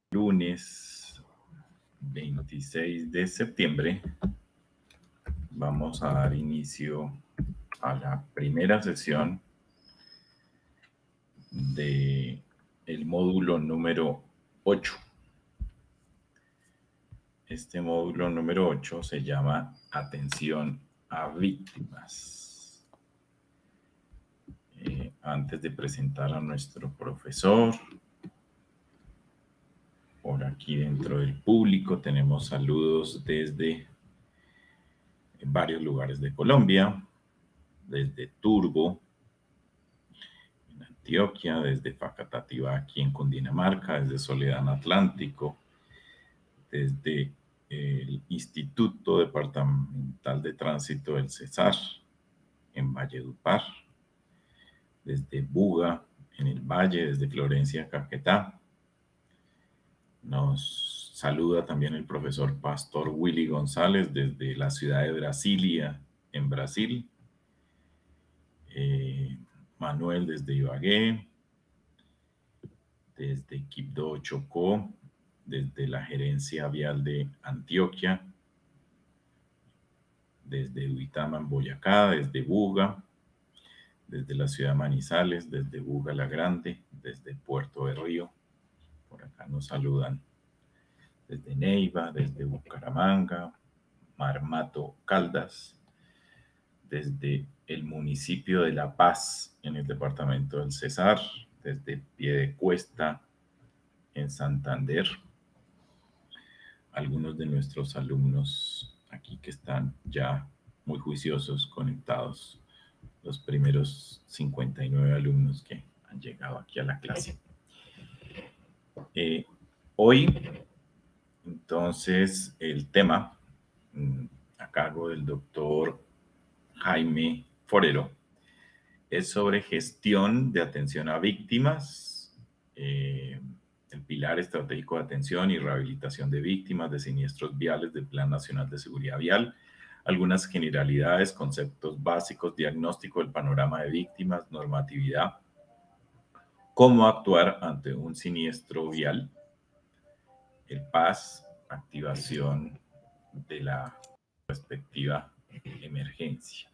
Lunes 26 de septiembre vamos a dar inicio a la primera sesión de el módulo número 8. Este módulo número 8 se llama Atención a Víctimas. Antes de presentar a nuestro profesor, por aquí dentro del público tenemos saludos desde varios lugares de Colombia, desde Turbo, en Antioquia, desde Facatativá, aquí en Cundinamarca, desde Soledad en Atlántico, desde el Instituto Departamental de Tránsito del Cesar, en Valledupar, desde Buga, en el Valle, desde Florencia, Caquetá. Nos saluda también el profesor Pastor Willy González desde la ciudad de Brasilia, en Brasil. Manuel desde Ibagué, desde Quibdó, Chocó, desde la Gerencia Vial de Antioquia, desde Duitama, en Boyacá, desde Buga, desde la ciudad de Manizales, desde Buga la Grande, desde Puerto de Río. Por acá nos saludan desde Neiva, desde Bucaramanga, Marmato, Caldas, desde el municipio de La Paz, en el departamento del Cesar, desde Piedecuesta, en Santander. Algunos de nuestros alumnos aquí que están ya muy juiciosos, conectados, los primeros 59 alumnos que han llegado aquí a la clase. Hoy, entonces, el tema a cargo del doctor Jaime Forero es sobre gestión de atención a víctimas, el pilar estratégico de atención y rehabilitación de víctimas de siniestros viales del Plan Nacional de Seguridad Vial, algunas generalidades, conceptos básicos, diagnóstico del panorama de víctimas, normatividad, cómo actuar ante un siniestro vial, el PAS, activación de la respectiva emergencia.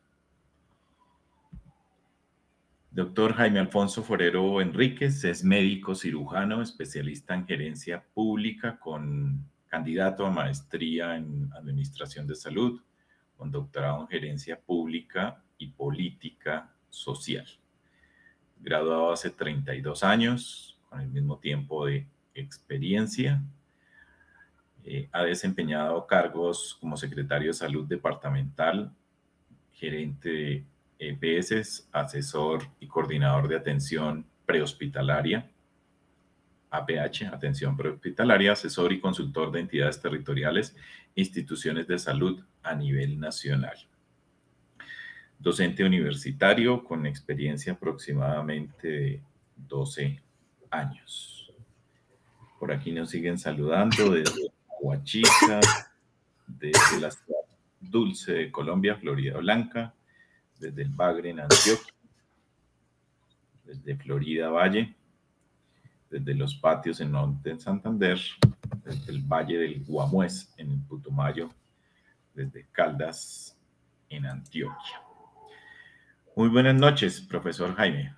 Doctor Jaime Alfonso Forero Enríquez es médico cirujano, especialista en gerencia pública, con candidato a maestría en administración de salud, con doctorado en gerencia pública y política social. Graduado hace 32 años, con el mismo tiempo de experiencia. Ha desempeñado cargos como secretario de salud departamental, gerente de EPS, asesor y coordinador de atención prehospitalaria, APH, atención prehospitalaria, asesor y consultor de entidades territoriales e instituciones de salud a nivel nacional. Docente universitario con experiencia aproximadamente de 12 años. Por aquí nos siguen saludando desde Huachica, desde la ciudad dulce de Colombia, Florida Blanca, desde el Bagre en Antioquia, desde Florida Valle, desde Los Patios en Norte en Santander, desde el Valle del Guamués en el Putumayo, desde Caldas en Antioquia. Muy buenas noches, profesor Jaime.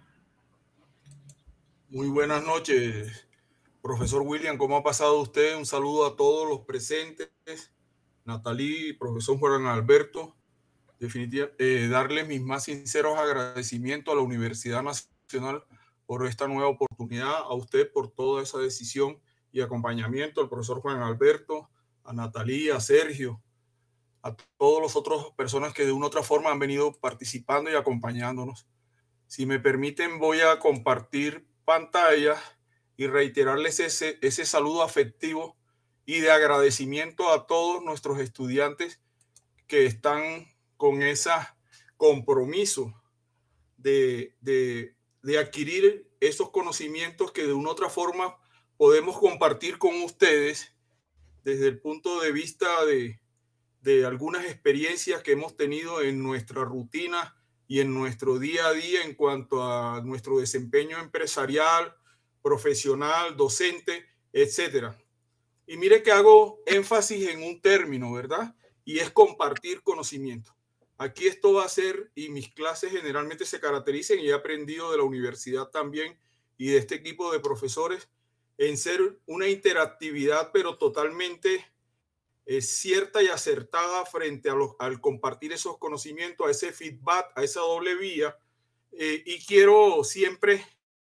Muy buenas noches, profesor William. ¿Cómo ha pasado usted? Un saludo a todos los presentes, Natalí, profesor Juan Alberto. Definitivamente, darle mis más sinceros agradecimientos a la Universidad Nacional por esta nueva oportunidad, a usted por toda esa decisión y acompañamiento, al profesor Juan Alberto, a Natalí, a Sergio, a todas las otras personas que de una u otra forma han venido participando y acompañándonos. Si me permiten, voy a compartir pantalla y reiterarles ese saludo afectivo y de agradecimiento a todos nuestros estudiantes que están con ese compromiso de adquirir esos conocimientos que de una u otra forma podemos compartir con ustedes desde el punto de vista de algunas experiencias que hemos tenido en nuestra rutina y en nuestro día a día en cuanto a nuestro desempeño empresarial, profesional, docente, etcétera. Y mire que hago énfasis en un término, ¿verdad? Y es compartir conocimiento. Aquí esto va a ser, y mis clases generalmente se caracterizan, y he aprendido de la universidad también y de este equipo de profesores, en ser una interactividad, pero totalmente cierta y acertada frente al compartir esos conocimientos, a ese feedback, a esa doble vía. Y quiero siempre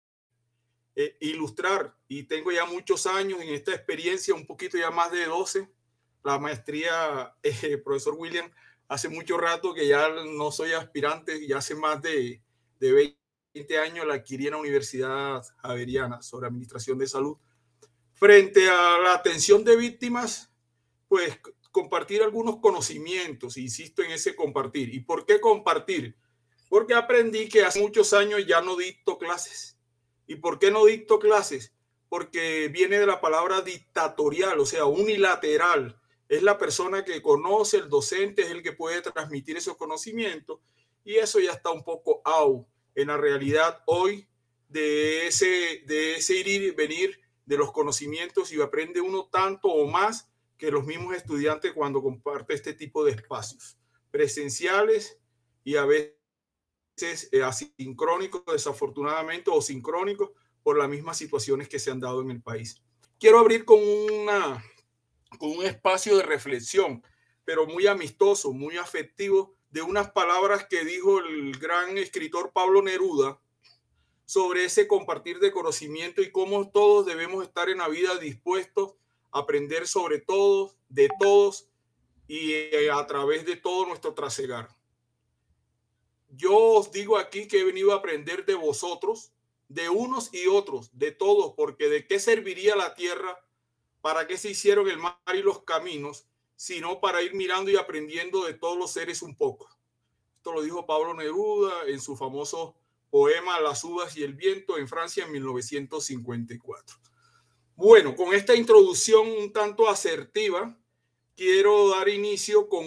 ilustrar, y tengo ya muchos años en esta experiencia, un poquito ya más de 12, la maestría, profesor William, hace mucho rato que ya no soy aspirante, y hace más de 20 años la adquirí en la Universidad Javeriana sobre Administración de Salud. Frente a la atención de víctimas, pues compartir algunos conocimientos, insisto en ese compartir. ¿Y por qué compartir? Porque aprendí que hace muchos años ya no dicto clases. ¿Y por qué no dicto clases? Porque viene de la palabra dictatorial, o sea, unilateral. Es la persona que conoce, el docente es el que puede transmitir esos conocimientos, y eso ya está un poco out en la realidad hoy de ese ir y venir de los conocimientos, y aprende uno tanto o más que los mismos estudiantes cuando comparte este tipo de espacios presenciales y a veces asincrónicos, desafortunadamente, o sincrónicos por las mismas situaciones que se han dado en el país. Quiero abrir con un espacio de reflexión, pero muy amistoso, muy afectivo, de unas palabras que dijo el gran escritor Pablo Neruda sobre ese compartir de conocimiento y cómo todos debemos estar en la vida dispuestos a aprender sobre todos, de todos, y a través de todo nuestro trasegar. Yo os digo aquí que he venido a aprender de vosotros, de unos y otros, de todos, porque ¿de qué serviría la tierra? ¿Para qué se hicieron el mar y los caminos? Sino para ir mirando y aprendiendo de todos los seres un poco. Esto lo dijo Pablo Neruda en su famoso poema Las uvas y el viento en Francia en 1954. Bueno, con esta introducción un tanto asertiva, quiero dar inicio con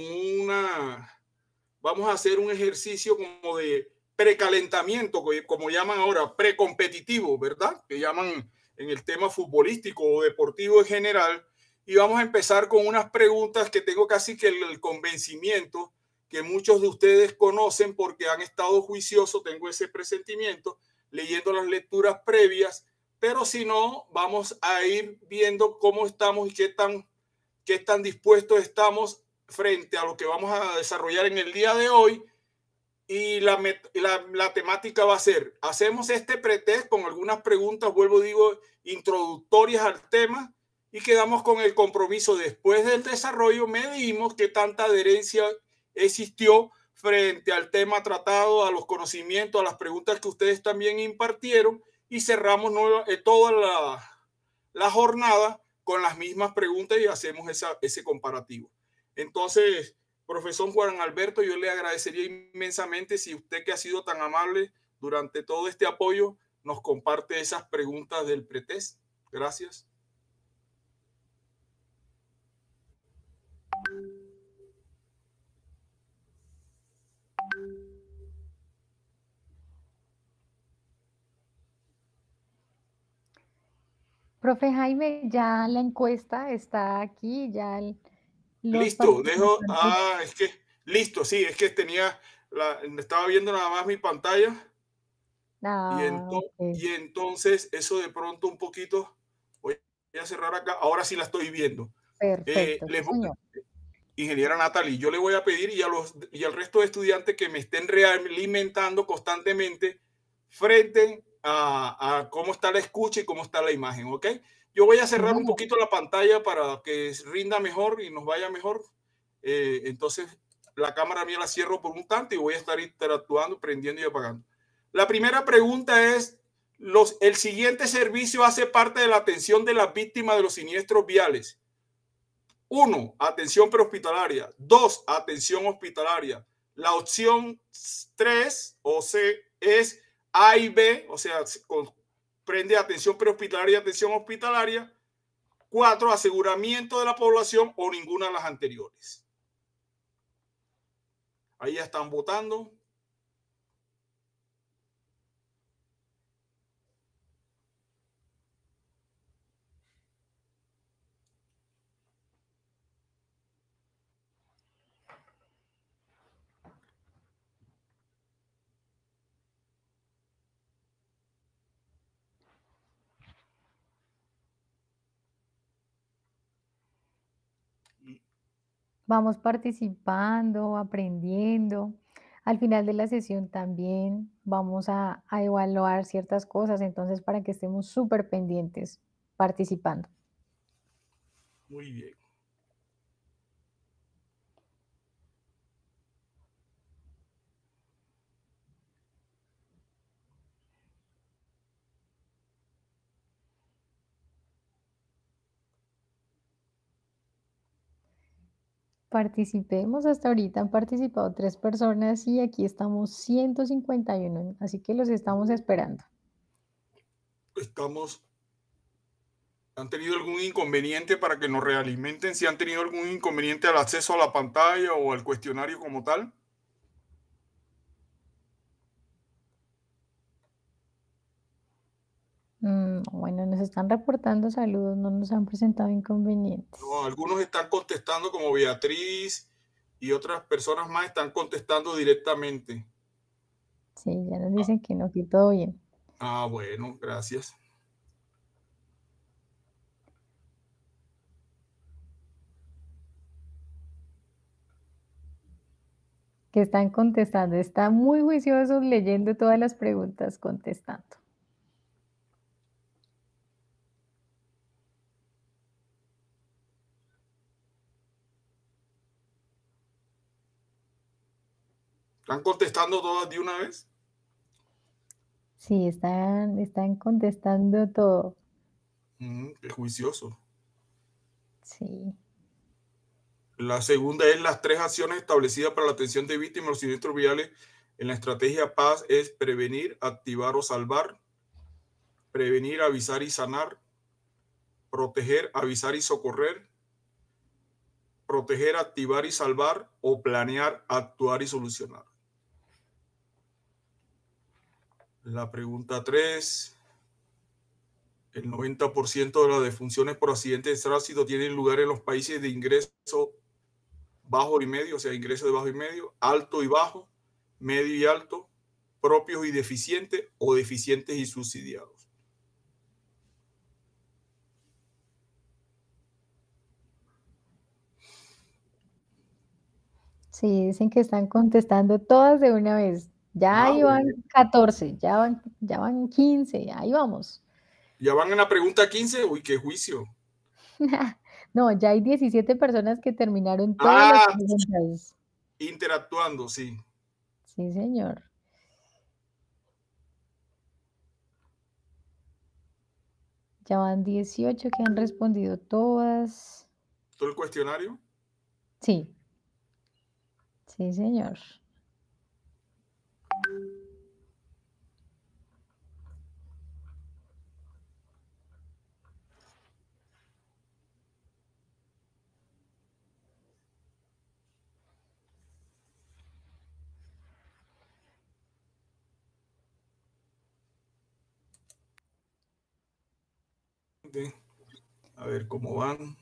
vamos a hacer un ejercicio como de precalentamiento, como llaman ahora, precompetitivo, ¿verdad? Que llaman en el tema futbolístico o deportivo en general. Y vamos a empezar con unas preguntas que tengo casi que el convencimiento que muchos de ustedes conocen porque han estado juiciosos, tengo ese presentimiento, leyendo las lecturas previas, pero si no, vamos a ir viendo cómo estamos y qué tan dispuestos estamos frente a lo que vamos a desarrollar en el día de hoy. Y la temática va a ser, hacemos este pretest con algunas preguntas, vuelvo digo, introductorias al tema, y quedamos con el compromiso después del desarrollo, medimos qué tanta adherencia existió frente al tema tratado, a los conocimientos, a las preguntas que ustedes también impartieron, y cerramos toda la jornada con las mismas preguntas y hacemos ese comparativo. Entonces, profesor Juan Alberto, yo le agradecería inmensamente si usted, que ha sido tan amable durante todo este apoyo, nos comparte esas preguntas del pretest. Gracias. Profe Jaime, ya la encuesta está aquí, ya los Listo, participantes. es que, listo, sí, es que estaba viendo nada más mi pantalla. Ok, Y entonces eso de pronto un poquito, voy a cerrar acá, ahora sí la estoy viendo. perfecto, sí, Les, señor. ingeniera Natalie, yo le voy a pedir y al resto de estudiantes que me estén realimentando constantemente frente a cómo está la escucha y cómo está la imagen, ¿ok? Yo voy a Sí, cerrar un señor. poquito la pantalla para que rinda mejor y nos vaya mejor. Entonces, la cámara mía la cierro por un tanto y voy a estar interactuando, prendiendo y apagando. La primera pregunta es, ¿el siguiente servicio hace parte de la atención de las víctimas de los siniestros viales? 1, atención prehospitalaria. 2, atención hospitalaria. La opción 3 o C es A y B, o sea, comprende atención prehospitalaria y atención hospitalaria. 4, aseguramiento de la población, o ninguna de las anteriores. Ahí ya están votando. Vamos participando, aprendiendo. Al final de la sesión también vamos a evaluar ciertas cosas, entonces para que estemos súper pendientes participando. Muy bien. Participemos, hasta ahorita han participado 3 personas y aquí estamos 151, así que los estamos esperando. ¿Han tenido algún inconveniente para que nos realimenten? ¿Si han tenido algún inconveniente al acceso a la pantalla o al cuestionario como tal? Bueno, nos están reportando saludos, no nos han presentado No, inconvenientes. algunos están contestando como Beatriz y otras personas más están contestando directamente. Sí, ya nos dicen que todo bien. Bueno, gracias. Que están contestando, están muy juiciosos leyendo todas las preguntas, contestando. ¿Están contestando todas de una vez? Sí, están contestando todo. Qué juicioso. Sí. La segunda es las 3 acciones establecidas para la atención de víctimas de los siniestros viales en la estrategia PAS es prevenir, activar o salvar, prevenir, avisar y sanar, proteger, avisar y socorrer, proteger, activar y salvar o planear, actuar y solucionar. La pregunta 3, el 90% de las defunciones por accidentes de tránsito tienen lugar en los países de ingreso bajo y medio, o sea, ingreso de bajo y medio, alto y bajo, medio y alto, propios y deficientes o deficientes y subsidiados. Sí, dicen que están contestando todas de una vez. Ya ahí van Bueno. 14, ya van 15, ahí vamos. Ya van en la pregunta 15. Uy, qué juicio. No, ya hay 17 personas que terminaron todas las Ah, preguntas. interactuando, sí. Sí, señor. Ya van 18 que han respondido todas. ¿Todo el cuestionario? Sí, sí, señor. A ver cómo van.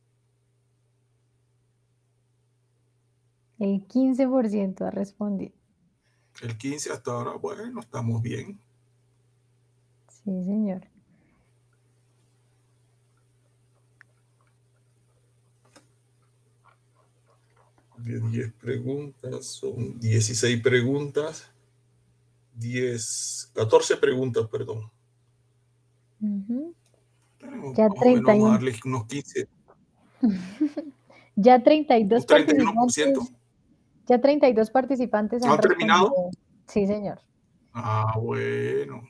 El 15% ha respondido. El 15 hasta ahora, bueno, estamos bien. Sí, señor. De 10 preguntas, son 16 preguntas. 14 preguntas, perdón. Ujú. Tenemos Ya más o menos, vamos a 31. darle unos 15, Ya 32 un 31%. participantes, ya 32 participantes han ¿Han terminado? respondido. Sí, señor. Bueno.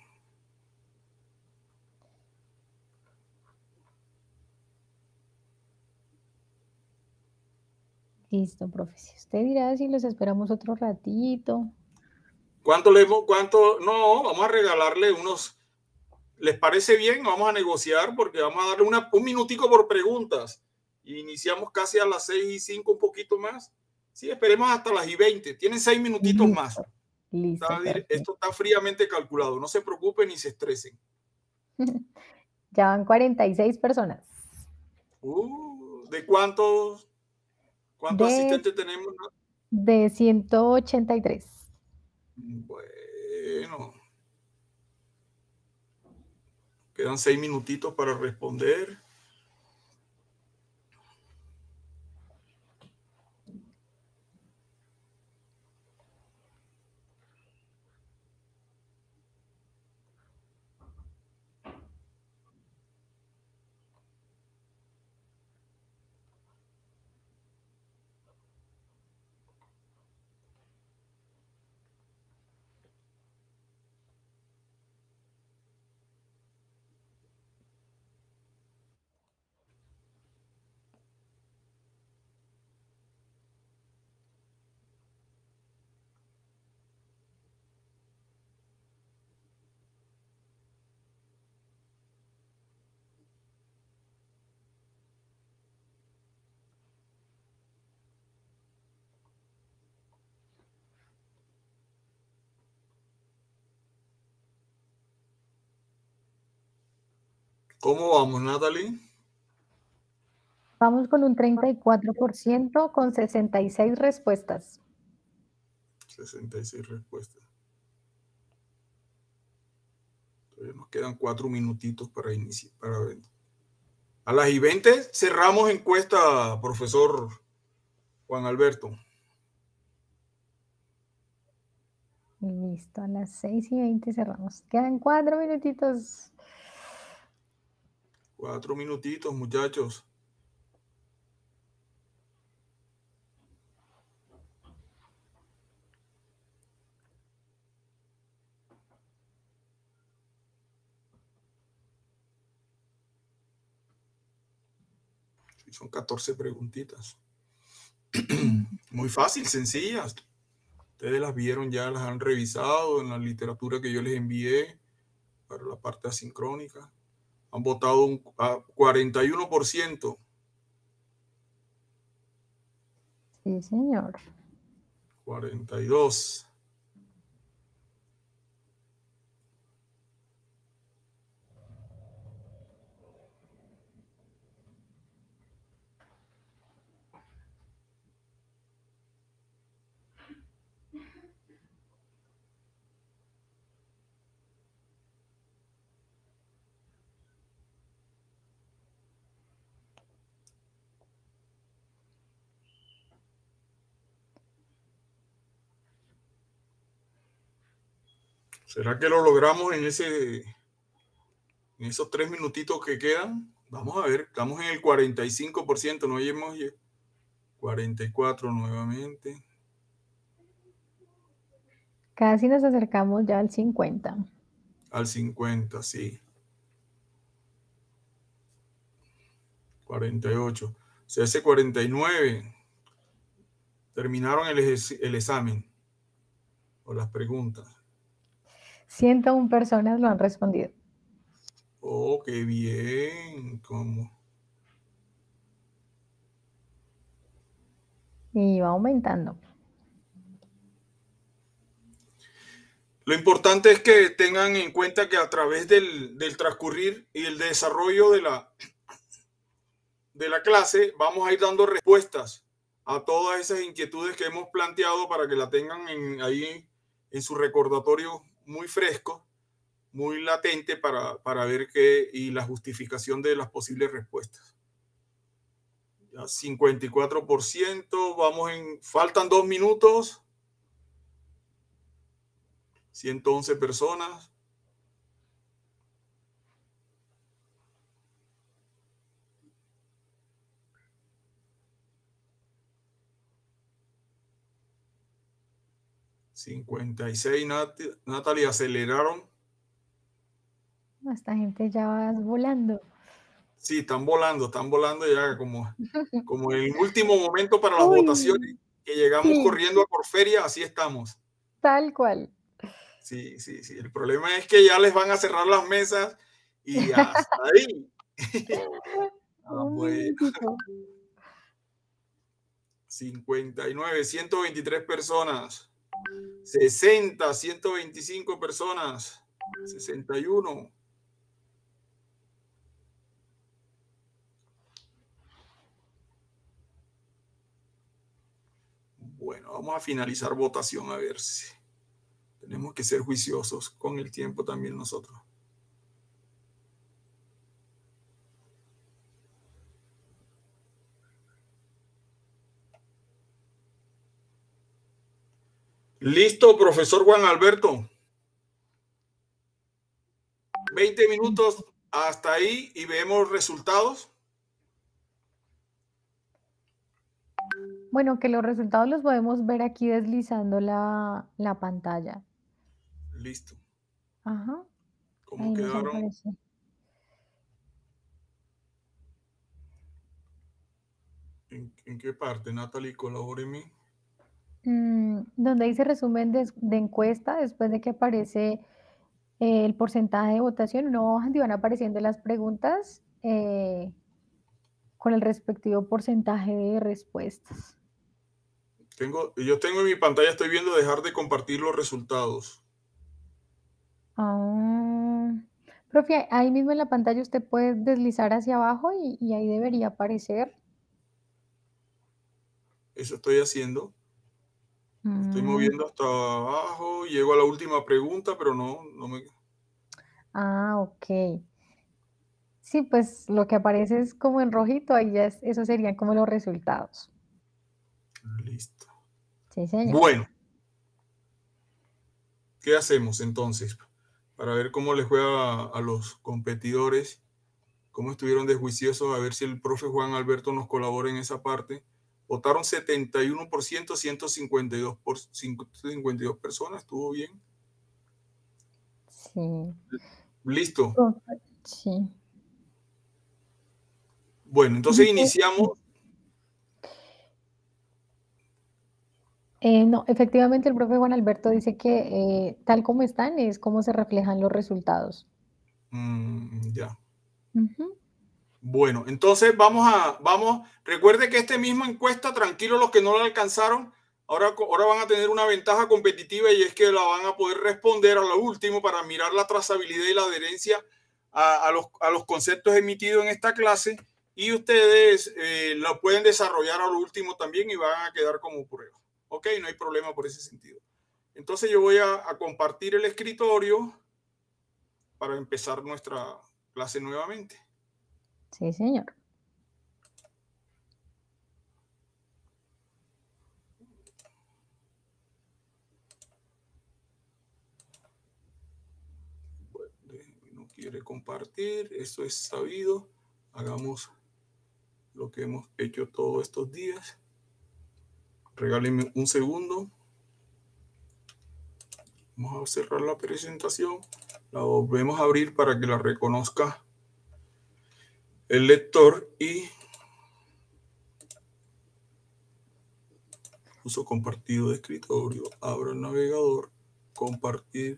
Listo, profe. Si usted dirá si los esperamos otro ratito. ¿Cuánto? No, vamos a regalarle unos. ¿Les parece bien? Vamos a negociar porque vamos a darle un minutico por preguntas. Iniciamos casi a las 6:05, un poquito más. Sí, esperemos hasta las 20. Tienen 6 minutitos más. Listo, listo, perfecto. Esto está fríamente calculado. No se preocupen ni se estresen. Ya van 46 personas. ¿De cuántos De, asistentes tenemos? de 183. Bueno, quedan 6 minutitos para responder. ¿Cómo vamos, Natalie? Vamos con un 34% con 66 respuestas. 66 respuestas. Todavía nos quedan 4 minutitos para iniciar. A las y 20 cerramos encuesta, profesor Juan Alberto. Listo, a las 6:20 cerramos. Quedan 4 minutitos. 4 minutitos, muchachos. Son 14 preguntitas. Muy fácil, sencillas. Ustedes las vieron ya, las han revisado en la literatura que yo les envié para la parte asincrónica. Han votado un 41%. Sí, señor. 42. ¿Será que lo logramos en esos 3 minutitos que quedan? Vamos a ver, estamos en el 45%, no hemos 44 nuevamente. Casi nos acercamos ya al 50. Al 50, sí. 48. O sea, ese 49 terminaron el examen o las preguntas. 101 personas lo han respondido. Oh, qué bien. ¿Cómo? Y va aumentando. Lo importante es que tengan en cuenta que a través del transcurrir y el desarrollo de la clase vamos a ir dando respuestas a todas esas inquietudes que hemos planteado para que la tengan ahí en su recordatorio muy fresco, muy latente para ver qué y la justificación de las posibles respuestas. Ya 54%, faltan 2 minutos, 111 personas. Natalie, aceleraron. Esta gente ya va volando. Sí, están volando ya como en el último momento para las Uy, votaciones, que llegamos sí, corriendo a Corferia, así estamos. tal cual. Sí. El problema es que ya les van a cerrar las mesas y hasta ahí. Un Bueno. minutito. 59, 123 personas. 60, 125 personas. 61. Bueno, vamos a finalizar votación a ver si tenemos que ser juiciosos con el tiempo también nosotros. Listo, profesor Juan Alberto. 20 minutos hasta ahí y vemos resultados. Bueno, que los resultados los podemos ver aquí deslizando la pantalla. Listo. Ajá, ¿Cómo ahí nos quedaron? aparece. ¿En qué parte, Natalie? Colabóreme. Donde dice resumen de encuesta, después de que aparece el porcentaje de votación, no bajan y van apareciendo las preguntas con el respectivo porcentaje de respuestas. Yo tengo en mi pantalla, estoy viendo dejar de compartir los resultados. Ah, Profe, ahí mismo en la pantalla usted puede deslizar hacia abajo y ahí debería aparecer. Eso estoy haciendo. Me estoy Mm, moviendo hasta abajo. Llego a la última pregunta, pero no me... ok. Sí, pues lo que aparece es como en rojito, ahí ya esos serían como los resultados. Listo. Sí, señor. Bueno, ¿qué hacemos entonces? Para ver cómo les fue a los competidores, cómo estuvieron de juiciosos, a ver si el profe Juan Alberto nos colabora en esa parte. Votaron 71%, 152 personas, estuvo bien. Sí. Listo. Profe, sí. Bueno, entonces Dice iniciamos. no, efectivamente el profe Juan Alberto dice que tal como están es como se reflejan los resultados. Ya. Ujú. Bueno, entonces recuerde que esta misma encuesta, tranquilos los que no la alcanzaron, ahora van a tener una ventaja competitiva y es que la van a poder responder a lo último para mirar la trazabilidad y la adherencia a los conceptos emitidos en esta clase y ustedes la pueden desarrollar a lo último también y van a quedar como prueba. Ok, no hay problema por ese sentido. Entonces yo voy a compartir el escritorio para empezar nuestra clase nuevamente. Sí, señor. No quiere compartir, eso es sabido. Hagamos lo que hemos hecho todos estos días. Regálenme un segundo. Vamos a cerrar la presentación. La volvemos a abrir para que la reconozca el lector y uso compartido de escritorio. Abro el navegador, compartir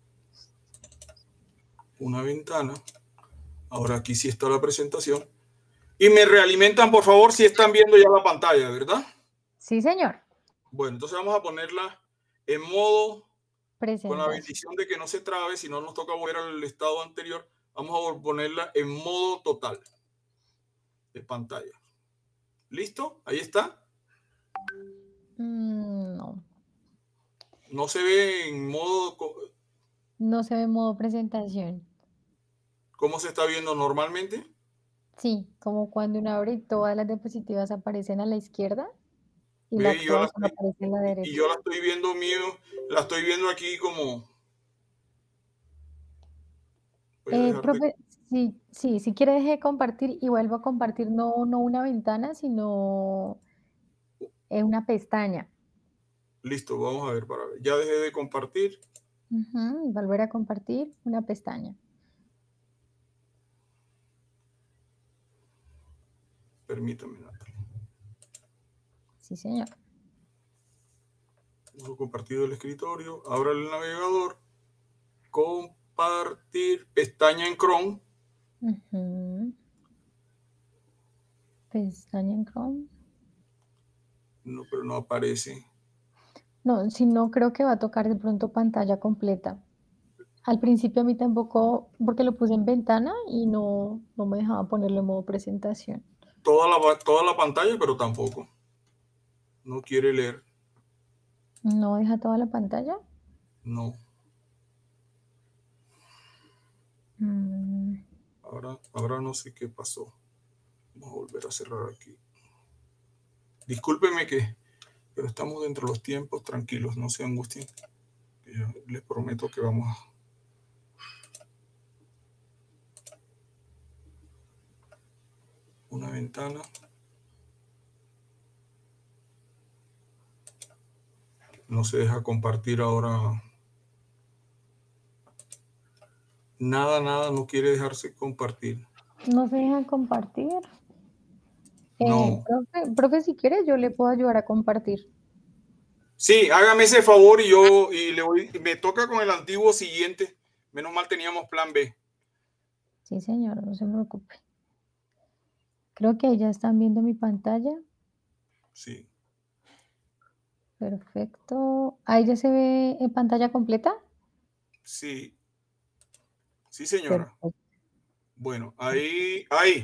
una ventana. Ahora aquí sí está la presentación. Y me realimentan, por favor, si están viendo ya la pantalla, ¿verdad? Sí, señor. Bueno, entonces vamos a ponerla en modo, con la Presentación. bendición de que no se trabe, si no nos toca volver al estado anterior, vamos a ponerla en modo total de pantalla. ¿Listo? Ahí está. No, No se ve en modo, no se ve modo presentación. ¿cómo se está viendo normalmente? Sí, como cuando uno abre y todas las diapositivas aparecen a la izquierda y la Ve, actual solo aparece en la y derecha. yo la estoy viendo la estoy viendo aquí como, voy a dejar de, Profe, sí, sí, si quiere deje de compartir y vuelvo a compartir no una ventana, sino una pestaña. listo, vamos a ver para ver. Ya dejé de compartir. Ujú, volver a compartir una pestaña. Permítame, Natalia. Sí, señor. Uso compartido el escritorio. Abra el navegador. Compartir pestaña en Chrome. Ujú. Pestaña en Chrome. No, pero no aparece. No, si no, creo que va a tocar de pronto pantalla completa. Al principio a mí tampoco, porque lo puse en ventana y no me dejaba ponerlo en modo presentación. Toda la pantalla, pero tampoco. No quiere leer. ¿No deja toda la pantalla? No. Mm, Ahora no sé qué pasó. Vamos a volver a cerrar aquí. Discúlpeme pero estamos dentro de los tiempos, tranquilos, no se angustien. Yo les prometo que vamos a... Una ventana. No se deja compartir ahora. Nada, no quiere dejarse compartir. ¿No se deja compartir? No. Profe, si quiere, yo le puedo ayudar a compartir. Sí, hágame ese favor y me toca con el antiguo siguiente. Menos mal teníamos plan B. Sí, señor, no se preocupe. Creo que ahí ya están viendo mi pantalla. Sí. Perfecto. Ahí ya se ve en pantalla completa. Sí, Sí, señora. Perfecto. Bueno, ahí.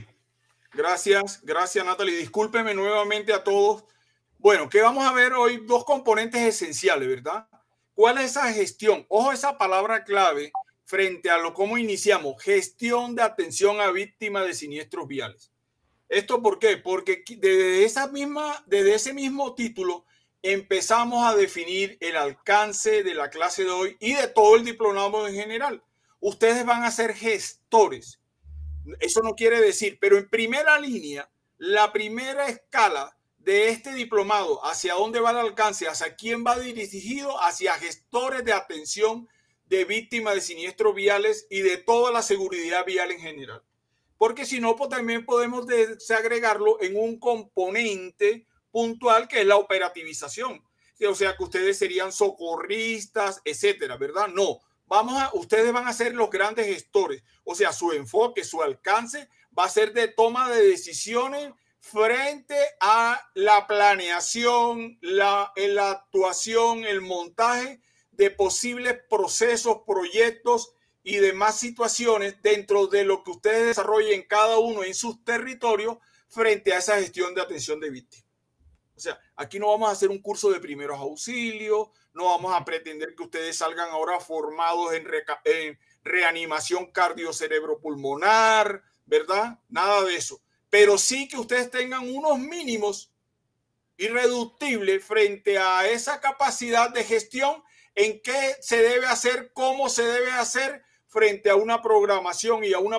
Gracias, Natalie. Discúlpeme nuevamente a todos. Bueno, ¿qué vamos a ver hoy? Dos componentes esenciales, ¿verdad? ¿Cuál es esa gestión? Ojo, esa palabra clave frente a lo cómo iniciamos. Gestión de atención a víctimas de siniestros viales. ¿Esto por qué? Porque desde ese mismo título empezamos a definir el alcance de la clase de hoy y de todo el diplomado en general. Ustedes van a ser gestores. Eso no quiere decir, pero en primera línea, la primera escala de este diplomado, hacia dónde va el alcance, hacia quién va dirigido, hacia gestores de atención de víctimas de siniestros viales y de toda la seguridad vial en general. Porque si no, pues también podemos desagregarlo en un componente puntual que es la operativización. O sea, que ustedes serían socorristas, etcétera, ¿verdad? No. Ustedes van a ser los grandes gestores. O sea, su enfoque, su alcance va a ser de toma de decisiones frente a la planeación, la actuación, el montaje de posibles procesos, proyectos y demás situaciones dentro de lo que ustedes desarrollen cada uno en sus territorios frente a esa gestión de atención de víctimas. O sea, aquí no vamos a hacer un curso de primeros auxilios, no vamos a pretender que ustedes salgan ahora formados en reanimación cardiocerebropulmonar, ¿verdad? Nada de eso. Pero sí que ustedes tengan unos mínimos irreductibles frente a esa capacidad de gestión en qué se debe hacer, cómo se debe hacer frente a una programación y a una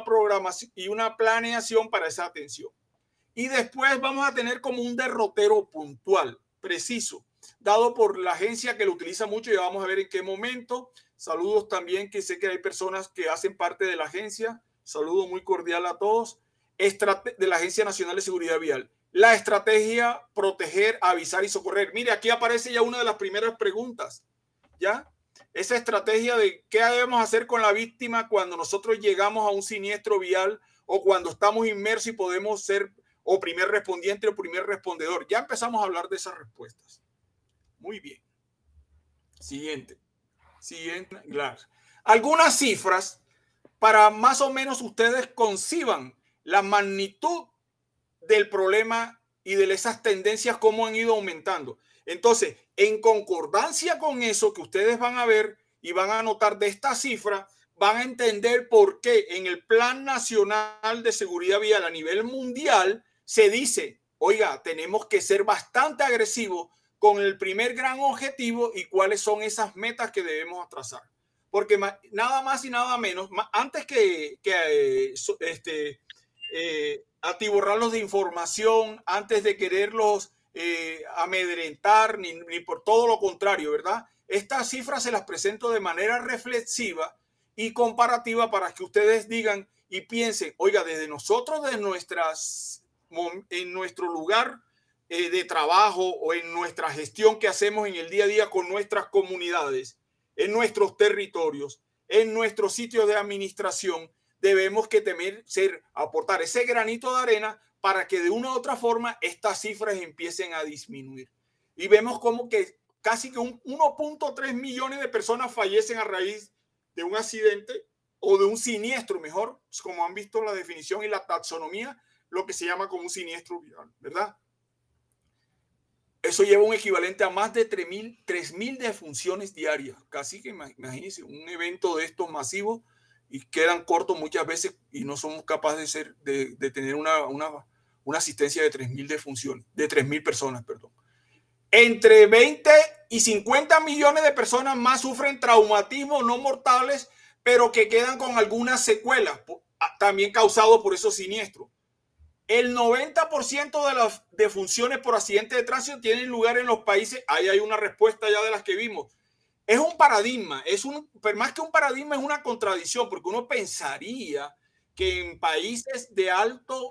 planeación para esa atención. Y después vamos a tener como un derrotero puntual, preciso, dado por la agencia que lo utiliza mucho y vamos a ver en qué momento. Saludos también, que sé que hay personas que hacen parte de la agencia. Saludo muy cordial a todos. De la Agencia Nacional de Seguridad Vial. La estrategia: proteger, avisar y socorrer. Mire, aquí aparece ya una de las primeras preguntas. ¿Ya? Esa estrategia de qué debemos hacer con la víctima cuando nosotros llegamos a un siniestro vial o cuando estamos inmersos y podemos ser o primer respondiente o primer respondedor. Ya empezamos a hablar de esas respuestas. Muy bien. Siguiente. Claro. Algunas cifras para más o menos ustedes conciban la magnitud del problema y de esas tendencias, cómo han ido aumentando. Entonces, en concordancia con eso que ustedes van a ver y van a notar de esta cifra, van a entender por qué en el Plan Nacional de Seguridad Vial a nivel mundial se dice, oiga, tenemos que ser bastante agresivos con el primer gran objetivo y cuáles son esas metas que debemos trazar. Porque nada más y nada menos, antes que atiborrarlos de información, antes de quererlos amedrentar, ni por todo lo contrario, ¿verdad? Estas cifras se las presento de manera reflexiva y comparativa para que ustedes digan y piensen, oiga, desde nosotros, en nuestro lugar de trabajo o en nuestra gestión que hacemos en el día a día con nuestras comunidades, en nuestros territorios, en nuestros sitios de administración, debemos aportar ese granito de arena para que de una u otra forma estas cifras empiecen a disminuir. Y vemos como que casi que 1.3 millones de personas fallecen a raíz de un accidente o de un siniestro, mejor, como han visto la definición y la taxonomía, lo que se llama como un siniestro vial, ¿verdad? Eso lleva un equivalente a más de 3.000 defunciones diarias. Casi que imagínense un evento de estos masivos y quedan cortos muchas veces y no somos capaces de tener una asistencia de 3.000 defunciones, de 3.000 personas, perdón. Entre 20 y 50 millones de personas más sufren traumatismos no mortales, pero que quedan con algunas secuelas, también causados por esos siniestros. El 90% de las defunciones por accidente de tránsito tienen lugar en los países. Ahí hay una respuesta ya de las que vimos. Es un paradigma, pero más que un paradigma es una contradicción, porque uno pensaría que en países de altos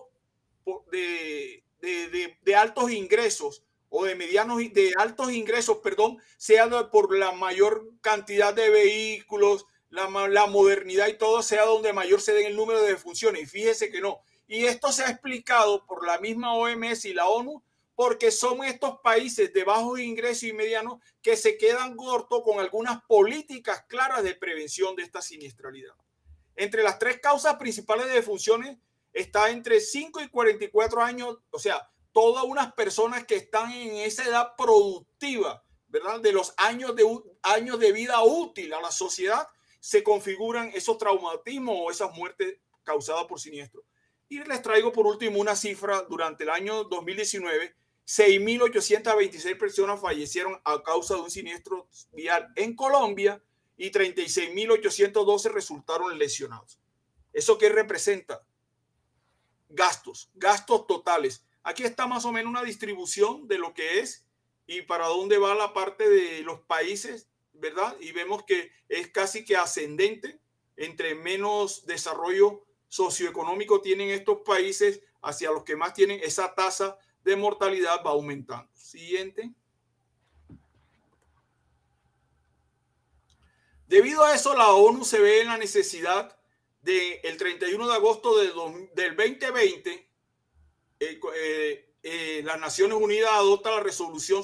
ingresos o de altos ingresos, perdón, sea por la mayor cantidad de vehículos, la modernidad y todo, sea donde mayor se den el número de defunciones. Y fíjese que no. Y esto se ha explicado por la misma OMS y la ONU, porque son estos países de bajos ingresos y medianos que se quedan cortos con algunas políticas claras de prevención de esta siniestralidad. Entre las 3 causas principales de defunciones está entre 5 y 44 años, o sea, todas unas personas que están en esa edad productiva, ¿verdad? De los años de vida útil a la sociedad, se configuran esos traumatismos o esas muertes causadas por siniestro. Y les traigo por último una cifra. Durante el año 2019, 6.826 personas fallecieron a causa de un siniestro vial en Colombia y 36.812 resultaron lesionados. ¿Eso qué representa? Gastos totales. Aquí está más o menos una distribución de lo que es y para dónde va la parte de los países, ¿verdad? Y vemos que es casi que ascendente. Entre menos desarrollo socioeconómico tienen estos países, hacia los que más tienen, esa tasa de mortalidad va aumentando. Siguiente. Debido a eso, la ONU se ve en la necesidad de, el 31 de agosto del 2020, las Naciones Unidas adopta la resolución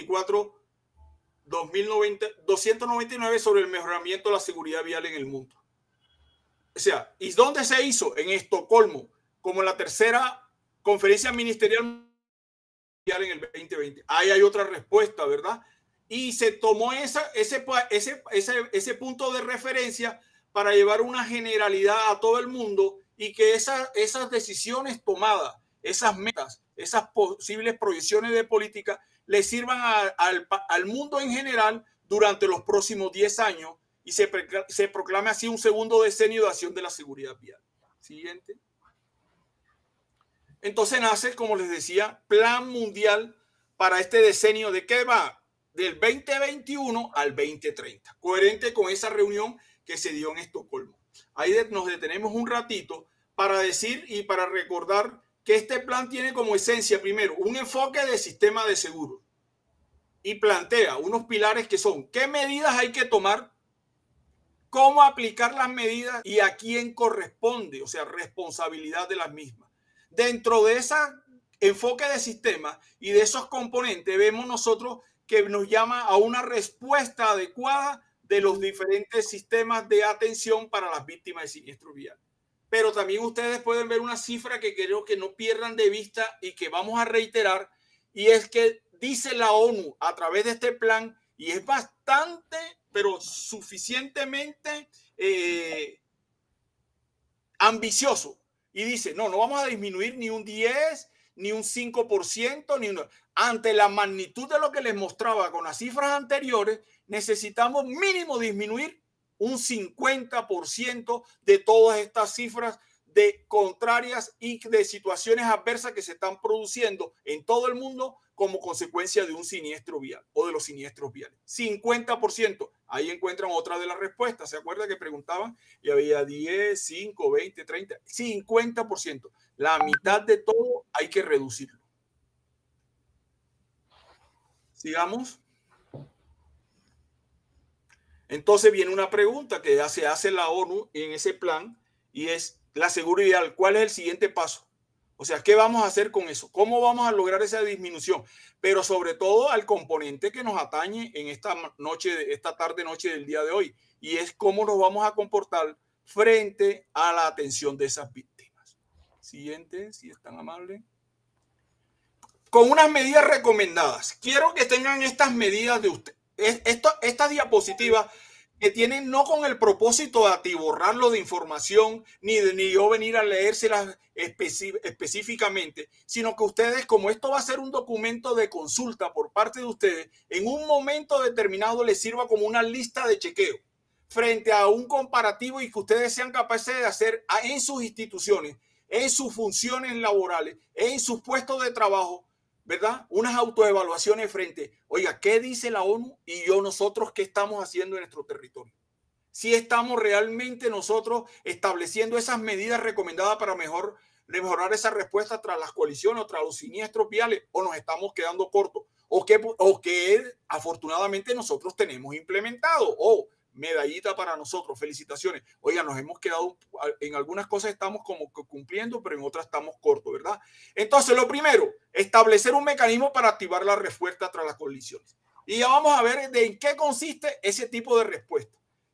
74/299 sobre el mejoramiento de la seguridad vial en el mundo. O sea, ¿y dónde se hizo? En Estocolmo, como en la tercera conferencia ministerial en el 2020. Ahí hay otra respuesta, ¿verdad? Y se tomó ese punto de referencia para llevar una generalidad a todo el mundo y que esas decisiones tomadas, esas metas, esas posibles proyecciones de política le sirvan al mundo en general durante los próximos 10 años y se proclame así un segundo decenio de acción de la seguridad vial. Siguiente. Entonces nace, como les decía, Plan Mundial para este decenio. ¿De qué va? Del 2021 al 2030. Coherente con esa reunión que se dio en Estocolmo. Ahí nos detenemos un ratito para decir y para recordar que este plan tiene como esencia, primero, un enfoque de sistema de seguro y plantea unos pilares que son qué medidas hay que tomar, cómo aplicar las medidas y a quién corresponde, o sea, responsabilidad de las mismas. Dentro de ese enfoque de sistema y de esos componentes vemos nosotros que nos llama a una respuesta adecuada de los diferentes sistemas de atención para las víctimas de siniestro vial. Pero también ustedes pueden ver una cifra que creo que no pierdan de vista y que vamos a reiterar, y es que dice la ONU a través de este plan, y es bastante, pero suficientemente ambicioso, y dice, no vamos a disminuir ni un 10, ni un 5%, ni un... Ante la magnitud de lo que les mostraba con las cifras anteriores, necesitamos mínimo disminuir un 50% de todas estas cifras de contrarias y de situaciones adversas que se están produciendo en todo el mundo como consecuencia de un siniestro vial o de los siniestros viales. 50%. Ahí encuentran otra de las respuestas. ¿Se acuerdan que preguntaban? Y había 10, 5, 20, 30, 50%. La mitad de todo hay que reducirlo. Sigamos. Entonces viene una pregunta que se hace la ONU en ese plan y es la seguridad. ¿Cuál es el siguiente paso? O sea, ¿qué vamos a hacer con eso? ¿Cómo vamos a lograr esa disminución? Pero sobre todo al componente que nos atañe en esta tarde-noche del día de hoy, y es cómo nos vamos a comportar frente a la atención de esas víctimas. Siguiente, si es tan amable. Con unas medidas recomendadas. Quiero que tengan estas medidas de usted. Esta diapositiva que tienen no con el propósito de atiborrarlo de información, ni yo venir a leérselas específicamente, sino que ustedes, como esto va a ser un documento de consulta por parte de ustedes, en un momento determinado les sirva como una lista de chequeo frente a un comparativo y que ustedes sean capaces de hacer en sus instituciones, en sus funciones laborales, en sus puestos de trabajo, ¿verdad? Unas autoevaluaciones frente, oiga, ¿qué dice la ONU? Y nosotros, ¿qué estamos haciendo en nuestro territorio? Si estamos realmente nosotros estableciendo esas medidas recomendadas para mejorar esa respuesta tras las colisiones o tras los siniestros viales, o nos estamos quedando cortos, o que afortunadamente nosotros tenemos implementado, medallita para nosotros, felicitaciones. Oiga, nos hemos quedado, en algunas cosas estamos como cumpliendo, pero en otras estamos cortos, ¿verdad? Entonces, lo primero, establecer un mecanismo para activar la respuesta tras las colisiones. Y ya vamos a ver de en qué consiste ese tipo de respuesta.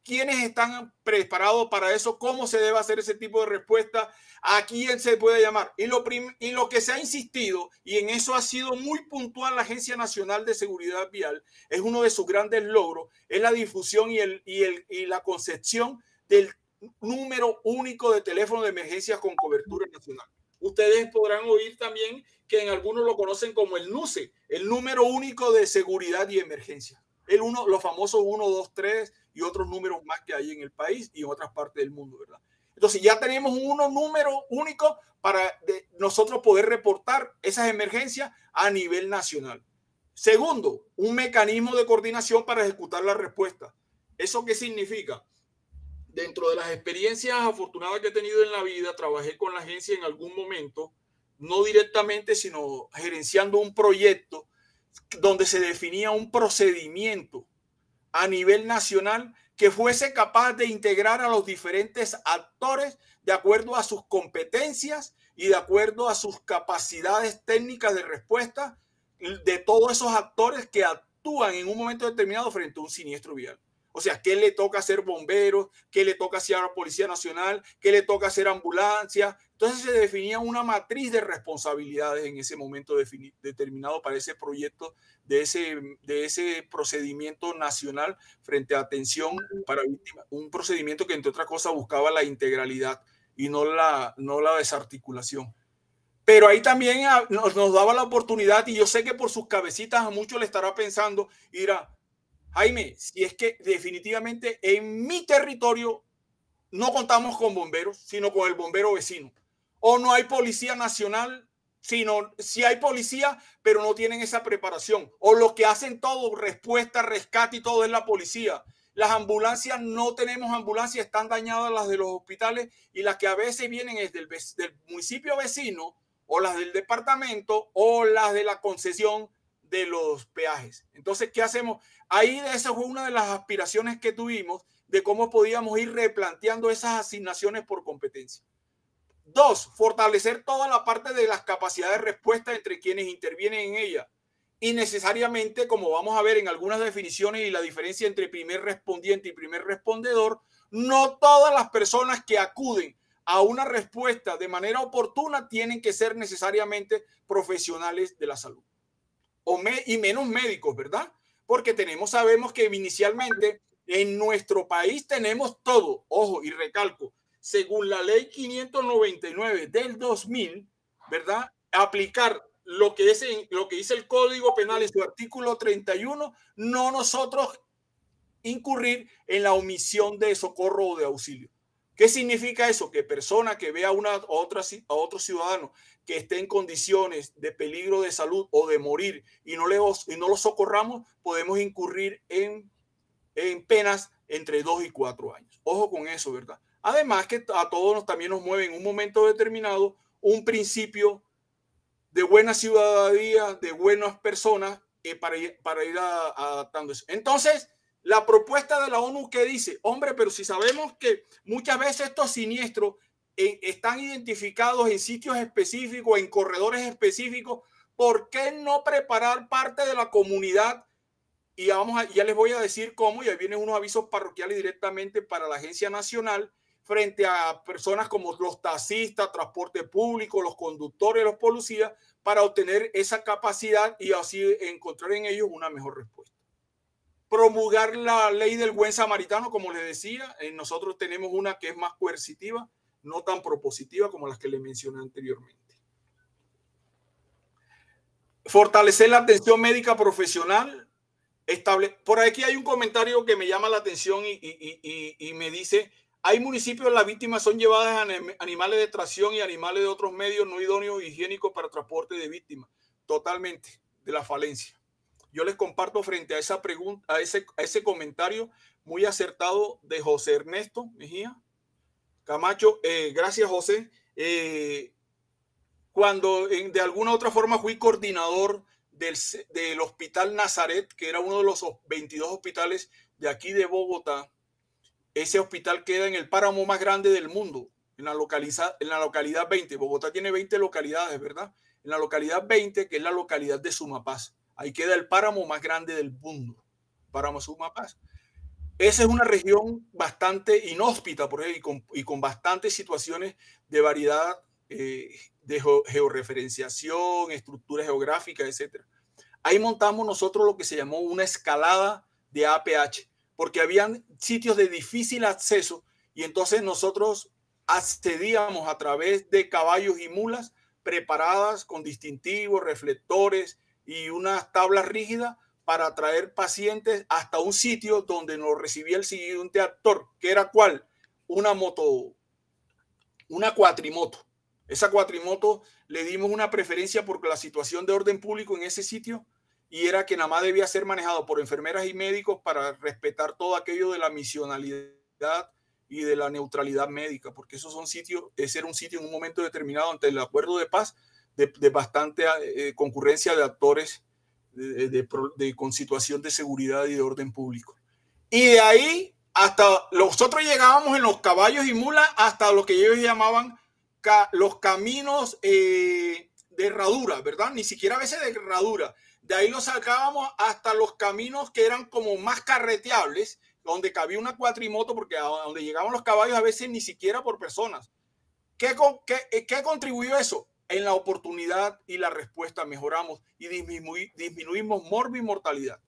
quiénes están preparados para eso, cómo se debe hacer ese tipo de respuesta, a quién se puede llamar. Y lo que se ha insistido, y en eso ha sido muy puntual la Agencia Nacional de Seguridad Vial, es uno de sus grandes logros, es la difusión y la concepción del número único de teléfono de emergencias con cobertura nacional. Ustedes podrán oír también que en algunos lo conocen como el NUCE, el número único de seguridad y emergencia. Los famosos 123 y otros números más que hay en el país y en otras partes del mundo, ¿verdad? Entonces ya tenemos un número único para nosotros poder reportar esas emergencias a nivel nacional. Segundo, un mecanismo de coordinación para ejecutar la respuesta. ¿Eso qué significa? Dentro de las experiencias afortunadas que he tenido en la vida, trabajé con la agencia en algún momento, no directamente, sino gerenciando un proyecto donde se definía un procedimiento a nivel nacional que fuese capaz de integrar a los diferentes actores de acuerdo a sus competencias y de acuerdo a sus capacidades técnicas de respuesta de todos esos actores que actúan en un momento determinado frente a un siniestro vial. O sea, ¿qué le toca hacer bomberos? ¿Qué le toca hacer a la Policía Nacional? ¿Qué le toca hacer ambulancia? Entonces se definía una matriz de responsabilidades en ese momento determinado para ese proyecto de ese procedimiento nacional frente a atención para víctimas. Un procedimiento que, entre otras cosas, buscaba la integralidad y no la desarticulación. Pero ahí también nos daba la oportunidad, y yo sé que por sus cabecitas a muchos le estará pensando, dirá, Jaime, si es que definitivamente en mi territorio no contamos con bomberos, sino con el bombero vecino. O no hay policía nacional, sino si hay policía, pero no tienen esa preparación. O los que hacen todo, respuesta, rescate y todo es la policía. Las ambulancias, no tenemos ambulancias, están dañadas las de los hospitales y las que a veces vienen es del municipio vecino o las del departamento o las de la concesión de los peajes. Entonces, ¿qué hacemos? Ahí esa fue una de las aspiraciones que tuvimos de cómo podíamos ir replanteando esas asignaciones por competencia. Dos, fortalecer toda la parte de las capacidades de respuesta entre quienes intervienen en ella. Y necesariamente, como vamos a ver en algunas definiciones y la diferencia entre primer respondiente y primer respondedor, no todas las personas que acuden a una respuesta de manera oportuna tienen que ser necesariamente profesionales de la salud. Y menos médicos, ¿verdad? Porque sabemos que inicialmente en nuestro país tenemos todo, ojo, y recalco, según la ley 599 del 2000, ¿verdad? Aplicar lo que dice el Código Penal en su artículo 31, no nosotros incurrir en la omisión de socorro o de auxilio. ¿Qué significa eso? Que persona que vea a otro ciudadano que esté en condiciones de peligro de salud o de morir y no lo socorramos, podemos incurrir en penas entre 2 y 4 años. Ojo con eso, ¿verdad? Además que a todos también nos mueve en un momento determinado un principio de buena ciudadanía, de buenas personas para ir adaptando eso. Entonces, la propuesta de la ONU que dice, hombre, pero si sabemos que muchas veces estos siniestros están identificados en sitios específicos, en corredores específicos, ¿por qué no preparar parte de la comunidad? Y ya les voy a decir cómo, y ahí vienen unos avisos parroquiales directamente para la Agencia Nacional frente a personas como los taxistas, transporte público, los conductores, los policías, para obtener esa capacidad y así encontrar en ellos una mejor respuesta. Promulgar la ley del buen samaritano, como les decía, nosotros tenemos una que es más coercitiva, no tan propositiva como las que les mencioné anteriormente. Fortalecer la atención médica profesional. Por aquí hay un comentario que me llama la atención y me dice, hay municipios las víctimas son llevadas a animales de tracción y animales de otros medios no idóneos y higiénicos para transporte de víctimas. Totalmente, de la falencia. Yo les comparto frente a esa pregunta, a ese comentario muy acertado de José Ernesto Mejía Camacho. Gracias, José. Cuando de alguna u otra forma fui coordinador del Hospital Nazaret, que era uno de los 22 hospitales de aquí de Bogotá, ese hospital queda en el páramo más grande del mundo, en la localidad 20. Bogotá tiene 20 localidades, ¿verdad? En la localidad 20, que es la localidad de Sumapaz. Ahí queda el páramo más grande del mundo, páramo Sumapaz. esa es una región bastante inhóspita por ejemplo, y con bastantes situaciones de variedad de georreferenciación, estructura geográfica, etc. Ahí montamos nosotros lo que se llamó una escalada de APH, porque habían sitios de difícil acceso y entonces nosotros accedíamos a través de caballos y mulas preparadas con distintivos, reflectores y unas tablas rígidas para traer pacientes hasta un sitio donde nos recibía el siguiente actor, que era ¿cuál? Una cuatrimoto. Esa cuatrimoto le dimos una preferencia porque la situación de orden público en ese sitio y era que nada más debía ser manejado por enfermeras y médicos para respetar todo aquello de la misionalidad y de la neutralidad médica, porque esos son sitios, ese era un sitio en un momento determinado ante el acuerdo de paz de bastante concurrencia de actores con situación de seguridad y de orden público. Y de ahí hasta nosotros llegábamos en los caballos y mulas hasta lo que ellos llamaban los caminos de herradura, ¿verdad? Ni siquiera a veces de herradura. De ahí los sacábamos hasta los caminos que eran como más carreteables, donde cabía una cuatrimoto, porque a donde llegaban los caballos a veces ni siquiera por personas. ¿Qué contribuyó eso? En la oportunidad y la respuesta mejoramos y disminuimos mortalidad.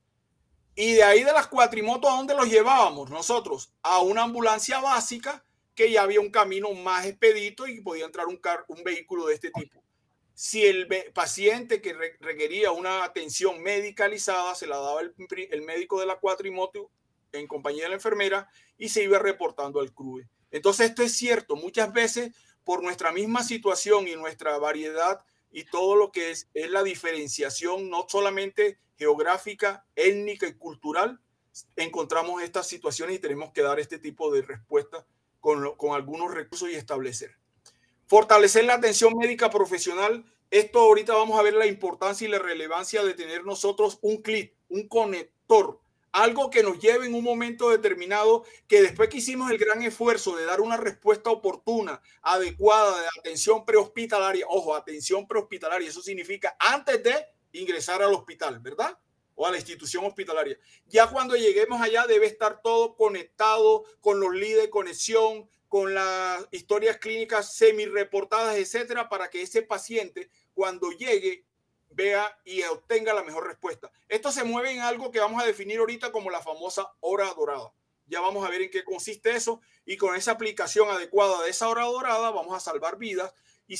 Y de ahí de las cuatrimotos, ¿a dónde los llevábamos nosotros? A una ambulancia básica que ya había un camino más expedito y podía entrar un vehículo de este tipo. Si el paciente que requería una atención medicalizada, se la daba el médico de la cuatrimoto en compañía de la enfermera y se iba reportando al CRUE. Entonces esto es cierto, muchas veces por nuestra misma situación y nuestra variedad y todo lo que es la diferenciación, no solamente geográfica, étnica y cultural, encontramos estas situaciones y tenemos que dar este tipo de respuesta con algunos recursos y establecer. Fortalecer la atención médica profesional. Esto ahorita vamos a ver la importancia y la relevancia de tener nosotros un clic, un conector, algo que nos lleve en un momento determinado, que después que hicimos el gran esfuerzo de dar una respuesta oportuna, adecuada, de atención prehospitalaria, ojo, atención prehospitalaria, eso significa antes de ingresar al hospital, ¿verdad? O a la institución hospitalaria. Ya cuando lleguemos allá debe estar todo conectado con los leads de conexión, con las historias clínicas semi-reportadas, etcétera, para que ese paciente, cuando llegue, vea y obtenga la mejor respuesta. Esto se mueve en algo que vamos a definir ahorita como la famosa hora dorada. Ya vamos a ver en qué consiste eso y con esa aplicación adecuada de esa hora dorada vamos a salvar vidas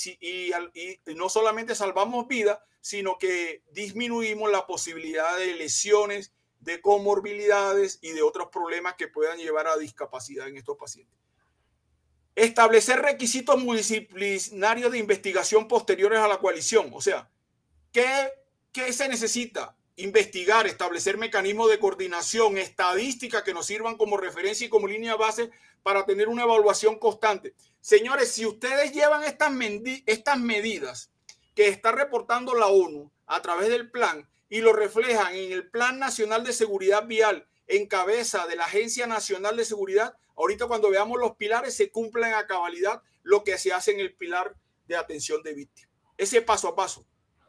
y no solamente salvamos vidas, sino que disminuimos la posibilidad de lesiones, de comorbilidades y de otros problemas que puedan llevar a discapacidad en estos pacientes. Establecer requisitos multidisciplinarios de investigación posteriores a la coalición. O sea, ¿qué se necesita? Investigar, establecer mecanismos de coordinación, estadísticas que nos sirvan como referencia y como línea base para tener una evaluación constante. Señores, si ustedes llevan estas medidas que está reportando la ONU a través del plan y lo reflejan en el Plan Nacional de Seguridad Vial en cabeza de la Agencia Nacional de Seguridad, ahorita cuando veamos los pilares se cumplen a cabalidad lo que se hace en el pilar de atención de víctimas. Ese paso a paso.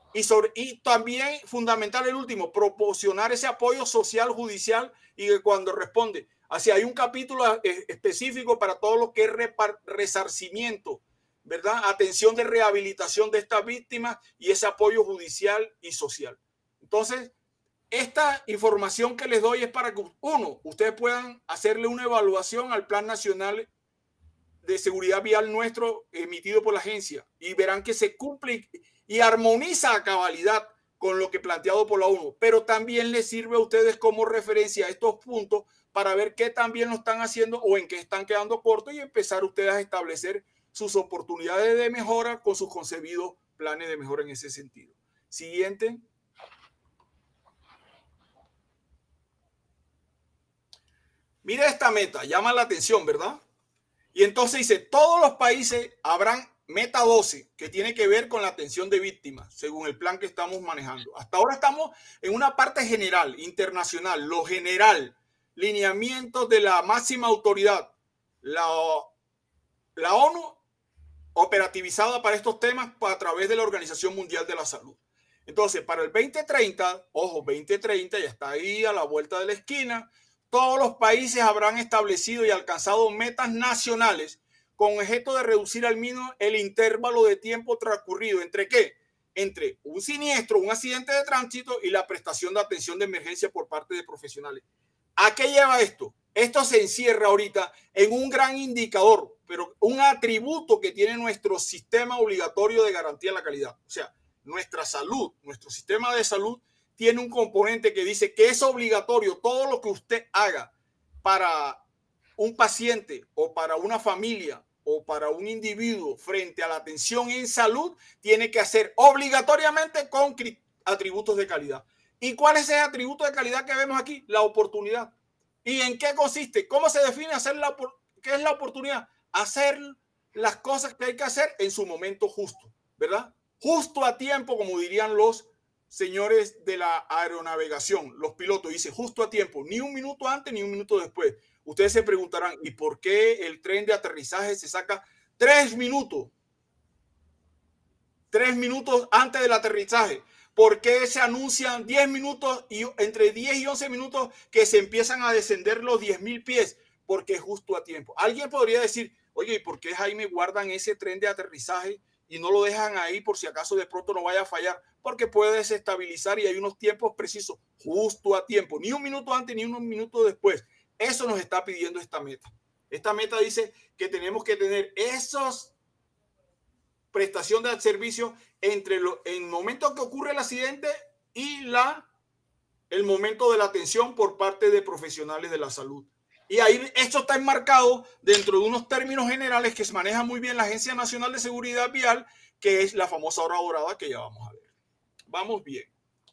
Y también fundamental el último, proporcionar ese apoyo social, judicial y que cuando responde, así hay un capítulo específico para todo lo que es resarcimiento, ¿verdad? Atención de rehabilitación de estas víctimas y ese apoyo judicial y social. Entonces, esta información que les doy es para que, uno, ustedes puedan hacerle una evaluación al Plan Nacional de Seguridad Vial nuestro emitido por la agencia y verán que se cumple y armoniza a cabalidad con lo que planteado por la ONU, pero también les sirve a ustedes como referencia a estos puntos para ver qué también lo están haciendo o en qué están quedando cortos y empezar ustedes a establecer sus oportunidades de mejora con sus concebidos planes de mejora en ese sentido. Siguiente. Mira esta meta, llama la atención, ¿verdad? Y entonces dice, todos los países habrán meta 12, que tiene que ver con la atención de víctimas, según el plan que estamos manejando. Hasta ahora estamos en una parte general, internacional, lo general, lineamientos de la máxima autoridad, la ONU operativizada para estos temas a través de la Organización Mundial de la Salud. Entonces, para el 2030, ojo, 2030 ya está ahí a la vuelta de la esquina, todos los países habrán establecido y alcanzado metas nacionales con objeto de reducir al mínimo el intervalo de tiempo transcurrido. ¿Entre qué? Entre un siniestro, un accidente de tránsito y la prestación de atención de emergencia por parte de profesionales. ¿A qué lleva esto? Esto se encierra ahorita en un gran indicador, pero un atributo que tiene nuestro sistema obligatorio de garantía de la calidad. O sea, nuestra salud, nuestro sistema de salud tiene un componente que dice que es obligatorio todo lo que usted haga para un paciente o para una familia o para un individuo frente a la atención en salud, tiene que hacer obligatoriamente con atributos de calidad. ¿Y cuál es ese atributo de calidad que vemos aquí? La oportunidad. ¿Y en qué consiste? ¿Cómo se define qué es la oportunidad? Hacer las cosas que hay que hacer en su momento justo, ¿verdad? Justo a tiempo, como dirían los señores de la aeronavegación, los pilotos, dice justo a tiempo, ni un minuto antes ni un minuto después. Ustedes se preguntarán, ¿y por qué el tren de aterrizaje se saca 3 minutos? 3 minutos antes del aterrizaje. ¿Por qué se anuncian 10 minutos y entre 10 y 11 minutos que se empiezan a descender los 10.000 pies? Porque es justo a tiempo. Alguien podría decir, oye, ¿y por qué, Jaime, guardan ese tren de aterrizaje y no lo dejan ahí por si acaso de pronto no vaya a fallar? Porque puede desestabilizar y hay unos tiempos precisos, justo a tiempo, ni un minuto antes ni un minuto después. Eso nos está pidiendo esta meta. Esta meta dice que tenemos que tener esos prestación de servicio entre el momento que ocurre el accidente y el momento de la atención por parte de profesionales de la salud. Y ahí esto está enmarcado dentro de unos términos generales que se maneja muy bien la Agencia Nacional de Seguridad Vial, que es la famosa hora dorada que ya vamos a ver. Vamos bien.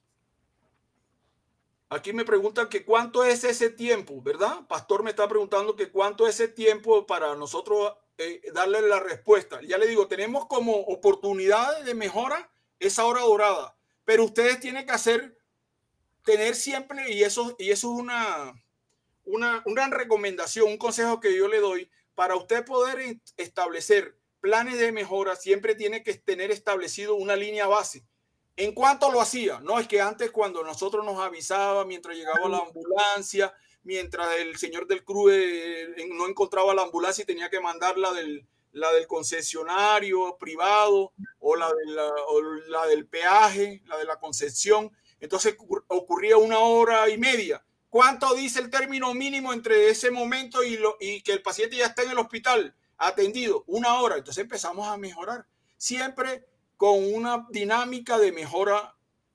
Aquí me preguntan que cuánto es ese tiempo, ¿verdad? Pastor me está preguntando que cuánto es ese tiempo para nosotros darle la respuesta. Ya le digo, tenemos como oportunidad de mejora esa hora dorada, pero ustedes tienen que tener siempre, y eso es una gran recomendación, un consejo que yo le doy, para usted poder establecer planes de mejora, siempre tiene que tener establecido una línea base. ¿En cuánto lo hacía? No, es que antes cuando nosotros nos avisaba, mientras llegaba la ambulancia, mientras el señor del CRUE no encontraba la ambulancia y tenía que mandar la del concesionario privado o la del peaje, la de la concesión, entonces ocurría 1 hora y media. ¿Cuánto dice el término mínimo entre ese momento y que el paciente ya está en el hospital atendido? 1 hora. Entonces empezamos a mejorar. Siempre con una dinámica de mejora,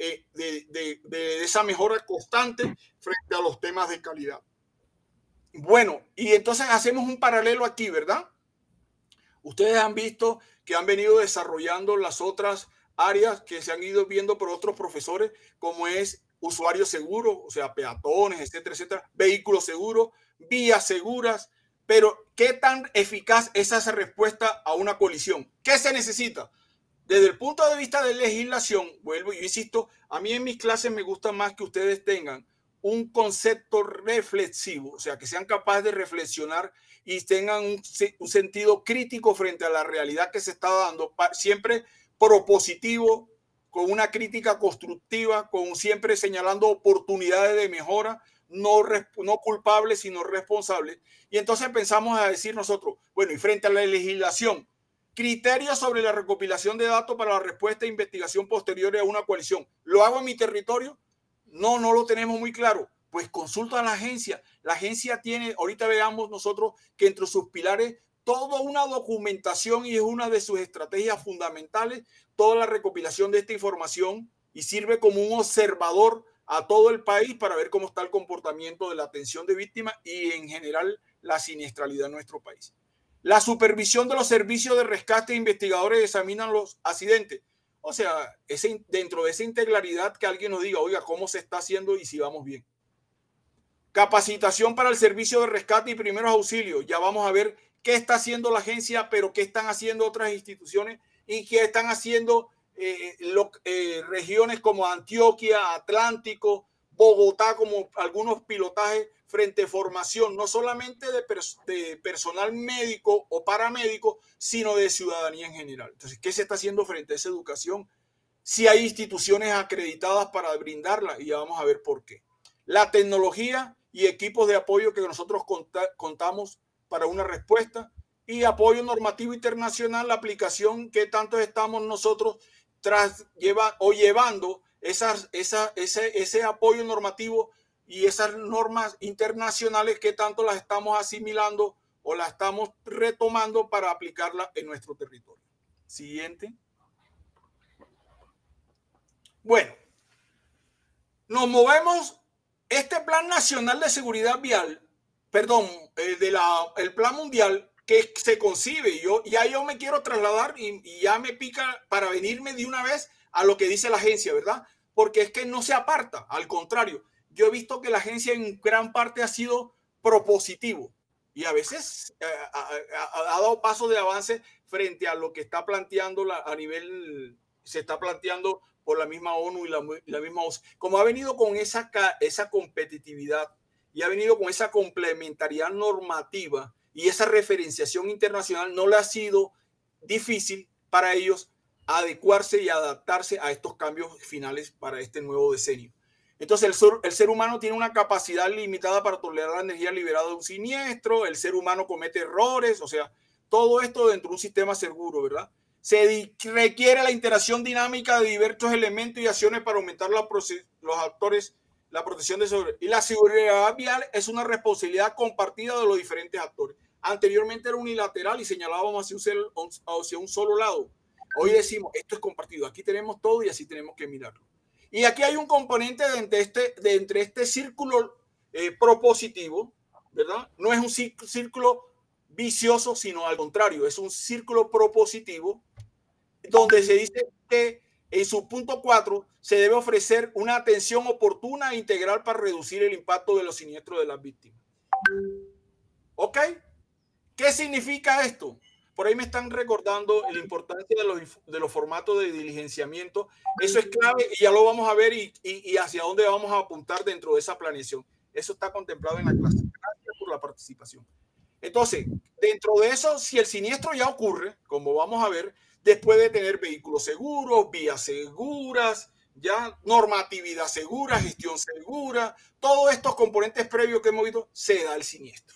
de esa mejora constante frente a los temas de calidad. Bueno, y entonces hacemos un paralelo aquí, ¿verdad? Ustedes han visto que han venido desarrollando las otras áreas que se han ido viendo por otros profesores, como es usuarios seguros, o sea, peatones, etcétera, etcétera, vehículos seguros, vías seguras, pero ¿qué tan eficaz es esa respuesta a una colisión? ¿Qué se necesita? Desde el punto de vista de legislación, vuelvo y insisto, a mí en mis clases me gusta más que ustedes tengan un concepto reflexivo, o sea, que sean capaces de reflexionar y tengan un sentido crítico frente a la realidad que se está dando, siempre propositivo, con una crítica constructiva, con siempre señalando oportunidades de mejora, no culpables, sino responsables. Y entonces pensamos a decir nosotros, bueno, y frente a la legislación, criterios sobre la recopilación de datos para la respuesta e investigación posterior a una colisión. ¿Lo hago en mi territorio? No lo tenemos muy claro. Pues consulta a la agencia. La agencia tiene, ahorita veamos nosotros que entre sus pilares, toda una documentación y es una de sus estrategias fundamentales, toda la recopilación de esta información y sirve como un observador a todo el país para ver cómo está el comportamiento de la atención de víctimas y en general la siniestralidad en nuestro país. La supervisión de los servicios de rescate, investigadores examinan los accidentes. O sea, dentro de esa integralidad que alguien nos diga, oiga, ¿cómo se está haciendo y si vamos bien? Capacitación para el servicio de rescate y primeros auxilios. Ya vamos a ver qué está haciendo la agencia, pero qué están haciendo otras instituciones y qué están haciendo regiones como Antioquia, Atlántico, Bogotá, como algunos pilotajes frente a formación, no solamente de personal médico o paramédico, sino de ciudadanía en general. Entonces, ¿qué se está haciendo frente a esa educación? Si hay instituciones acreditadas para brindarla, y ya vamos a ver por qué. La tecnología y equipos de apoyo que nosotros contamos para una respuesta, y apoyo normativo internacional, la aplicación que tanto estamos nosotros llevando ese apoyo normativo y esas normas internacionales que tanto las estamos asimilando o las estamos retomando para aplicarla en nuestro territorio. Siguiente. Bueno, nos movemos. Este Plan Nacional de Seguridad Vial, perdón, el Plan Mundial que se concibe, yo me quiero trasladar y ya me pica para venirme de una vez a lo que dice la agencia, ¿verdad? Porque es que no se aparta, al contrario. Yo he visto que la agencia en gran parte ha sido propositivo y a veces ha dado pasos de avance frente a lo que está planteando se está planteando por la misma ONU y la misma OCDE. Como ha venido con esa competitividad y ha venido con esa complementariedad normativa y esa referenciación internacional, no le ha sido difícil para ellos adecuarse y adaptarse a estos cambios finales para este nuevo decenio. Entonces, el ser humano tiene una capacidad limitada para tolerar la energía liberada de un siniestro, el ser humano comete errores, o sea, todo esto dentro de un sistema seguro, ¿verdad? Se requiere la interacción dinámica de diversos elementos y acciones para aumentar la protección de seguridad. Y la seguridad vial es una responsabilidad compartida de los diferentes actores. Anteriormente era unilateral y señalábamos hacia un solo lado. Hoy decimos, esto es compartido, aquí tenemos todo y así tenemos que mirarlo. Y aquí hay un componente de entre este círculo propositivo, ¿verdad? No es un círculo vicioso, sino al contrario, es un círculo propositivo donde se dice que en su punto 4 se debe ofrecer una atención oportuna e integral para reducir el impacto de los siniestros de las víctimas. ¿Ok? ¿Qué significa esto? Por ahí me están recordando la importancia de los formatos de diligenciamiento. Eso es clave y ya lo vamos a ver y hacia dónde vamos a apuntar dentro de esa planeación. Eso está contemplado en la clase. Gracias por la participación. Entonces, dentro de eso, si el siniestro ya ocurre, como vamos a ver, después de tener vehículos seguros, vías seguras, ya normatividad segura, gestión segura, todos estos componentes previos que hemos visto, se da el siniestro.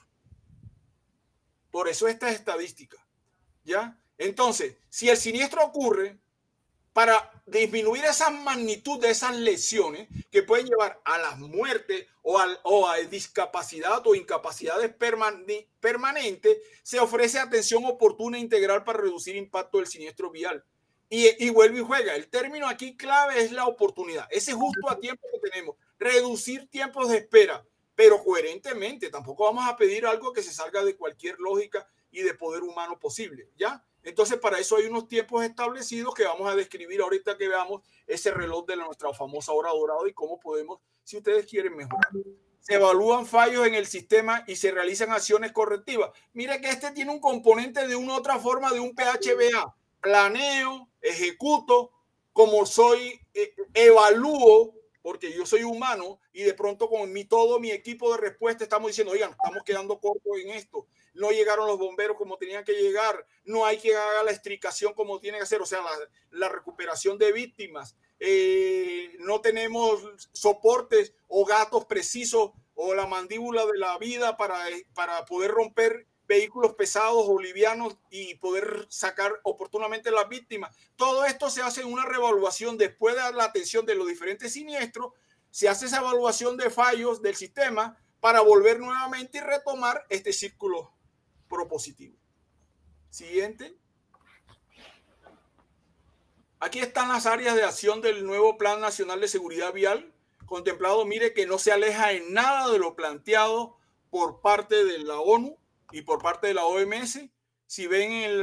Por eso esta estadística, ¿ya? Entonces, si el siniestro ocurre, para disminuir esa magnitud de esas lesiones que pueden llevar a la muerte o a discapacidad o incapacidades permanentes, se ofrece atención oportuna e integral para reducir el impacto del siniestro vial. Y vuelve y juega. El término aquí clave es la oportunidad. Ese justo a tiempo que tenemos. Reducir tiempos de espera, pero coherentemente. Tampoco vamos a pedir algo que se salga de cualquier lógica y de poder humano posible, ¿ya? Entonces, para eso hay unos tiempos establecidos que vamos a describir ahorita que veamos ese reloj de nuestra famosa hora dorada y cómo podemos, si ustedes quieren, mejorar. Se evalúan fallos en el sistema y se realizan acciones correctivas. Mire que este tiene un componente de una u otra forma de un PHBA. Planeo, ejecuto, como soy, evalúo, porque yo soy humano y de pronto con todo mi equipo de respuesta estamos diciendo, oigan, estamos quedando cortos en esto. No llegaron los bomberos como tenían que llegar, no hay que hacer la extricación como tiene que hacer, o sea, la recuperación de víctimas, no tenemos soportes o gatos precisos o la mandíbula de la vida para poder romper vehículos pesados o livianos y poder sacar oportunamente las víctimas. Todo esto se hace en una reevaluación después de la atención de los diferentes siniestros, se hace esa evaluación de fallos del sistema para volver nuevamente y retomar este círculo propositivo. Siguiente. Aquí están las áreas de acción del nuevo Plan Nacional de Seguridad Vial contemplado. Mire que no se aleja en nada de lo planteado por parte de la ONU y por parte de la OMS. Si ven en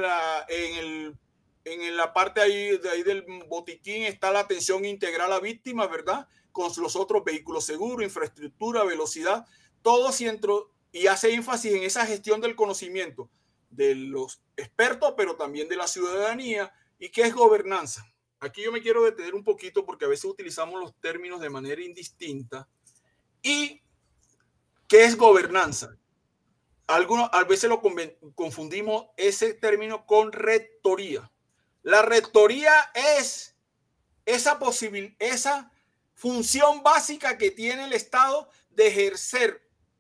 la parte ahí del botiquín está la atención integral a víctimas, ¿verdad? Con los otros vehículos seguros, infraestructura, velocidad, todo y hace énfasis en esa gestión del conocimiento de los expertos, pero también de la ciudadanía. ¿Y qué es gobernanza? Aquí yo me quiero detener un poquito porque a veces utilizamos los términos de manera indistinta. ¿Y qué es gobernanza? A veces lo confundimos ese término con rectoría. La rectoría es esa función básica que tiene el Estado de ejercer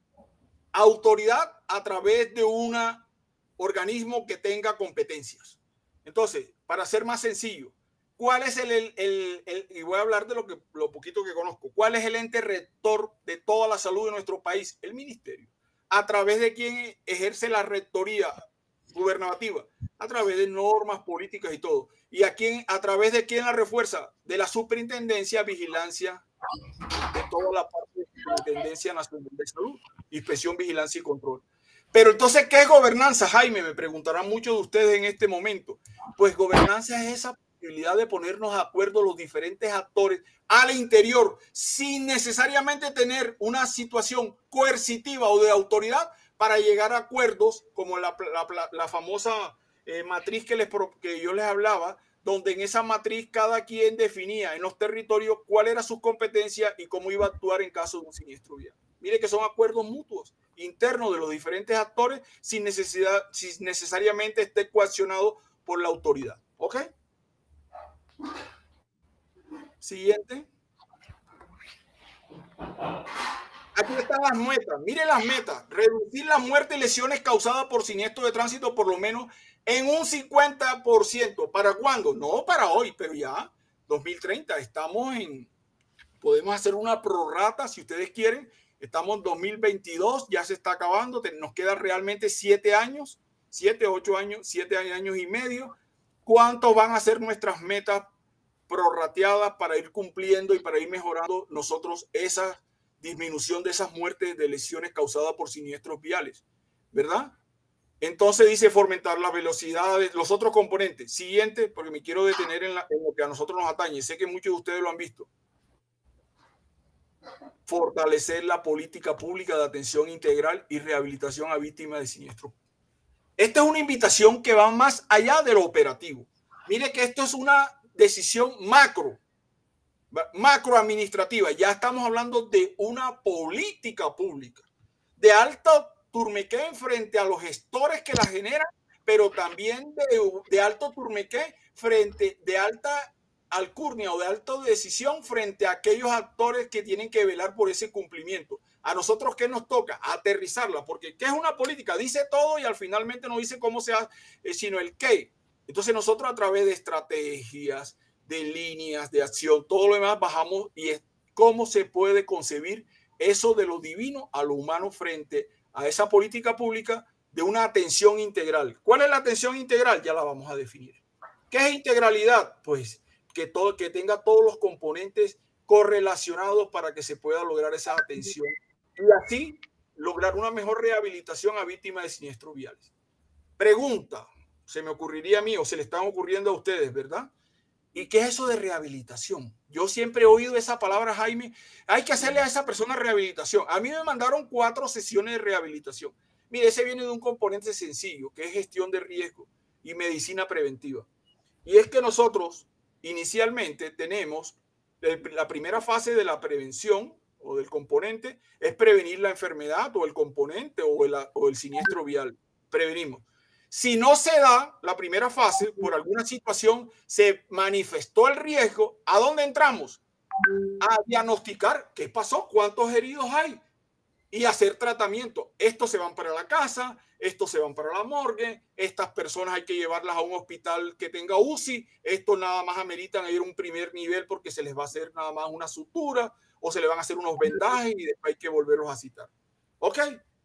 autoridad a través de un organismo que tenga competencias. Entonces, para ser más sencillo, ¿cuál es y voy a hablar de lo poquito que conozco, cuál es el ente rector de toda la salud de nuestro país? El ministerio. ¿A través de quién ejerce la rectoría gubernativa? A través de normas, políticas y todo. ¿Y a través de quién la refuerza? De la Superintendencia, Vigilancia, de toda la parte de la Superintendencia Nacional de Salud, Inspección, Vigilancia y Control. Pero entonces, ¿qué es gobernanza, Jaime? Me preguntarán muchos de ustedes en este momento. Pues gobernanza es esa posibilidad de ponernos de acuerdo los diferentes actores al interior, sin necesariamente tener una situación coercitiva o de autoridad para llegar a acuerdos como la famosa matriz que yo les hablaba, donde en esa matriz cada quien definía en los territorios cuál era su competencia y cómo iba a actuar en caso de un siniestro vial. Mire que son acuerdos mutuos internos de los diferentes actores sin necesariamente esté coaccionado por la autoridad. ¿Ok? Siguiente. Aquí están las metas. Mire las metas. Reducir la muerte y lesiones causadas por siniestro de tránsito por lo menos en un 50%. ¿Para cuándo? No para hoy, pero ya 2030. Podemos hacer una prorrata si ustedes quieren. Estamos en 2022, ya se está acabando. Nos quedan realmente 7 años, 7, 8 años, 7 años y medio. ¿Cuántos van a ser nuestras metas prorrateadas para ir cumpliendo y para ir mejorando nosotros esa disminución de esas muertes de lesiones causadas por siniestros viales? ¿Verdad? Entonces dice fomentar las velocidades, los otros componentes. Siguiente, porque me quiero detener en lo que a nosotros nos atañe. Sé que muchos de ustedes lo han visto. Fortalecer la política pública de atención integral y rehabilitación a víctimas de siniestros. Esta es una invitación que va más allá de lo operativo. Mire que esto es una decisión macro administrativa. Ya estamos hablando de una política pública de alto turmequén frente a los gestores que la generan, pero también de alto turmequén frente de alta alcurnia o de alta decisión frente a aquellos actores que tienen que velar por ese cumplimiento. A nosotros, ¿qué nos toca? Aterrizarla, porque ¿qué es una política? Dice todo y al finalmente no dice cómo se hace, sino el qué. Entonces nosotros a través de estrategias, de líneas, de acción, todo lo demás bajamos y es cómo se puede concebir eso de lo divino a lo humano frente a esa política pública de una atención integral. ¿Cuál es la atención integral? Ya la vamos a definir. ¿Qué es integralidad? Pues que tenga todos los componentes correlacionados para que se pueda lograr esa atención y así lograr una mejor rehabilitación a víctimas de siniestros viales. Pregunta, se me ocurriría a mí o se le están ocurriendo a ustedes, ¿verdad? ¿Y qué es eso de rehabilitación? Yo siempre he oído esa palabra, Jaime. Hay que hacerle a esa persona rehabilitación. A mí me mandaron 4 sesiones de rehabilitación. Mire, ese viene de un componente sencillo, que es gestión de riesgo y medicina preventiva. Y es que nosotros inicialmente tenemos la primera fase de la prevención o del componente es prevenir la enfermedad o el componente o el siniestro vial. Prevenimos. Si no se da la primera fase, por alguna situación se manifestó el riesgo, ¿a dónde entramos? A diagnosticar qué pasó, cuántos heridos hay y hacer tratamiento. Estos se van para la casa, estos se van para la morgue, estas personas hay que llevarlas a un hospital que tenga UCI, estos nada más ameritan ir a un primer nivel porque se les va a hacer nada más una sutura o se le van a hacer unos vendajes y después hay que volverlos a citar. ¿Ok?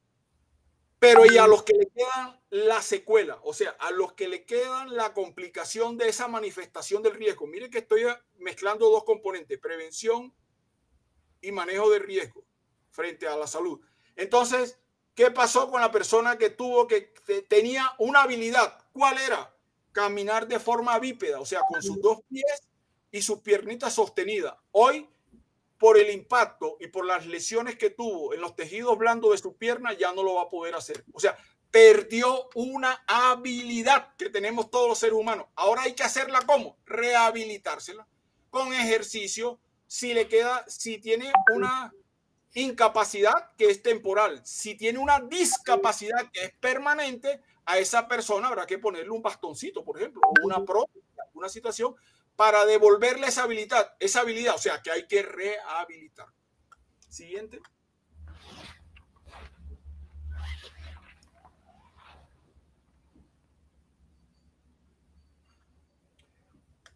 Pero y a los que le quedan la secuela, o sea, a los que le quedan la complicación de esa manifestación del riesgo. Miren que estoy mezclando 2 componentes, prevención y manejo de riesgo frente a la salud. Entonces, ¿qué pasó con la persona que tenía una habilidad? ¿Cuál era? Caminar de forma bípeda, o sea, con sus 2 pies y sus piernitas sostenidas. Hoy, por el impacto y por las lesiones que tuvo en los tejidos blandos de su pierna, ya no lo va a poder hacer. O sea, perdió una habilidad que tenemos todos los seres humanos. Ahora hay que hacerla ¿cómo? Rehabilitársela con ejercicio. Si tiene una incapacidad que es temporal, si tiene una discapacidad que es permanente, a esa persona habrá que ponerle un bastoncito, por ejemplo, o una prótesis, una situación para devolverle esa habilidad, o sea que hay que rehabilitar. Siguiente.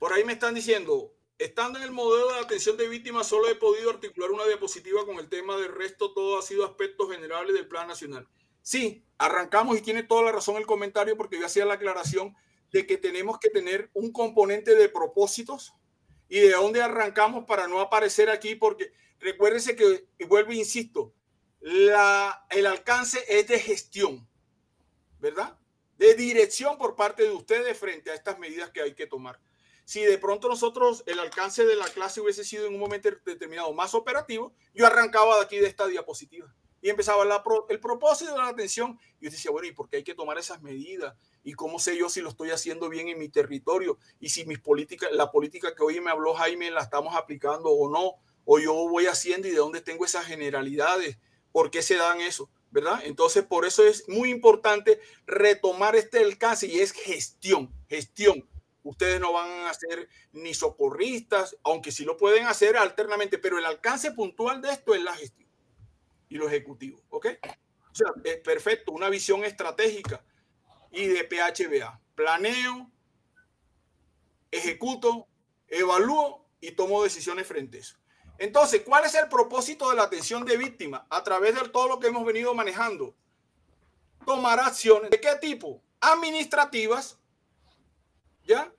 Por ahí me están diciendo, estando en el modelo de atención de víctimas, solo he podido articular una diapositiva con el tema. Del resto, todo ha sido aspectos generales del Plan Nacional. Sí, arrancamos y tiene toda la razón el comentario, porque yo hacía la aclaración de que tenemos que tener un componente de propósitos y de dónde arrancamos para no aparecer aquí, porque recuérdense que, y vuelvo e insisto, el alcance es de gestión, ¿verdad? De dirección por parte de ustedes frente a estas medidas que hay que tomar. Si de pronto nosotros, el alcance de la clase hubiese sido en un momento determinado más operativo, yo arrancaba de aquí de esta diapositiva y empezaba el propósito de la atención. Y yo decía, bueno, ¿y por qué hay que tomar esas medidas? ¿Y cómo sé yo si lo estoy haciendo bien en mi territorio? Y si mis políticas, la política que hoy me habló Jaime, la estamos aplicando o no, o yo voy haciendo, y de dónde tengo esas generalidades, por qué se dan eso, ¿verdad? Entonces, por eso es muy importante retomar este alcance, y es gestión. Ustedes no van a ser ni socorristas, aunque sí lo pueden hacer alternamente, pero el alcance puntual de esto es la gestión y lo ejecutivo, ¿ok? O sea, es perfecto, una visión estratégica y de PHBA. Planeo, ejecuto, evalúo y tomo decisiones frente a eso. Entonces, ¿cuál es el propósito de la atención de víctimas? A través de todo lo que hemos venido manejando, tomar acciones. ¿De qué tipo? Administrativas, ¿ya?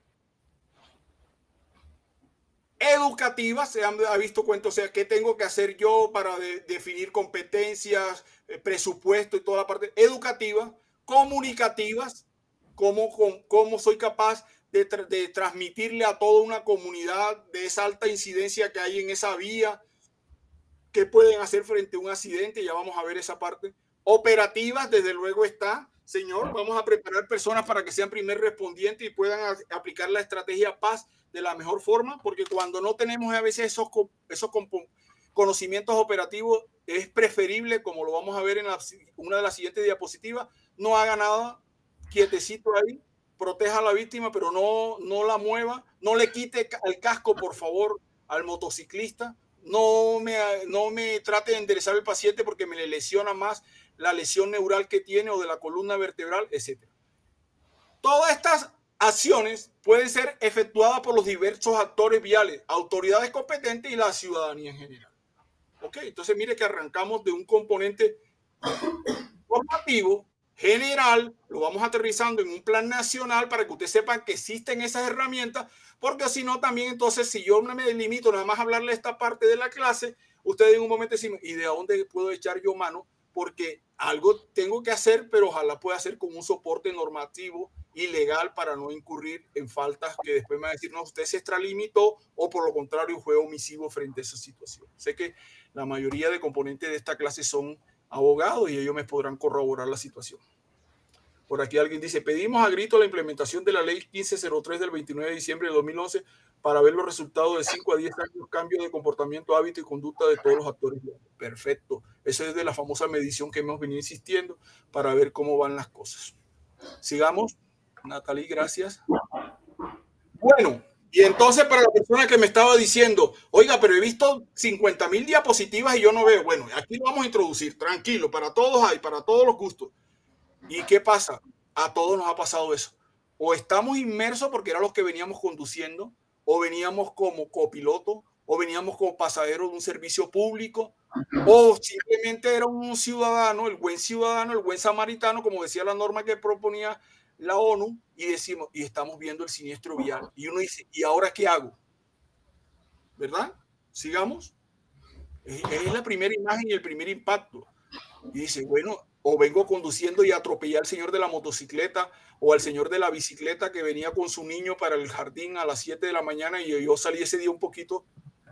Educativas, se ha visto cuento, o sea, qué tengo que hacer yo para definir competencias, presupuesto y toda la parte educativa, comunicativas, cómo soy capaz de transmitirle a toda una comunidad de esa alta incidencia que hay en esa vía, qué pueden hacer frente a un accidente, ya vamos a ver esa parte. Operativas, desde luego está, señor, vamos a preparar personas para que sean primer respondientes y puedan aplicar la estrategia PAS de la mejor forma, porque cuando no tenemos a veces esos conocimientos operativos, es preferible, como lo vamos a ver en una de las siguientes diapositivas, no haga nada, quietecito ahí, proteja a la víctima, pero no la mueva, no le quite el casco, por favor, al motociclista, no me trate de enderezar el paciente porque me le lesiona más la lesión neural que tiene o de la columna vertebral, etc. Todas estas acciones pueden ser efectuadas por los diversos actores viales, autoridades competentes y la ciudadanía en general. Ok, entonces mire que arrancamos de un componente formativo general, lo vamos aterrizando en un plan nacional para que ustedes sepan que existen esas herramientas, porque si no también entonces si yo me limito nada más a hablarle esta parte de la clase, ustedes en un momento decimos, ¿y de dónde puedo echar yo mano? Porque algo tengo que hacer, pero ojalá pueda hacer con un soporte normativo y legal para no incurrir en faltas que después me van a decir, no, usted se extralimitó o por lo contrario fue omisivo frente a esa situación. Sé que la mayoría de componentes de esta clase son abogados y ellos me podrán corroborar la situación. Por aquí alguien dice, pedimos a grito la implementación de la ley 1503 del 29 de diciembre de 2011 para ver los resultados de 5 a 10 años, cambios de comportamiento, hábito y conducta de todos los actores. Perfecto. Eso es de la famosa medición que hemos venido insistiendo para ver cómo van las cosas. Sigamos. Natalie, gracias. Bueno, y entonces para la persona que me estaba diciendo, oiga, pero he visto 50,000 diapositivas y yo no veo. Bueno, aquí lo vamos a introducir, tranquilo, para todos hay, para todos los gustos. ¿Y qué pasa? A todos nos ha pasado eso. O estamos inmersos porque era los que veníamos conduciendo, o veníamos como copiloto, o veníamos como pasajeros de un servicio público, o simplemente era un ciudadano, el buen samaritano, como decía la norma que proponía la ONU, y decimos, y estamos viendo el siniestro vial. Y uno dice, ¿y ahora qué hago? ¿Verdad? Sigamos. Es la primera imagen y el primer impacto. Y dice, bueno, o vengo conduciendo y atropellé al señor de la motocicleta o al señor de la bicicleta que venía con su niño para el jardín a las 7 de la mañana y yo salí ese día un poquito.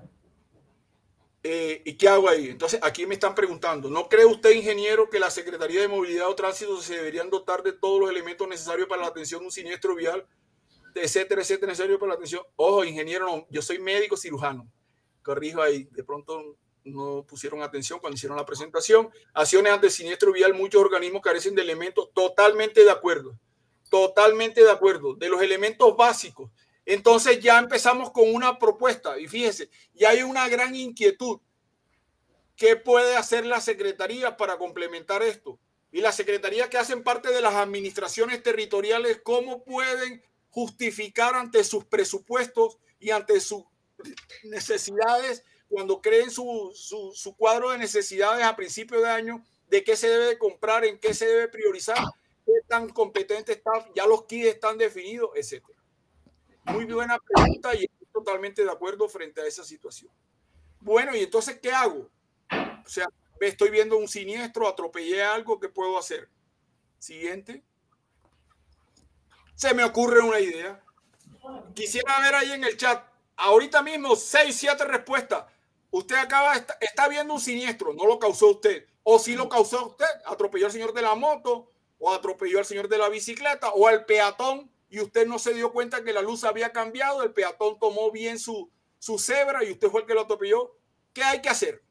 ¿Y qué hago ahí? Entonces, aquí me están preguntando, ¿no cree usted, ingeniero, que la Secretaría de Movilidad o Tránsito se deberían dotar de todos los elementos necesarios para la atención de un siniestro vial, etcétera, etcétera, necesario para la atención? Ojo, ingeniero, no, yo soy médico cirujano. Corrijo ahí, de pronto no pusieron atención cuando hicieron la presentación. Acciones ante el siniestro vial, muchos organismos carecen de elementos. Totalmente de acuerdo, de los elementos básicos. Entonces ya empezamos con una propuesta y fíjense, ya hay una gran inquietud. ¿Qué puede hacer la Secretaría para complementar esto? Y las secretarías que hacen parte de las administraciones territoriales, ¿cómo pueden justificar ante sus presupuestos y ante sus necesidades, cuando creen su cuadro de necesidades a principio de año, de qué se debe comprar, en qué se debe priorizar, qué tan competente está, ya los kits están definidos, etc. Muy buena pregunta y estoy totalmente de acuerdo frente a esa situación. Bueno, y entonces, ¿qué hago? O sea, estoy viendo un siniestro, atropellé algo, ¿qué puedo hacer? Siguiente. Se me ocurre una idea. Quisiera ver ahí en el chat, ahorita mismo, 6, 7 respuestas. Usted está viendo un siniestro, no lo causó usted. O sí lo causó usted, atropelló al señor de la moto, o atropelló al señor de la bicicleta, o al peatón, y usted no se dio cuenta que la luz había cambiado, el peatón tomó bien su cebra y usted fue el que lo atropelló. ¿Qué hay que hacer?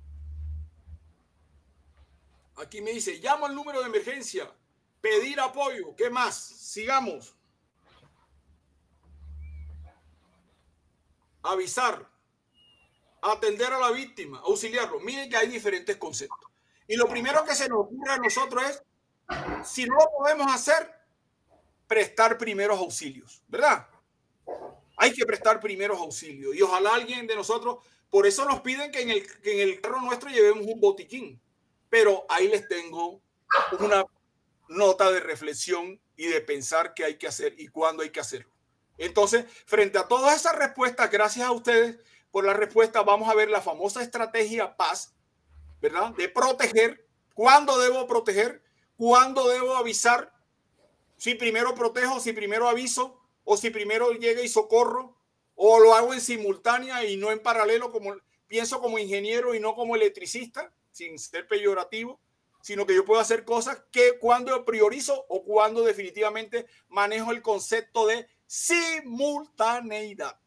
Aquí me dice, llamo al número de emergencia, pedir apoyo. ¿Qué más? Sigamos. Avisar, atender a la víctima, auxiliarlo. Miren que hay diferentes conceptos. Y lo primero que se nos ocurre a nosotros es, si no lo podemos hacer, prestar primeros auxilios, ¿verdad? Hay que prestar primeros auxilios. Y ojalá alguien de nosotros, por eso nos piden que en el carro nuestro llevemos un botiquín. Pero ahí les tengo una nota de reflexión y de pensar qué hay que hacer y cuándo hay que hacerlo. Entonces, frente a todas esas respuestas, gracias a ustedes por la respuesta, vamos a ver la famosa estrategia PAS, ¿verdad? De proteger, cuándo debo proteger, cuándo debo avisar, si primero protejo, si primero aviso, o si primero llega y socorro, o lo hago en simultánea y no en paralelo, como pienso como ingeniero y no como electricista, sin ser peyorativo, sino que yo puedo hacer cosas que cuando priorizo o cuando definitivamente manejo el concepto de simultaneidad.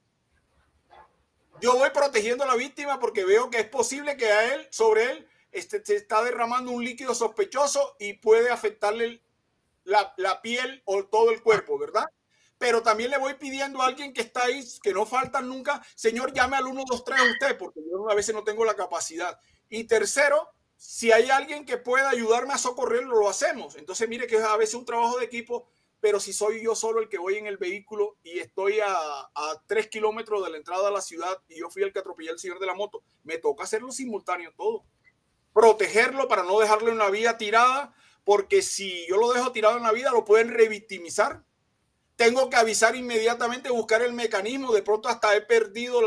Yo voy protegiendo a la víctima porque veo que es posible que a él, sobre él, se está derramando un líquido sospechoso y puede afectarle la piel o todo el cuerpo, ¿verdad? Pero también le voy pidiendo a alguien que está ahí, que no faltan nunca, señor, llame al 123 a usted, porque yo a veces no tengo la capacidad. Y tercero, si hay alguien que pueda ayudarme a socorrerlo, lo hacemos. Entonces, mire que es a veces un trabajo de equipo, pero si soy yo solo el que voy en el vehículo y estoy a 3 kilómetros de la entrada a la ciudad y yo fui el que atropellé al señor de la moto, me toca hacerlo simultáneo todo. Protegerlo para no dejarlo en la vía tirada, porque si yo lo dejo tirado en la vida, lo pueden revictimizar. Tengo que avisar inmediatamente, buscar el mecanismo. De pronto hasta he perdido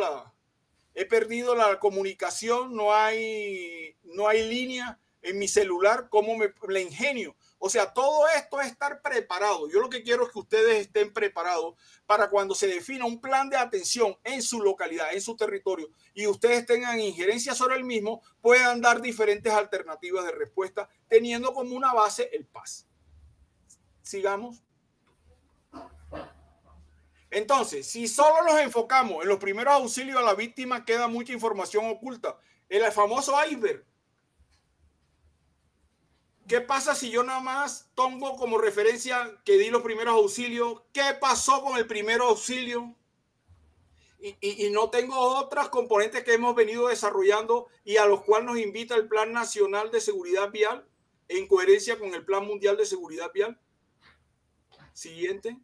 la comunicación, no hay línea en mi celular, ¿cómo me la ingenio? O sea, todo esto es estar preparado. Yo lo que quiero es que ustedes estén preparados para cuando se defina un plan de atención en su localidad, en su territorio, y ustedes tengan injerencia sobre el mismo, puedan dar diferentes alternativas de respuesta, teniendo como una base el PAS. Sigamos. Entonces, si solo nos enfocamos en los primeros auxilios a la víctima, queda mucha información oculta. El famoso iceberg. ¿Qué pasa si yo nada más tomo como referencia que di los primeros auxilios? ¿Qué pasó con el primer auxilio? Y no tengo otras componentes que hemos venido desarrollando y a los cuales nos invita el Plan Nacional de Seguridad Vial en coherencia con el Plan Mundial de Seguridad Vial. Siguiente.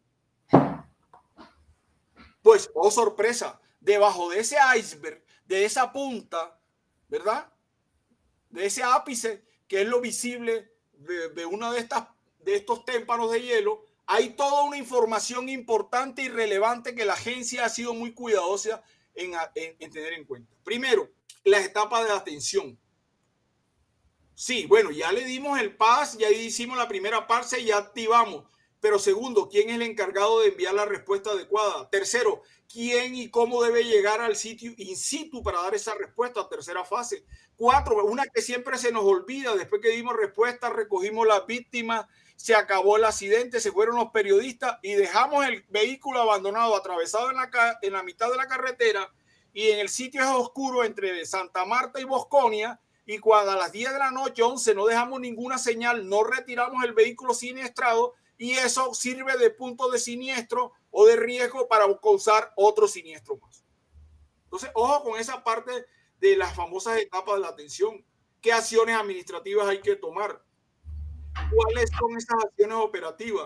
Pues, oh sorpresa, debajo de ese iceberg, de esa punta, ¿verdad? De ese ápice, que es lo visible de una de estos témpanos de hielo, hay toda una información importante y relevante que la agencia ha sido muy cuidadosa en tener en cuenta. Primero, las etapas de atención. Sí, bueno, ya le dimos el PAS, ya hicimos la primera parte y ya activamos. Pero segundo, ¿quién es el encargado de enviar la respuesta adecuada? Tercero, ¿quién y cómo debe llegar al sitio in situ para dar esa respuesta? Tercera fase. Cuatro, una que siempre se nos olvida, después que dimos respuesta, recogimos las víctimas, se acabó el accidente, se fueron los periodistas y dejamos el vehículo abandonado, atravesado en la mitad de la carretera y en el sitio es oscuro entre Santa Marta y Bosconia. Y cuando a las 10 de la noche, 11, no dejamos ninguna señal, no retiramos el vehículo siniestrado, y eso sirve de punto de siniestro o de riesgo para causar otro siniestro más. Entonces, ojo con esa parte de las famosas etapas de la atención. ¿Qué acciones administrativas hay que tomar? ¿Cuáles son esas acciones operativas?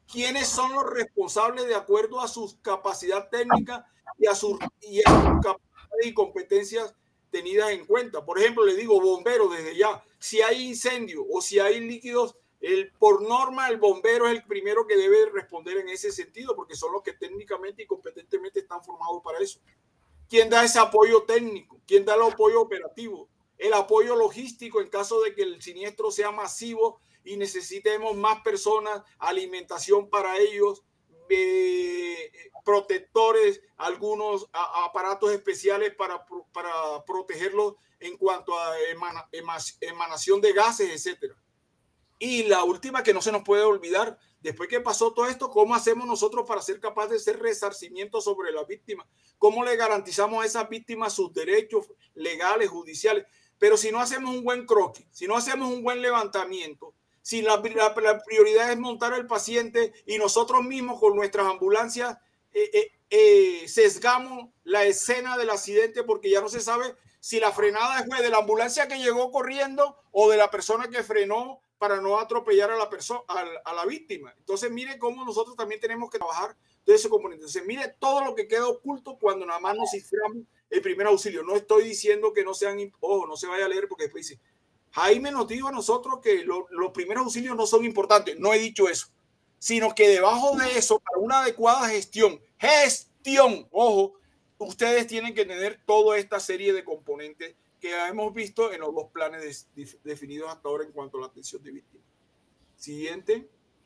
quiénes son los responsables de acuerdo a su capacidad técnica y a sus capacidades y competencias tenidas en cuenta. Por ejemplo, le digo bombero desde ya, si hay incendio o si hay líquidos, por norma el bombero es el primero que debe responder en ese sentido, porque son los que técnicamente y competentemente están formados para eso. ¿Quién da ese apoyo técnico? ¿Quién da el apoyo operativo? El apoyo logístico en caso de que el siniestro sea masivo y necesitemos más personas, alimentación para ellos, protectores, algunos aparatos especiales para protegerlos en cuanto a emanación de gases, etcétera. Y la última que no se nos puede olvidar, después que pasó todo esto, ¿cómo hacemos nosotros para ser capaces de hacer resarcimiento sobre las víctimas? ¿Cómo le garantizamos a esas víctimas sus derechos legales, judiciales? Pero si no hacemos un buen croquis, si no hacemos un buen levantamiento, si la prioridad es montar al paciente y nosotros mismos con nuestras ambulancias sesgamos la escena del accidente porque ya no se sabe si la frenada fue de la ambulancia que llegó corriendo o de la persona que frenó para no atropellar a la persona, a la víctima. Entonces, mire cómo nosotros también tenemos que trabajar de ese componente. Entonces, mire todo lo que queda oculto cuando nada más nos ciframos el primer auxilio. No estoy diciendo que no sean, ojo, no se vaya a leer porque después dice, Jaime nos dijo a nosotros que los primeros auxilios no son importantes. No he dicho eso, sino que debajo de eso, para una adecuada gestión, ojo, ustedes tienen que tener toda esta serie de componentes que hemos visto en los dos planes definidos hasta ahora en cuanto a la atención de víctimas. Siguiente.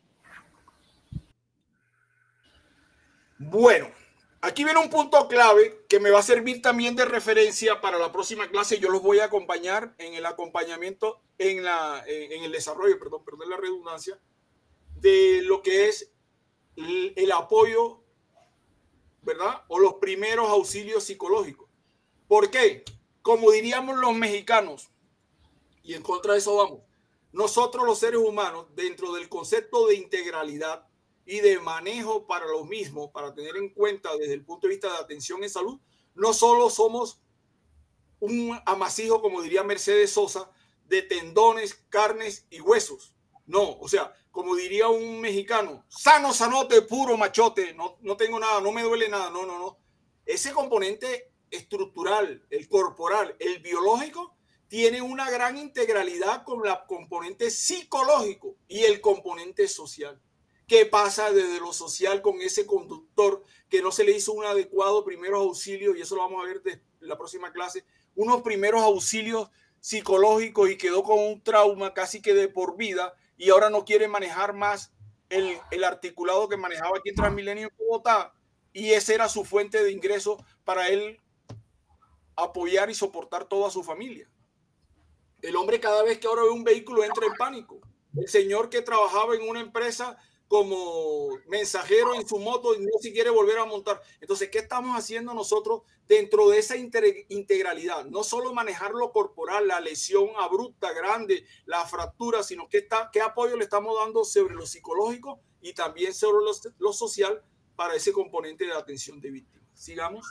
Bueno, aquí viene un punto clave que me va a servir también de referencia para la próxima clase. Yo los voy a acompañar en el acompañamiento, en el desarrollo, perdón la redundancia, de lo que es el apoyo, ¿verdad? O los primeros auxilios psicológicos. ¿Por qué? Como diríamos los mexicanos, y en contra de eso vamos, nosotros los seres humanos, dentro del concepto de integralidad y de manejo para lo mismo, para tener en cuenta desde el punto de vista de atención en salud, no solo somos un amasijo, como diría Mercedes Sosa, de tendones, carnes y huesos. No, o sea, como diría un mexicano, sano, sanote, puro machote, no tengo nada, no me duele nada, no. Ese componente estructural, el corporal, el biológico, tiene una gran integralidad con la componente psicológico y el componente social. ¿Qué pasa desde lo social con ese conductor que no se le hizo un adecuado primeros auxilios? Y eso lo vamos a ver en la próxima clase. Unos primeros auxilios psicológicos y quedó con un trauma casi que de por vida y ahora no quiere manejar más el articulado que manejaba aquí en Transmilenio en Bogotá, y esa era su fuente de ingreso para él apoyar y soportar toda su familia. El hombre cada vez que ahora ve un vehículo entra en pánico. El señor que trabajaba en una empresa como mensajero en su moto y no se quiere volver a montar. Entonces, ¿qué estamos haciendo nosotros dentro de esa integralidad? No solo manejar lo corporal, la lesión abrupta, grande, la fractura, sino qué apoyo le estamos dando sobre lo psicológico y también sobre lo social para ese componente de atención de víctimas. Sigamos.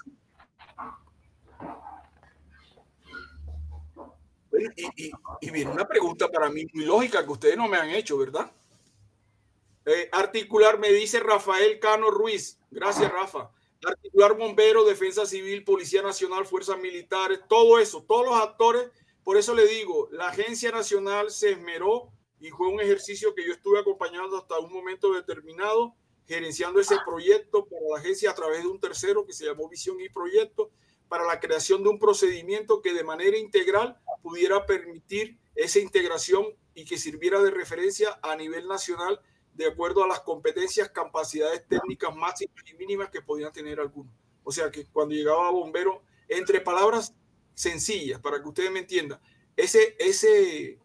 Bueno, y viene una pregunta para mí muy lógica que ustedes no me han hecho, ¿verdad? Articular, me dice Rafael Cano Ruiz. Gracias, Rafa. Articular bombero, defensa civil, policía nacional, fuerzas militares, todo eso, todos los actores. Por eso le digo, la Agencia Nacional se esmeró y fue un ejercicio que yo estuve acompañando hasta un momento determinado, gerenciando ese proyecto para la agencia a través de un tercero que se llamó Visión y Proyecto, para la creación de un procedimiento que de manera integral pudiera permitir esa integración y que sirviera de referencia a nivel nacional de acuerdo a las competencias, capacidades técnicas máximas y mínimas que podían tener algunos. O sea que cuando llegaba a bombero, entre palabras sencillas, para que ustedes me entiendan, ese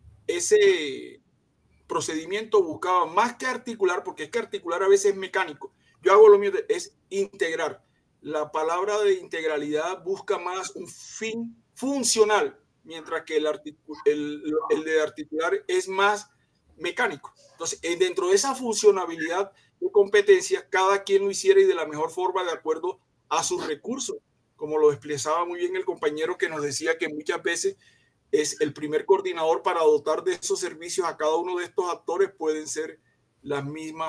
procedimiento buscaba más que articular, porque es que articular a veces es mecánico. Yo hago lo mío, es integrar. La palabra de integralidad busca más un fin funcional, mientras que el de articular es más mecánico. Entonces, dentro de esa funcionabilidad de competencias, cada quien lo hiciera y de la mejor forma de acuerdo a sus recursos, como lo expresaba muy bien el compañero que nos decía que muchas veces es el primer coordinador para dotar de esos servicios a cada uno de estos actores pueden ser las mismas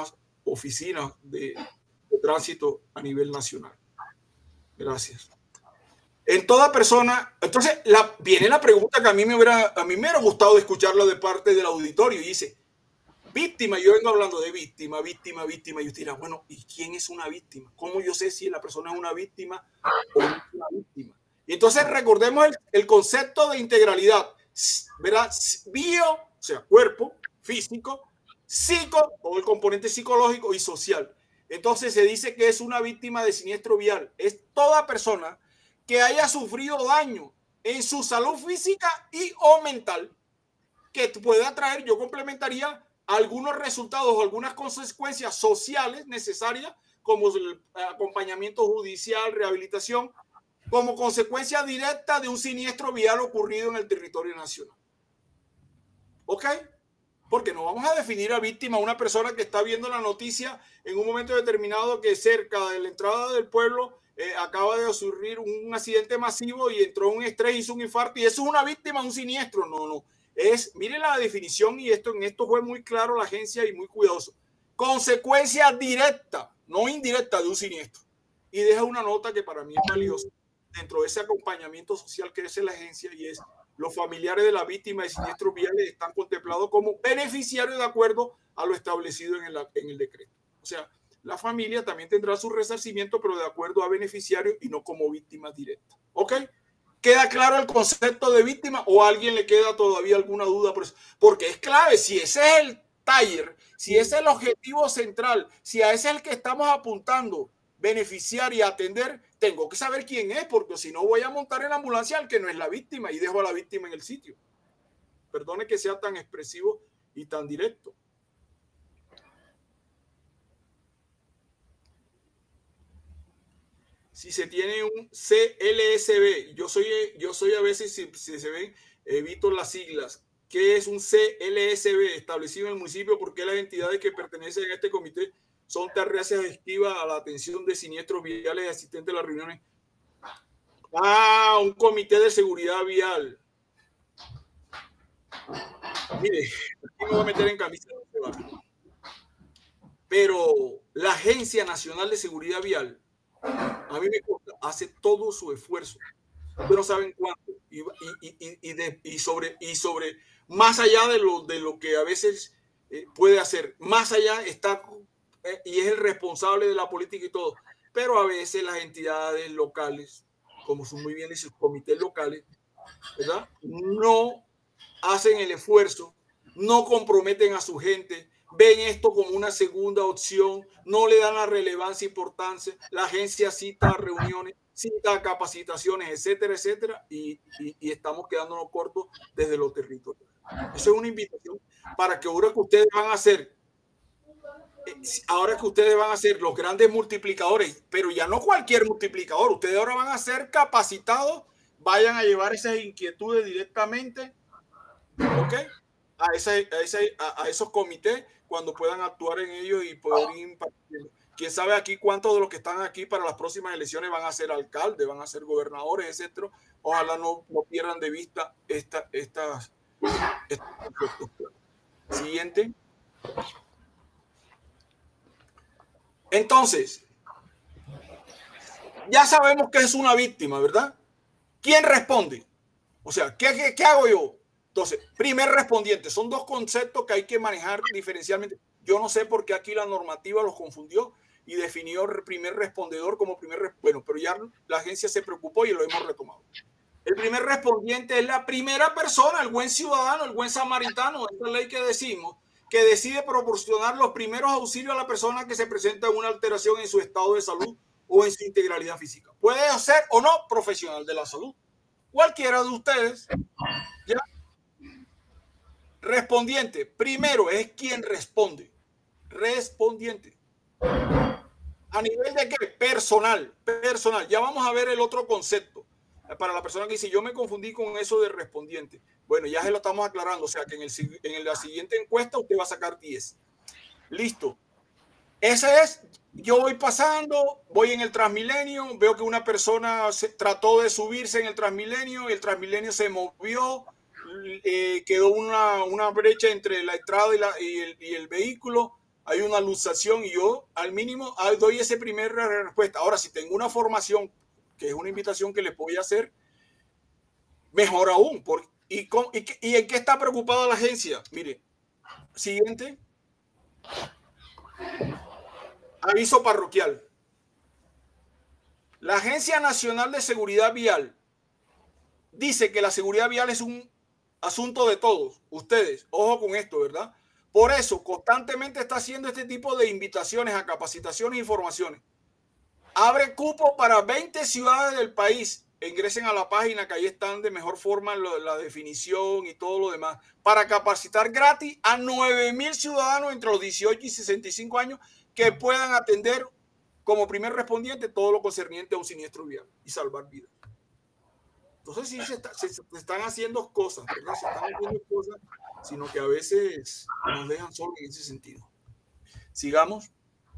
oficinas de tránsito a nivel nacional. Gracias. En toda persona, entonces viene la pregunta que a mí me hubiera gustado escucharla de parte del auditorio, y dice, víctima, yo vengo hablando de víctima, y usted dirá, bueno, ¿y quién es una víctima? ¿Cómo yo sé si la persona es una víctima o no es una víctima? Y entonces recordemos el concepto de integralidad, ¿verdad? Bio, o sea, cuerpo, físico, psico, o el componente psicológico, y social. Entonces se dice que es una víctima de siniestro vial. Es toda persona que haya sufrido daño en su salud física y o mental, que pueda traer, yo complementaría, algunos resultados o algunas consecuencias sociales necesarias, como el acompañamiento judicial, rehabilitación, como consecuencia directa de un siniestro vial ocurrido en el territorio nacional. ¿Ok? Porque no vamos a definir a víctima una persona que está viendo la noticia en un momento determinado que cerca de la entrada del pueblo acaba de ocurrir un accidente masivo y entró un estrés, hizo un infarto, y eso es una víctima, un siniestro. No. Mire la definición, y en esto fue muy claro la agencia y muy cuidadoso. Consecuencia directa, no indirecta, de un siniestro. Y deja una nota que para mí es valiosa dentro de ese acompañamiento social que hace la agencia, y es: los familiares de la víctima de siniestros viales están contemplados como beneficiarios de acuerdo a lo establecido en el decreto. O sea, la familia también tendrá su resarcimiento, pero de acuerdo a beneficiarios y no como víctimas directas. ¿Ok? ¿Queda claro el concepto de víctima, o a alguien le queda todavía alguna duda por eso? Porque es clave, si ese es el taller, si ese es el objetivo central, si a ese es el que estamos apuntando, beneficiar y atender, tengo que saber quién es, porque si no voy a montar en la ambulancia al que no es la víctima y dejo a la víctima en el sitio. Perdone que sea tan expresivo y tan directo. Si se tiene un CLSB, yo soy a veces, si se ven, evito las siglas. ¿Qué es un CLSB establecido en el municipio? Porque las entidades que pertenecen a este comité son tareas esquivas a la atención de siniestros viales y asistentes a las reuniones. Un comité de seguridad vial. Mire, aquí me voy a meter en camisa de barco. Pero la Agencia Nacional de Seguridad Vial, a mí me consta, hace todo su esfuerzo. Ustedes no saben cuánto. Y sobre más allá de lo que a veces puede hacer, más allá está, y es el responsable de la política y todo. Pero a veces las entidades locales, como son muy bien esos comités locales, ¿verdad?, no hacen el esfuerzo, no comprometen a su gente, ven esto como una segunda opción, no le dan la relevancia e importancia. La agencia cita reuniones, cita capacitaciones, etcétera, etcétera, y estamos quedándonos cortos desde los territorios. Eso es una invitación para que ahora que ustedes van a ser los grandes multiplicadores, pero ya no cualquier multiplicador, ustedes ahora van a ser capacitados, vayan a llevar esas inquietudes directamente, ¿ok?, a esos comités, cuando puedan actuar en ellos y poder impartir. Quién sabe aquí cuántos de los que están aquí para las próximas elecciones van a ser alcaldes, van a ser gobernadores, etcétera. Ojalá no pierdan de vista estas. Siguiente. Entonces, ya sabemos que es una víctima, ¿verdad? ¿Quién responde? O sea, ¿qué hago yo? Entonces, primer respondiente, son dos conceptos que hay que manejar diferencialmente. Yo no sé por qué aquí la normativa los confundió y definió el primer respondedor como bueno, pero ya la agencia se preocupó y lo hemos retomado. El primer respondiente es la primera persona, el buen ciudadano, el buen samaritano, esta ley que decimos, que decide proporcionar los primeros auxilios a la persona que se presenta una alteración en su estado de salud o en su integralidad física. Puede ser o no profesional de la salud. Cualquiera de ustedes, ¿ya? Respondiente, primero es quien responde. Respondiente. ¿A nivel de qué? Personal. Ya vamos a ver el otro concepto. Para la persona que dice, yo me confundí con eso de respondiente. Bueno, ya se lo estamos aclarando. O sea, que en la siguiente encuesta usted va a sacar 10. Listo. Ese es, yo voy pasando, voy en el Transmilenio, veo que una persona trató de subirse en el Transmilenio se movió, quedó una brecha entre la entrada y el vehículo, hay una luxación y yo al mínimo doy esa primera respuesta. Ahora, si tengo una formación, que es una invitación que les voy a hacer, mejor aún. ¿Y en qué está preocupada la agencia? Mire, siguiente. Aviso parroquial. La Agencia Nacional de Seguridad Vial dice que la seguridad vial es un asunto de todos. Ustedes, ojo con esto, ¿verdad? Por eso, constantemente está haciendo este tipo de invitaciones a capacitaciones e informaciones. Abre cupo para 20 ciudades del país. Ingresen a la página que ahí están de mejor forma la definición y todo lo demás. Para capacitar gratis a 9,000 ciudadanos entre los 18 y 65 años que puedan atender como primer respondiente todo lo concerniente a un siniestro vial y salvar vidas. Entonces sí se están haciendo cosas, ¿verdad? Se están haciendo cosas, sino que a veces nos dejan solos en ese sentido. Sigamos.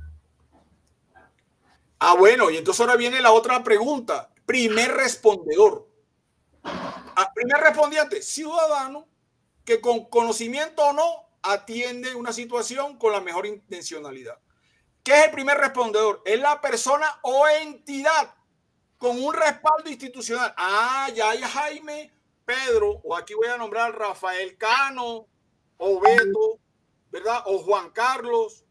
Bueno, y entonces ahora viene la otra pregunta. Primer respondedor. Primer respondiente, ciudadano que con conocimiento o no atiende una situación con la mejor intencionalidad. ¿Qué es el primer respondedor? Es la persona o entidad con un respaldo institucional. Ya hay Jaime, Pedro, o aquí voy a nombrar Rafael Cano, o Beto, ¿verdad? O Juan Carlos.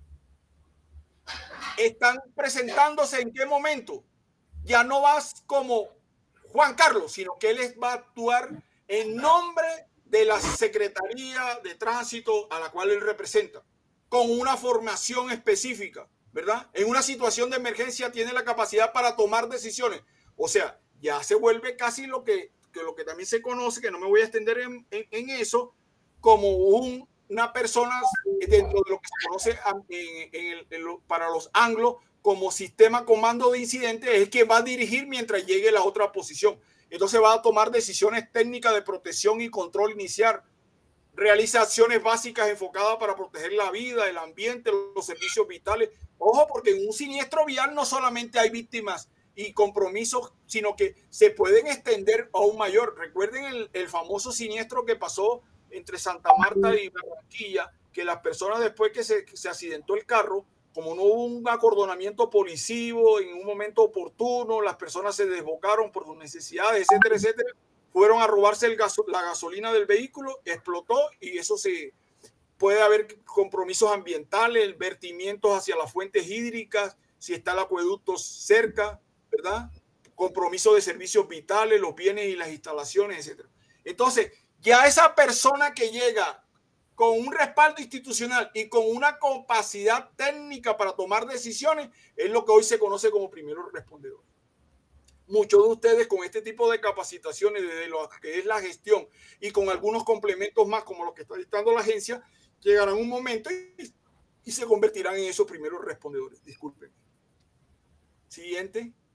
Están presentándose en qué momento. Ya no vas como Juan Carlos, sino que él va a actuar en nombre de la Secretaría de Tránsito a la cual él representa, con una formación específica, ¿verdad? En una situación de emergencia tiene la capacidad para tomar decisiones. O sea, ya se vuelve casi lo que también se conoce, que no me voy a extender en eso, como una persona dentro de lo que se conoce para los anglos como sistema comando de incidentes, es quien va a dirigir mientras llegue la otra posición. Entonces va a tomar decisiones técnicas de protección y control inicial. Realiza acciones básicas enfocadas para proteger la vida, el ambiente, los servicios vitales. Ojo, porque en un siniestro vial no solamente hay víctimas y compromisos, sino que se pueden extender aún mayor. Recuerden el famoso siniestro que pasó entre Santa Marta y Barranquilla, que las personas después que se accidentó el carro, como no hubo un acordonamiento policivo en un momento oportuno, las personas se desbocaron por sus necesidades, etcétera, etcétera, fueron a robarse la gasolina del vehículo, explotó y eso puede haber compromisos ambientales, vertimientos hacia las fuentes hídricas, si está el acueducto cerca, ¿verdad? Compromiso de servicios vitales, los bienes y las instalaciones, etcétera. Entonces, ya esa persona que llega con un respaldo institucional y con una capacidad técnica para tomar decisiones es lo que hoy se conoce como primeros respondedores. Muchos de ustedes con este tipo de capacitaciones de lo que es la gestión y con algunos complementos más como los que está dictando la agencia, llegarán un momento y se convertirán en esos primeros respondedores. Disculpen. Siguiente.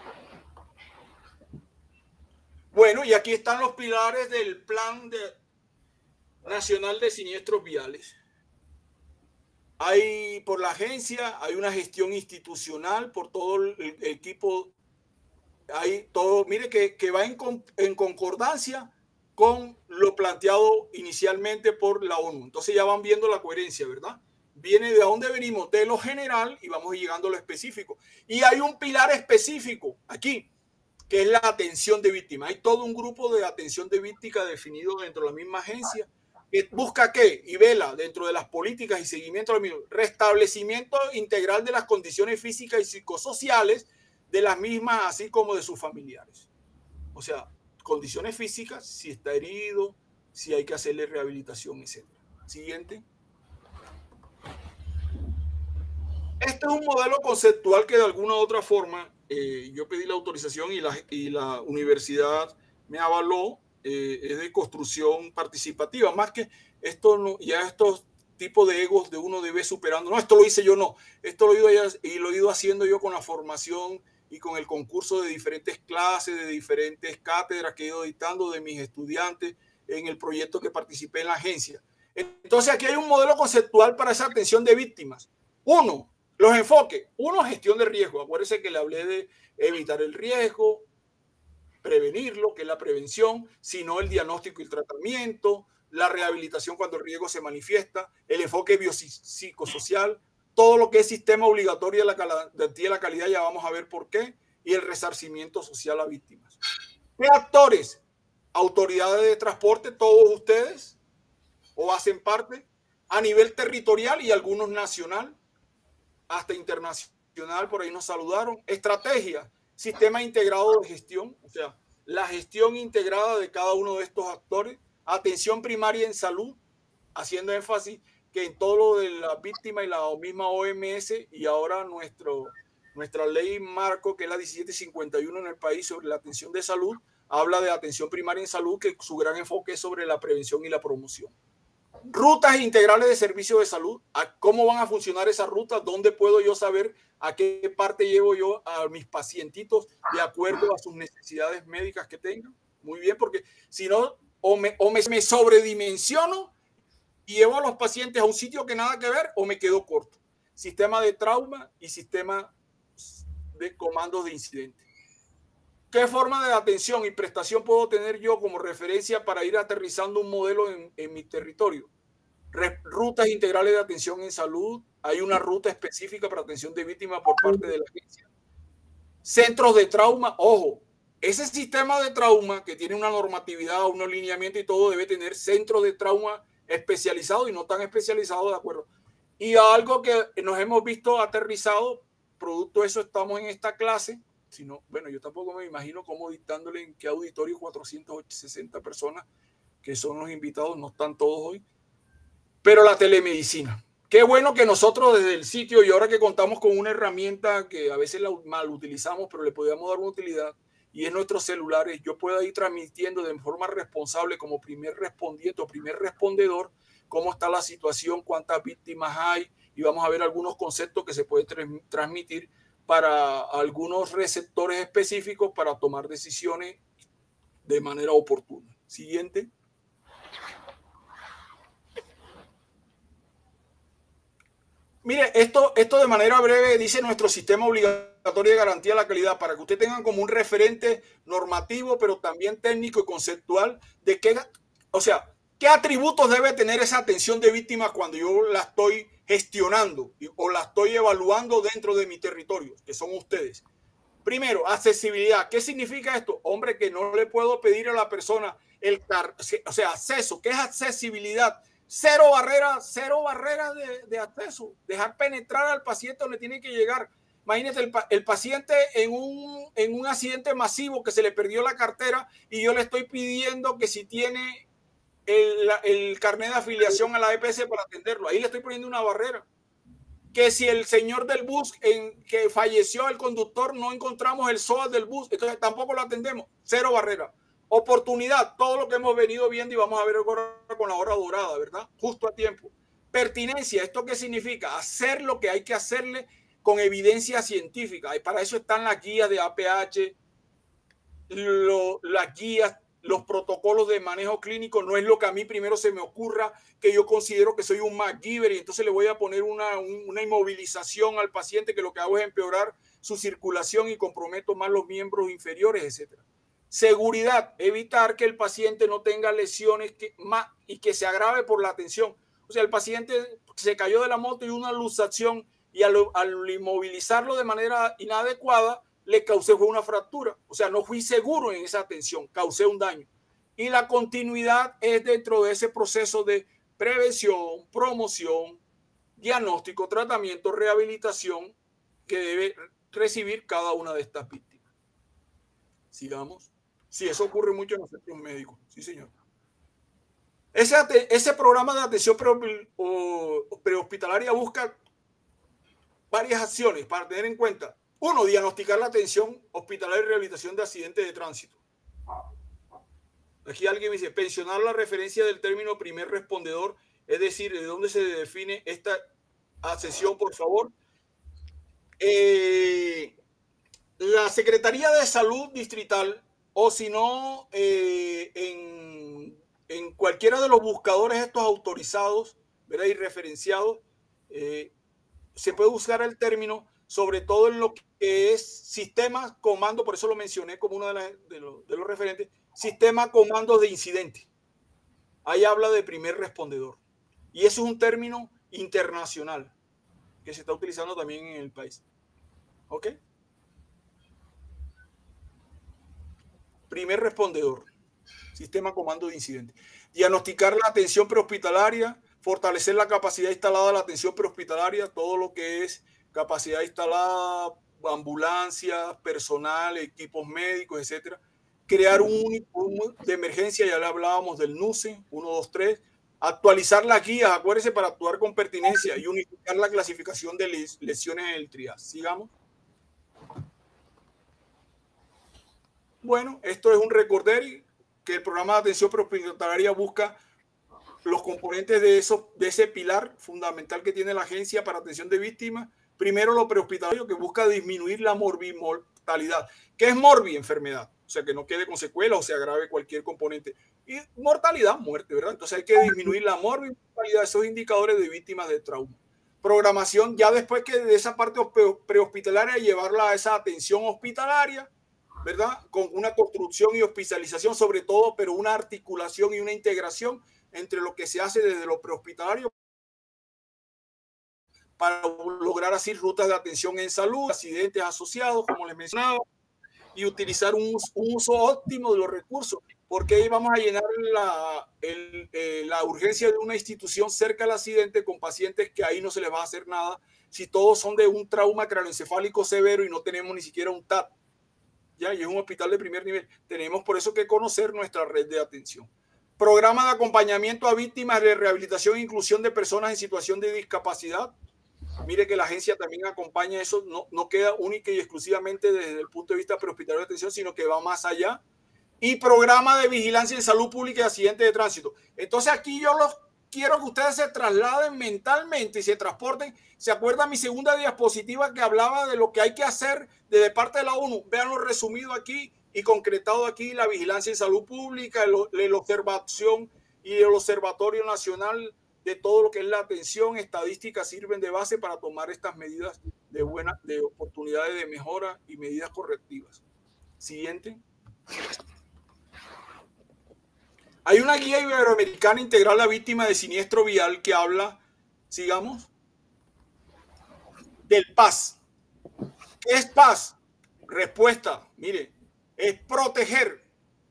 Bueno, y aquí están los pilares del Plan Nacional de Siniestros Viales. Hay por la agencia, hay una gestión institucional por todo el equipo. Hay todo, mire que va en concordancia con lo planteado inicialmente por la ONU. Entonces ya van viendo la coherencia, ¿verdad? Viene de dónde venimos, de lo general, y vamos llegando a lo específico. Y hay un pilar específico aquí, que es la atención de víctimas. Hay todo un grupo de atención de víctimas definido dentro de la misma agencia, que busca qué y vela dentro de las políticas y seguimiento de los mismos, restablecimiento integral de las condiciones físicas y psicosociales de las mismas, así como de sus familiares. O sea, condiciones físicas, si está herido, si hay que hacerle rehabilitación, etc. Siguiente. Este es un modelo conceptual que de alguna u otra forma yo pedí la autorización y la universidad me avaló. Es de construcción participativa, más que esto no, ya estos tipos de egos de uno debe superando. No, esto lo hice yo, no. Esto lo he ido haciendo yo con la formación y con el concurso de diferentes clases, de diferentes cátedras que he ido dictando de mis estudiantes en el proyecto que participé en la agencia. Entonces aquí hay un modelo conceptual para esa atención de víctimas. Uno, los enfoques. Uno, gestión de riesgo. Acuérdense que le hablé de evitar el riesgo, prevenirlo, que es la prevención, sino el diagnóstico y el tratamiento, la rehabilitación cuando el riesgo se manifiesta, el enfoque biopsicosocial, todo lo que es sistema obligatorio de la garantía de la calidad, ya vamos a ver por qué, y el resarcimiento social a víctimas. ¿Qué actores? Autoridades de transporte, todos ustedes, o hacen parte, a nivel territorial y algunos nacional, hasta internacional, por ahí nos saludaron. Estrategia, sistema integrado de gestión, o sea, la gestión integrada de cada uno de estos actores. Atención primaria en salud, haciendo énfasis que en todo lo de la víctima y la misma OMS y ahora nuestra ley marco, que es la 1751 en el país sobre la atención de salud, habla de atención primaria en salud, que su gran enfoque es sobre la prevención y la promoción. Rutas integrales de servicio de salud, ¿cómo van a funcionar esas rutas? ¿Dónde puedo yo saber a qué parte llevo yo a mis pacientitos de acuerdo a sus necesidades médicas que tengan? Muy bien, porque si no, o me sobredimensiono y llevo a los pacientes a un sitio que nada que ver, o me quedo corto. Sistema de trauma y sistema de comandos de incidente. ¿Qué forma de atención y prestación puedo tener yo como referencia para ir aterrizando un modelo en mi territorio? Rutas integrales de atención en salud. Hay una ruta específica para atención de víctimas por parte de la agencia. Centros de trauma. Ojo, ese sistema de trauma que tiene una normatividad, un alineamiento y todo, debe tener centros de trauma especializados y no tan especializados, de acuerdo. Y algo que nos hemos visto aterrizado, producto de eso estamos en esta clase. Si no, bueno, yo tampoco me imagino cómo dictándole en qué auditorio 460 personas que son los invitados, no están todos hoy, pero la telemedicina. Qué bueno que nosotros desde el sitio, y ahora que contamos con una herramienta que a veces la mal utilizamos, pero le podríamos dar una utilidad, y es nuestros celulares, yo pueda ir transmitiendo de forma responsable como primer respondiente o primer respondedor cómo está la situación, cuántas víctimas hay, y vamos a ver algunos conceptos que se pueden transmitir para algunos receptores específicos para tomar decisiones de manera oportuna. Siguiente. Mire, esto de manera breve dice nuestro sistema obligatorio de garantía de la calidad, para que usted tenga como un referente normativo, pero también técnico y conceptual de qué, o sea, qué atributos debe tener esa atención de víctimas cuando yo la estoy gestionando o la estoy evaluando dentro de mi territorio, que son ustedes. Primero, accesibilidad. ¿Qué significa esto? Hombre, que no le puedo pedir a la persona acceso. ¿Qué es accesibilidad? Cero barreras de acceso. Dejar penetrar al paciente donde tiene que llegar. Imagínate el paciente en un accidente masivo que se le perdió la cartera y yo le estoy pidiendo que si tiene el carnet de afiliación a la EPS para atenderlo. Ahí le estoy poniendo una barrera. Que si el señor del bus que falleció, el conductor, no encontramos el SOAT del bus, entonces tampoco lo atendemos. Cero barrera. Oportunidad, todo lo que hemos venido viendo y vamos a ver ahora con la hora dorada, ¿verdad? Justo a tiempo. Pertinencia, ¿esto qué significa? Hacer lo que hay que hacerle con evidencia científica. Y para eso están las guías de APH, las guías, los protocolos de manejo clínico. No es lo que a mí primero se me ocurra, que yo considero que soy un MacGyver y entonces le voy a poner una inmovilización al paciente, que lo que hago es empeorar su circulación y comprometo más los miembros inferiores, etc. Seguridad, evitar que el paciente no tenga lesiones y que se agrave por la atención. O sea, el paciente se cayó de la moto y una luxación, y al inmovilizarlo de manera inadecuada, le causé una fractura. O sea, no fui seguro en esa atención, causé un daño. Y la continuidad es dentro de ese proceso de prevención, promoción, diagnóstico, tratamiento, rehabilitación que debe recibir cada una de estas víctimas. Sigamos. Sí, eso ocurre mucho en los centros médicos. Sí, señor. Ese programa de atención prehospitalaria busca varias acciones para tener en cuenta. Uno, diagnosticar la atención hospitalaria y rehabilitación de accidentes de tránsito. Aquí alguien me dice, pensionar la referencia del término primer respondedor, es decir, ¿de dónde se define esta sesión, por favor? La Secretaría de Salud Distrital, o si no, en cualquiera de los buscadores estos autorizados, ¿verdad? Y referenciados, se puede buscar el término, sobre todo en lo que es sistema comando, por eso lo mencioné como uno de los referentes, sistema comandos de incidente. ahí habla de primer respondedor. Y eso es un término internacional que se está utilizando también en el país. ¿Ok? Primer respondedor. Sistema comando de incidente. Diagnosticar la atención prehospitalaria, fortalecer la capacidad instalada de la atención prehospitalaria, todo lo que es capacidad instalada, ambulancias, personal, equipos médicos, etcétera. Crear un de emergencia, ya le hablábamos del NUCE, 1, 2, 3. Actualizar las guías, acuérdense, para actuar con pertinencia y unificar la clasificación de lesiones en el triage. Sigamos. Bueno, esto es un recordatorio que el programa de atención prehospitalaria busca los componentes de ese pilar fundamental que tiene la agencia para atención de víctimas. Primero, lo prehospitalario, que busca disminuir la morbimortalidad. ¿Qué es morbi? Enfermedad. O sea, que no quede con secuelas o se agrave cualquier componente. Y mortalidad, muerte, ¿verdad? Entonces hay que disminuir la morbimortalidad, esos indicadores de víctimas de trauma. Programación, ya después que de esa parte prehospitalaria, llevarla a esa atención hospitalaria, ¿verdad? Con una construcción y hospitalización sobre todo, pero una articulación y una integración entre lo que se hace desde lo prehospitalario para lograr así rutas de atención en salud, accidentes asociados, como les mencionaba, y utilizar un uso óptimo de los recursos, porque ahí vamos a llenar la urgencia de una institución cerca del accidente con pacientes que ahí no se les va a hacer nada, si todos son de un trauma craneoencefálico severo y no tenemos ni siquiera un TAP. ¿Ya? Y es un hospital de primer nivel. Tenemos por eso que conocer nuestra red de atención. Programa de acompañamiento a víctimas de rehabilitación e inclusión de personas en situación de discapacidad. Mire que la agencia también acompaña eso, no queda única y exclusivamente desde el punto de vista prehospitalario de atención, sino que va más allá. Y programa de vigilancia en salud pública y accidentes de tránsito. Entonces aquí yo quiero que ustedes se trasladen mentalmente y se transporten. ¿Se acuerdan mi segunda diapositiva que hablaba de lo que hay que hacer desde parte de la ONU? Veanlo resumido aquí y concretado aquí: la vigilancia en salud pública, la observación y el Observatorio Nacional de todo lo que es la atención estadística sirven de base para tomar estas medidas de oportunidades de mejora y medidas correctivas. Siguiente. Hay una guía iberoamericana integral a víctimas de siniestro vial que habla, sigamos, del PAS. ¿Qué es PAS? Respuesta, mire, es proteger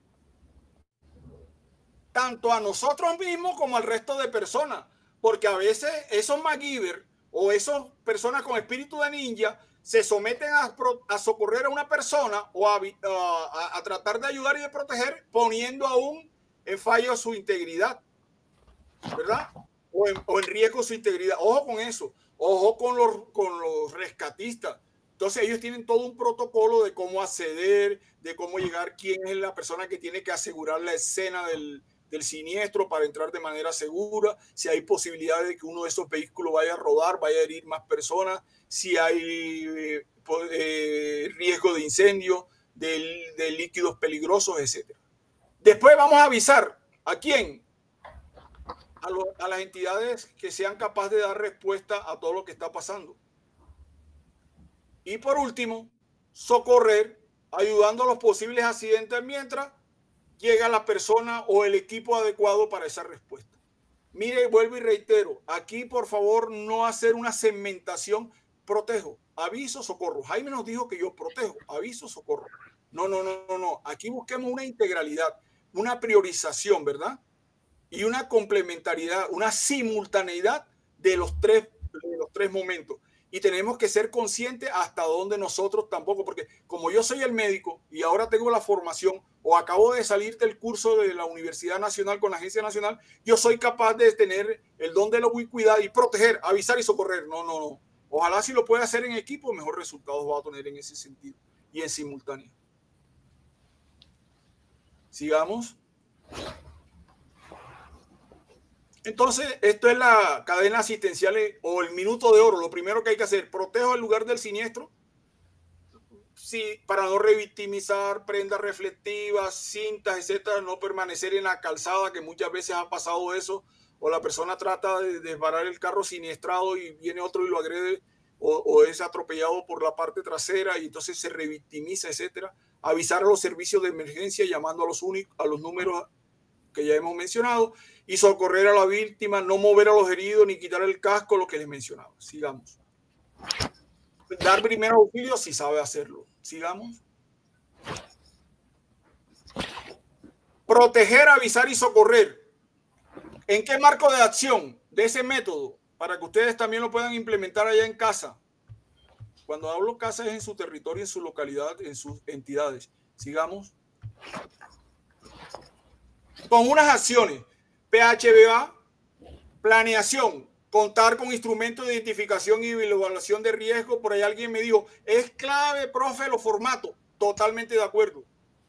tanto a nosotros mismos como al resto de personas, porque a veces esos MacGyver o esas personas con espíritu de ninja se someten a socorrer a una persona o a tratar de ayudar y de proteger, poniendo aún en fallo su integridad, ¿verdad? O en riesgo su integridad. Ojo con eso, ojo con los rescatistas. Entonces ellos tienen todo un protocolo de cómo acceder, de cómo llegar, quién es la persona que tiene que asegurar la escena del siniestro para entrar de manera segura, si hay posibilidades de que uno de esos vehículos vaya a rodar, vaya a herir más personas, si hay riesgo de incendio, de líquidos peligrosos, etc. Después vamos a avisar ¿a quién? A las entidades que sean capaces de dar respuesta a todo lo que está pasando. Y por último, socorrer, ayudando a los posibles accidentes mientras llega la persona o el equipo adecuado para esa respuesta. Mire, vuelvo y reitero, aquí por favor no hacer una segmentación, protejo, aviso, socorro. Jaime nos dijo que yo protejo, aviso, socorro. No. Aquí busquemos una integralidad, una priorización, ¿verdad? Y una complementariedad, una simultaneidad de los tres momentos. Y tenemos que ser conscientes hasta dónde nosotros tampoco, porque como yo soy el médico y ahora tengo la formación o acabo de salir del curso de la Universidad Nacional con la Agencia Nacional, yo soy capaz de tener el don de la ubicuidad y proteger, avisar y socorrer. No. Ojalá si lo puede hacer en equipo, mejor resultados va a tener en ese sentido y en simultáneo. Sigamos. Entonces, esto es la cadena asistencial o el minuto de oro. Lo primero que hay que hacer, protejo el lugar del siniestro. Sí, para no revictimizar, prendas reflectivas, cintas, etcétera, no permanecer en la calzada, que muchas veces ha pasado eso, o la persona trata de desbarar el carro siniestrado y viene otro y lo agrede, o es atropellado por la parte trasera y entonces se revictimiza, etcétera. Avisar a los servicios de emergencia llamando a los números que ya hemos mencionado, y socorrer a la víctima, no mover a los heridos ni quitar el casco, lo que les mencionaba. Sigamos. Dar primeros auxilios si sabe hacerlo. Sigamos. Proteger, avisar y socorrer. ¿En qué marco de acción de ese método? Para que ustedes también lo puedan implementar allá en casa. Cuando hablo casa es en su territorio, en su localidad, en sus entidades. Sigamos. Con unas acciones. PHBA, planeación, contar con instrumentos de identificación y evaluación de riesgo. Por ahí alguien me dijo, es clave, profe, los formatos. Totalmente de acuerdo.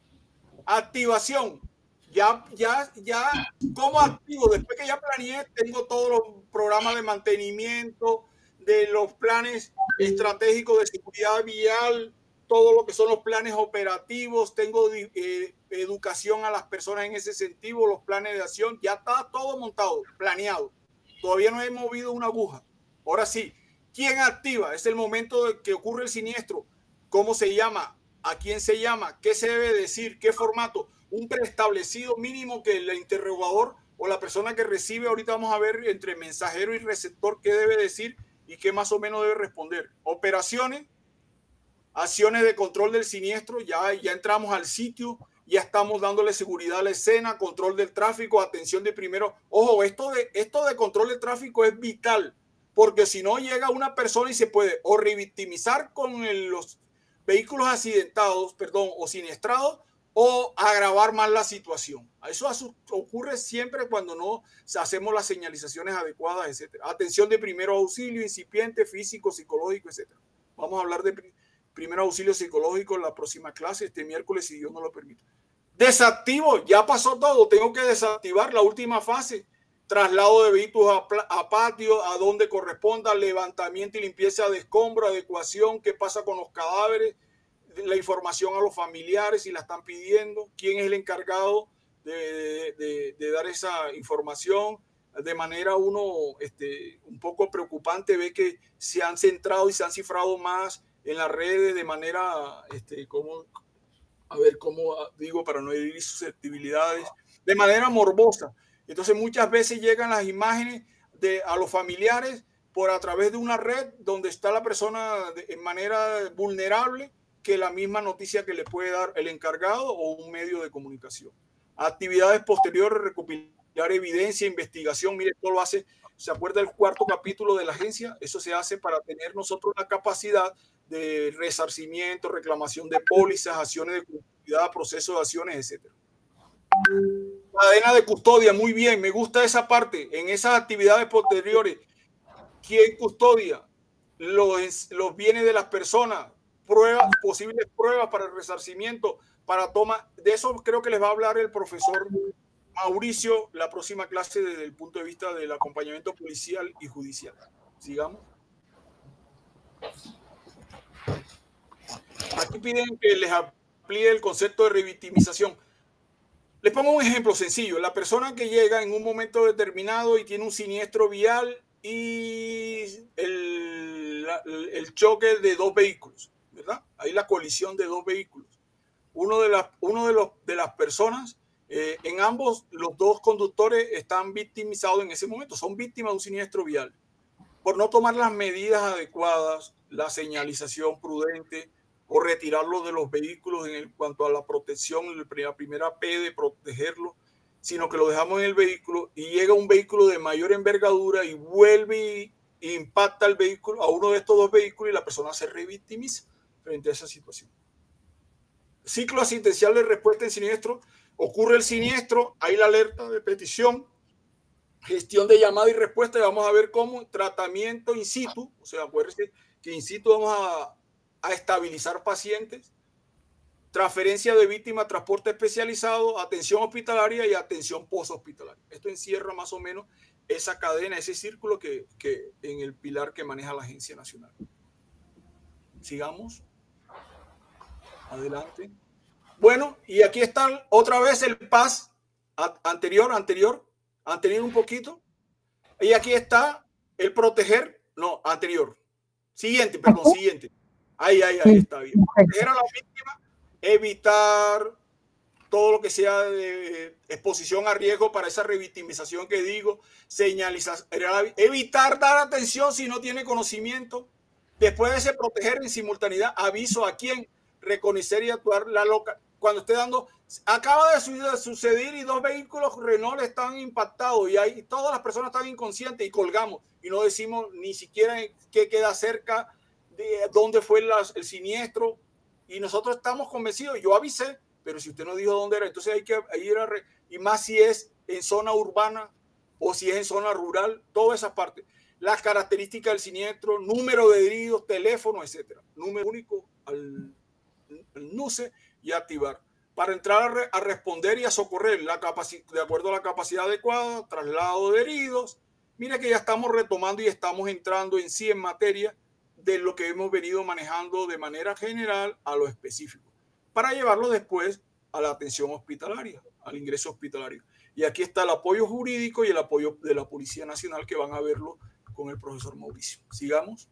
Activación. Ya, ¿cómo activo? Después que ya planeé, tengo todos los programas de mantenimiento, de los planes estratégicos de seguridad vial, todo lo que son los planes operativos, tengo educación a las personas en ese sentido, los planes de acción, ya está todo montado, planeado. Todavía no he movido una aguja. Ahora sí, ¿quién activa? Es el momento de que ocurre el siniestro. ¿Cómo se llama? ¿A quién se llama? ¿Qué se debe decir? ¿Qué formato? Un preestablecido mínimo que el interrogador o la persona que recibe, ahorita vamos a ver entre mensajero y receptor qué debe decir y qué más o menos debe responder. Operaciones, acciones de control del siniestro, ya entramos al sitio, ya estamos dándole seguridad a la escena, control del tráfico, atención de primero. Ojo, esto de control del tráfico es vital, porque si no llega una persona y se puede o revictimizar con los vehículos accidentados, o siniestrados, o agravar más la situación. Eso ocurre siempre cuando no hacemos las señalizaciones adecuadas, etc. Atención de primero auxilio, incipiente, físico, psicológico, etc. Vamos a hablar de primer auxilio psicológico en la próxima clase, este miércoles, si Dios no lo permite. Desactivo, ya pasó todo, tengo que desactivar la última fase. Traslado de vehículos a patio, a donde corresponda, levantamiento y limpieza de escombros, adecuación, qué pasa con los cadáveres, la información a los familiares si la están pidiendo, quién es el encargado de dar esa información. De manera un poco preocupante ve que se han centrado y se han cifrado más en las redes de manera, ¿cómo digo para no herir susceptibilidades? De manera morbosa. Entonces muchas veces llegan las imágenes a los familiares a través de una red donde está la persona en manera vulnerable que la misma noticia que le puede dar el encargado o un medio de comunicación. Actividades posteriores, recopilar evidencia, investigación. Mire, esto lo hace, ¿se acuerda del cuarto capítulo de la agencia? Eso se hace para tener nosotros la capacidad de resarcimiento, reclamación de pólizas, acciones de custodia, proceso de acciones, etc. Cadena de custodia, muy bien, me gusta esa parte. En esas actividades posteriores, ¿quién custodia los bienes de las personas? Posibles pruebas para el resarcimiento, para toma. De eso creo que les va a hablar el profesor Mauricio la próxima clase desde el punto de vista del acompañamiento policial y judicial. Sigamos. Aquí piden que les aplique el concepto de revictimización. Les pongo un ejemplo sencillo. La persona que llega en un momento determinado y tiene un siniestro vial y el choque de dos vehículos, ¿verdad? Hay la colisión de dos vehículos. Uno de las personas, en ambos, los dos conductores están victimizados en ese momento, son víctimas de un siniestro vial. Por no tomar las medidas adecuadas, la señalización prudente o retirarlos de los vehículos en cuanto a la protección, la primera P de protegerlo, sino que lo dejamos en el vehículo y llega un vehículo de mayor envergadura y vuelve y impacta el vehículo a uno de estos dos vehículos y la persona se revictimiza frente a esa situación. Ciclo asistencial de respuesta en siniestro. Ocurre el siniestro, hay la alerta de petición, gestión de llamada y respuesta, y vamos a ver cómo tratamiento in situ, o sea, acuérdense que in situ vamos a estabilizar pacientes, transferencia de víctima, transporte especializado, atención hospitalaria y atención posthospitalaria. Esto encierra más o menos esa cadena, ese círculo que en el pilar que maneja la Agencia Nacional. Sigamos. Adelante. Bueno, y aquí está otra vez el PAS anterior un poquito. Y aquí está el proteger, no, anterior. Siguiente. Ahí está bien. Proteger a la víctima, evitar todo lo que sea de exposición a riesgo para esa revictimización que digo, señalizar, evitar dar atención si no tiene conocimiento, después de ese proteger en simultaneidad, aviso a quién, reconocer y actuar la loca. Cuando esté dando, acaba de suceder y 2 vehículos Renault están impactados y ahí todas las personas están inconscientes y colgamos y no decimos ni siquiera qué queda cerca, de dónde fue el siniestro, y nosotros estamos convencidos. Yo avisé, pero si usted no dijo dónde era, entonces hay que ir y más si es en zona urbana o si es en zona rural, todas esas partes. Las características del siniestro, número de heridos, teléfono, etcétera. Número único al NUCE y activar. Para entrar a responder y a socorrer de acuerdo a la capacidad adecuada, traslado de heridos. Mire que ya estamos retomando y estamos entrando en sí en materia de lo que hemos venido manejando de manera general a lo específico, para llevarlo después a la atención hospitalaria, al ingreso hospitalario. Y aquí está el apoyo jurídico y el apoyo de la Policía Nacional, que van a verlo con el profesor Mauricio. Sigamos.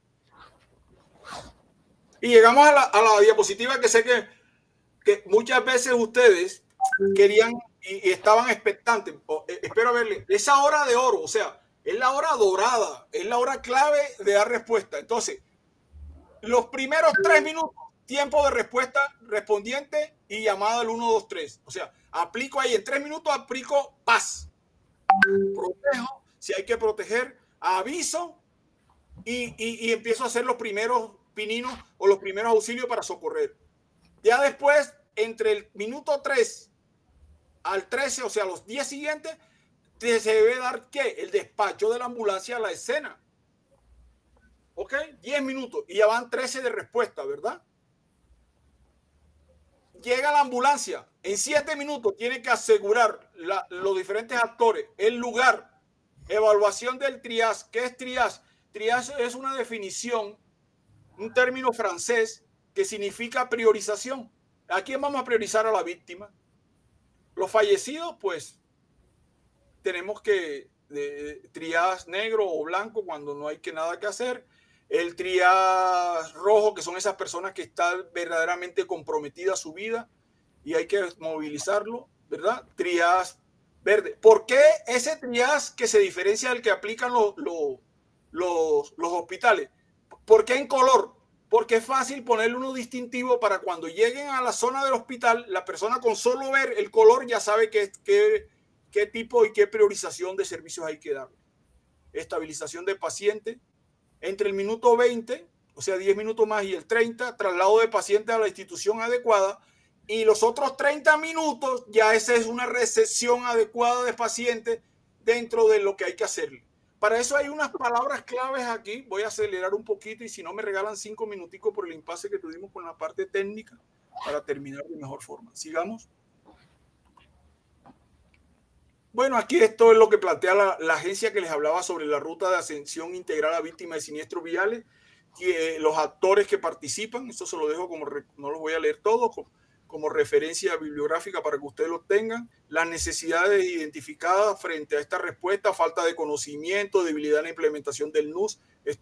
Y llegamos a la diapositiva que sé que muchas veces ustedes querían y estaban expectantes. Espero verle. Esa hora de oro, o sea, es la hora dorada, es la hora clave de dar respuesta. Entonces, los primeros 3 minutos, tiempo de respuesta respondiente y llamada al 123. O sea, aplico ahí en 3 minutos, aplico paz. Protejo, si hay que proteger, aviso y empiezo a hacer los primeros pininos o los primeros auxilios para socorrer. Ya después, entre el minuto 3 al 13, o sea, los 10 siguientes, se debe dar ¿qué? El despacho de la ambulancia a la escena. ¿Ok? 10 minutos y ya van 13 de respuesta, ¿verdad? Llega la ambulancia. En 7 minutos tiene que asegurar los diferentes actores, el lugar, evaluación del triage. ¿Qué es triage? Triage es una definición, un término francés que significa priorización. ¿A quién vamos a priorizar? A la víctima. Los fallecidos, pues, tenemos que triage negro o blanco cuando no hay nada que hacer. El triage rojo, que son esas personas que están verdaderamente comprometidas a su vida y hay que movilizarlo, ¿verdad? Triage verde. ¿Por qué ese triage que se diferencia del que aplican los hospitales? ¿Por qué en color? Porque es fácil ponerle uno distintivo para cuando lleguen a la zona del hospital, la persona con solo ver el color ya sabe qué tipo y qué priorización de servicios hay que dar. Estabilización de paciente. Entre el minuto 20, o sea, 10 minutos más, y el 30, traslado de paciente a la institución adecuada. Y los otros 30 minutos, ya esa es una recepción adecuada de pacientes dentro de lo que hay que hacerle. Para eso hay unas palabras claves aquí. Voy a acelerar un poquito y si no me regalan 5 minuticos por el impasse que tuvimos con la parte técnica para terminar de mejor forma. Sigamos. Bueno, aquí esto es lo que plantea la agencia que les hablaba sobre la ruta de atención integral a víctimas de siniestros viales, que los actores que participan, esto se lo dejo como, no los voy a leer todos, como referencia bibliográfica para que ustedes lo tengan, las necesidades identificadas frente a esta respuesta, falta de conocimiento, debilidad en la implementación del NUS.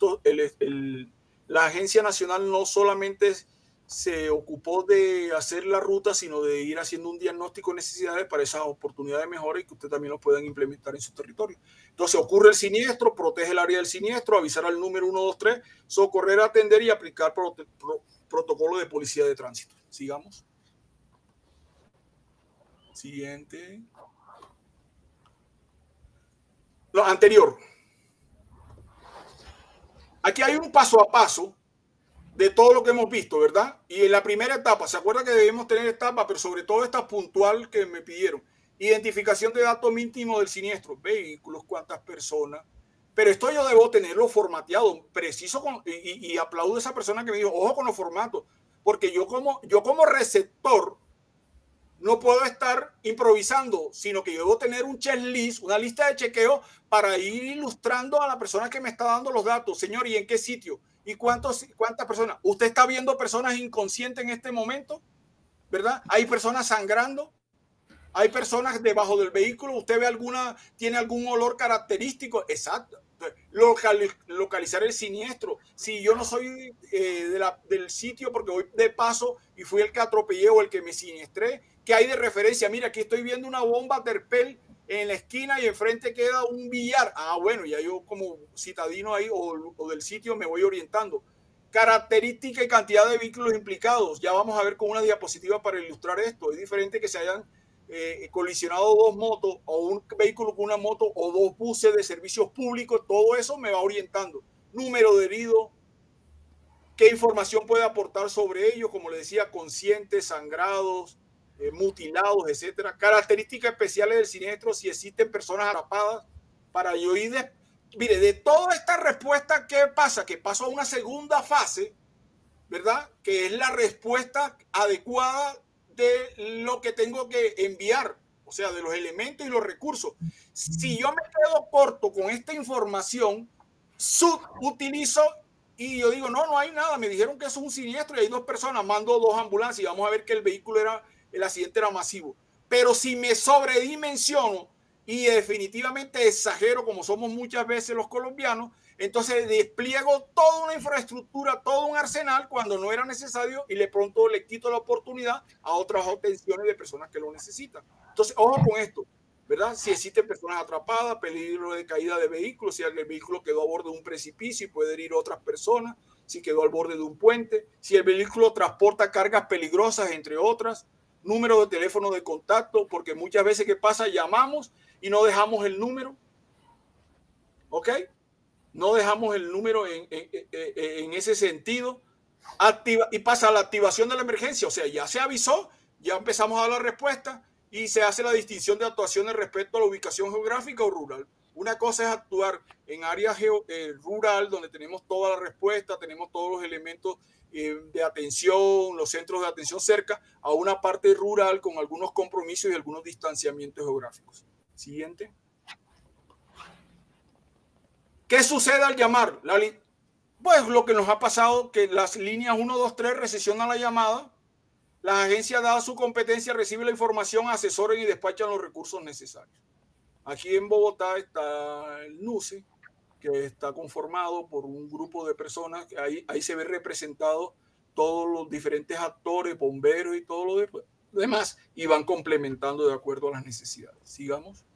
La Agencia Nacional no solamente se ocupó de hacer la ruta, sino de ir haciendo un diagnóstico de necesidades para esas oportunidades de mejora y que ustedes también lo puedan implementar en su territorio. Entonces ocurre el siniestro, protege el área del siniestro, avisar al número 123, socorrer, atender y aplicar protocolo de policía de tránsito. Sigamos. Siguiente. Lo anterior. Aquí hay un paso a paso de todo lo que hemos visto, ¿verdad? Y en la primera etapa, ¿se acuerda que debemos tener etapa? Pero sobre todo esta puntual que me pidieron. Identificación de datos íntimos del siniestro. Vehículos, cuántas personas. Pero esto yo debo tenerlo formateado, preciso. Y aplaudo a esa persona que me dijo, ojo con los formatos. Porque yo como receptor no puedo estar improvisando, sino que yo debo tener un checklist, una lista de chequeo para ir ilustrando a la persona que me está dando los datos. Señor, ¿y en qué sitio? ¿Y cuántas personas? ¿Usted está viendo personas inconscientes en este momento? ¿Verdad? ¿Hay personas sangrando? ¿Hay personas debajo del vehículo? ¿Usted ve tiene algún olor característico? Exacto. Localizar el siniestro. Si yo no soy del sitio porque voy de paso y fui el que atropellé o el que me siniestré, ¿Qué hay de referencia? Mira, aquí estoy viendo una bomba Terpel en la esquina y enfrente queda un billar. Ah, bueno, ya yo como citadino ahí o del sitio me voy orientando. Característica y cantidad de vehículos implicados. Ya vamos a ver con una diapositiva para ilustrar esto. Es diferente que se hayan colisionado dos motos o un vehículo con una moto o dos buses de servicios públicos. Todo eso me va orientando. Número de heridos, qué información puede aportar sobre ellos, como le decía, conscientes, sangrados, mutilados, etcétera. Características especiales del siniestro, si existen personas atrapadas, para yo ir mire, de toda esta respuesta, ¿qué pasa? Que paso a una segunda fase, ¿verdad? Que es la respuesta adecuada de lo que tengo que enviar, o sea, de los elementos y los recursos. Si yo me quedo corto con esta información, utilizo y yo digo, no hay nada, me dijeron que eso es un siniestro y hay dos personas, mando dos ambulancias y vamos a ver que el accidente era masivo. Pero si me sobredimensiono y definitivamente exagero, como somos muchas veces los colombianos, entonces despliego toda una infraestructura, todo un arsenal cuando no era necesario y de pronto le quito la oportunidad a otras obtenciones de personas que lo necesitan. Entonces, ojo con esto, ¿verdad? Si existen personas atrapadas, peligro de caída de vehículos, si el vehículo quedó a borde de un precipicio y puede herir a otras personas, si quedó al borde de un puente, si el vehículo transporta cargas peligrosas, entre otras, número de teléfono de contacto, porque muchas veces ¿qué pasa? Llamamos y no dejamos el número, ¿ok? No dejamos el número en ese sentido. Y pasa a la activación de la emergencia, o sea, ya se avisó, ya empezamos a dar la respuesta y se hace la distinción de actuaciones respecto a la ubicación geográfica o rural. Una cosa es actuar en área rural, donde tenemos toda la respuesta, tenemos todos los elementos de atención, los centros de atención cerca, a una parte rural con algunos compromisos y algunos distanciamientos geográficos. Siguiente. ¿Qué sucede al llamar? Pues lo que nos ha pasado, que las líneas 1, 2, 3 recesionan la llamada, las agencias, dada su competencia, reciben la información, asesoran y despachan los recursos necesarios. Aquí en Bogotá está el NUCE, que está conformado por un grupo de personas, ahí se ve representado todos los diferentes actores, bomberos y todo lo demás, y van complementando de acuerdo a las necesidades. Sigamos.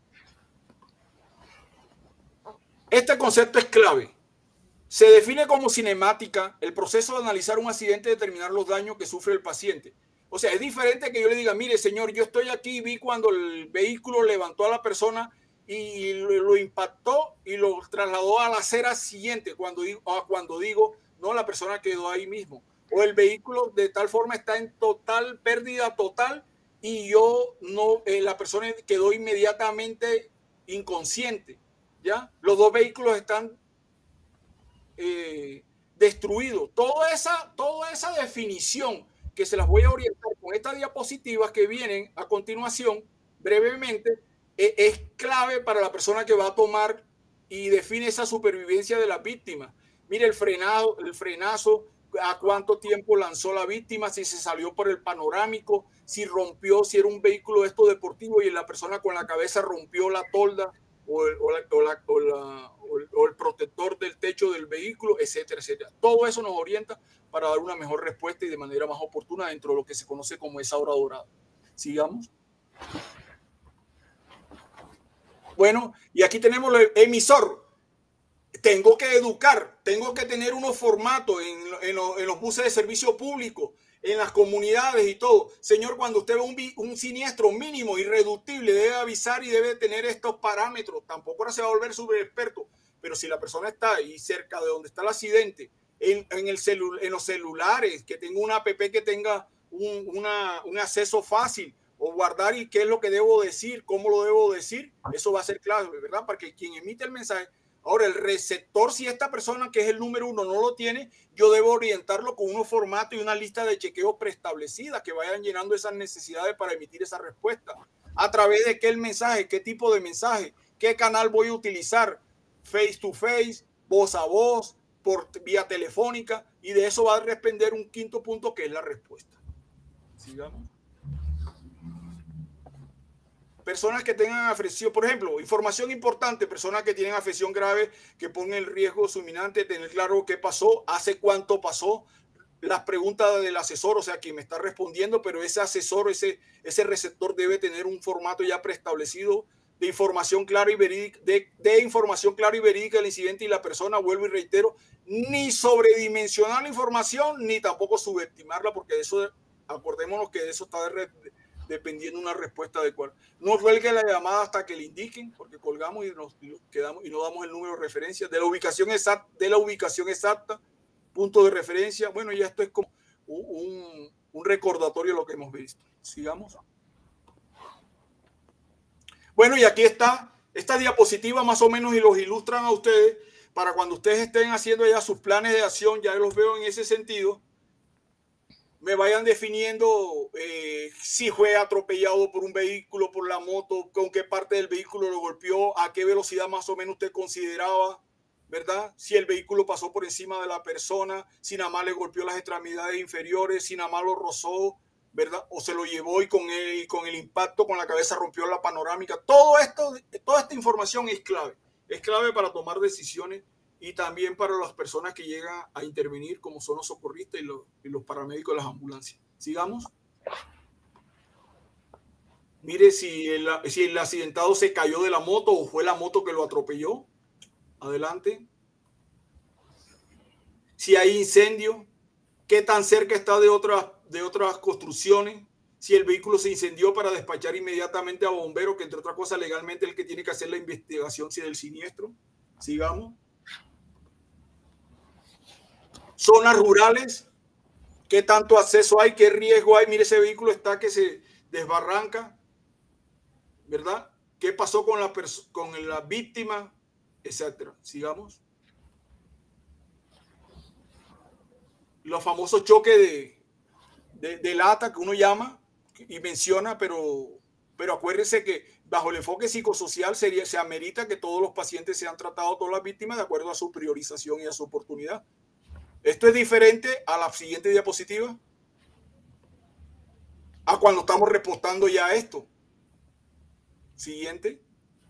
Este concepto es clave. Se define como cinemática el proceso de analizar un accidente y determinar los daños que sufre el paciente. O sea, es diferente que yo le diga, mire, señor, yo estoy aquí y vi cuando el vehículo levantó a la persona y lo impactó y lo trasladó a la acera siguiente, cuando digo, no, la persona quedó ahí mismo. O el vehículo de tal forma está en total pérdida total y la persona quedó inmediatamente inconsciente. ¿Ya? Los dos vehículos están destruidos. Toda esa definición que se las voy a orientar con estas diapositivas que vienen a continuación, brevemente, es clave para la persona que va a tomar y define esa supervivencia de la víctima. Mire el frenazo, a cuánto tiempo lanzó la víctima, si se salió por el panorámico, si rompió, si era un vehículo de estos deportivos y la persona con la cabeza rompió la tolda o el protector del techo del vehículo, etcétera, etcétera. Todo eso nos orienta para dar una mejor respuesta y de manera más oportuna dentro de lo que se conoce como esa hora dorada. Sigamos. Bueno, y aquí tenemos el emisor. Tengo que educar, tengo que tener unos formatos en los buses de servicio público, en las comunidades y todo. Señor, cuando usted ve un siniestro mínimo, irreductible, debe avisar y debe tener estos parámetros. Tampoco ahora se va a volver súper experto, pero si la persona está ahí cerca de donde está el accidente, en los celulares, que tenga una app que tenga un acceso fácil, o guardar y qué es lo que debo decir, cómo lo debo decir, eso va a ser clave, ¿verdad? Para que quien emite el mensaje. Ahora, el receptor, si esta persona que es el número 1 no lo tiene, yo debo orientarlo con unos formatos y una lista de chequeos preestablecidas que vayan llenando esas necesidades para emitir esa respuesta. ¿A través de qué el mensaje? ¿Qué tipo de mensaje? ¿Qué canal voy a utilizar? Face to face, voz a voz, por vía telefónica, y de eso va a depender un quinto punto que es la respuesta. Sigamos. Personas que tengan afección, por ejemplo, información importante, personas que tienen afección grave, que ponen en riesgo su inminente, tener claro qué pasó, hace cuánto pasó, las preguntas del asesor, o sea, quien me está respondiendo, pero ese asesor, ese receptor debe tener un formato ya preestablecido de información clara y verídica, de información clara y verídica del incidente, y la persona, vuelvo y reitero, ni sobredimensionar la información, ni tampoco subestimarla, porque de eso, acordémonos que de eso está dependiendo una respuesta adecuada. No cuelgue la llamada hasta que le indiquen, porque colgamos y nos quedamos y no damos el número de referencia de la ubicación exacta, punto de referencia. Bueno, ya esto es como un recordatorio de lo que hemos visto. Sigamos. Bueno, y aquí está esta diapositiva más o menos, y los ilustran a ustedes para cuando ustedes estén haciendo ya sus planes de acción, ya los veo en ese sentido, me vayan definiendo si fue atropellado por un vehículo, por la moto, con qué parte del vehículo lo golpeó, a qué velocidad más o menos usted consideraba, ¿verdad? Si el vehículo pasó por encima de la persona, si nada más le golpeó las extremidades inferiores, si nada más lo rozó, ¿verdad? O se lo llevó y con el impacto con la cabeza rompió la panorámica. Todo esto, toda esta información es clave para tomar decisiones, y también para las personas que llegan a intervenir, como son los socorristas y los paramédicos de las ambulancias. Sigamos. Mire si el accidentado se cayó de la moto o fue la moto que lo atropelló. Adelante. Si hay incendio, qué tan cerca está de otras construcciones. Si el vehículo se incendió, para despachar inmediatamente a bomberos, que entre otras cosas legalmente es el que tiene que hacer la investigación si del siniestro. Sigamos. Zonas rurales, qué tanto acceso hay, qué riesgo hay. Mire, ese vehículo está que se desbarranca, ¿verdad? ¿Qué pasó con la víctima? Etcétera. Sigamos. Los famosos choques de lata que uno llama y menciona, pero acuérdense que bajo el enfoque psicosocial se amerita que todos los pacientes sean tratados, todas las víctimas, de acuerdo a su priorización y a su oportunidad. Esto es diferente a la siguiente diapositiva, a cuando estamos reportando ya esto. Siguiente.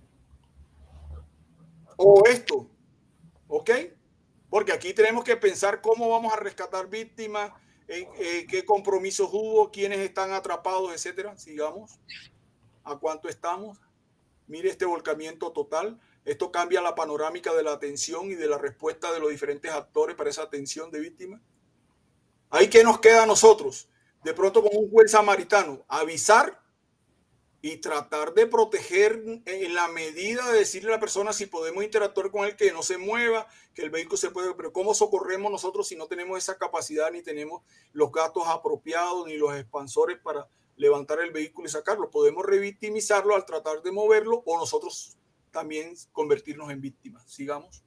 O esto. ¿Ok? Porque aquí tenemos que pensar cómo vamos a rescatar víctimas, qué compromisos hubo, quiénes están atrapados, etcétera. Sigamos. ¿A cuánto estamos? Mire este volcamiento total. Esto cambia la panorámica de la atención y de la respuesta de los diferentes actores para esa atención de víctimas. ¿Ahí qué nos queda a nosotros? De pronto, como un buen samaritano, avisar y tratar de proteger en la medida de decirle a la persona si podemos interactuar con él, que no se mueva, que el vehículo se puede. Pero ¿cómo socorremos nosotros si no tenemos esa capacidad, ni tenemos los gastos apropiados, ni los expansores para levantar el vehículo y sacarlo? Podemos revictimizarlo al tratar de moverlo, o nosotros también convertirnos en víctimas. Sigamos.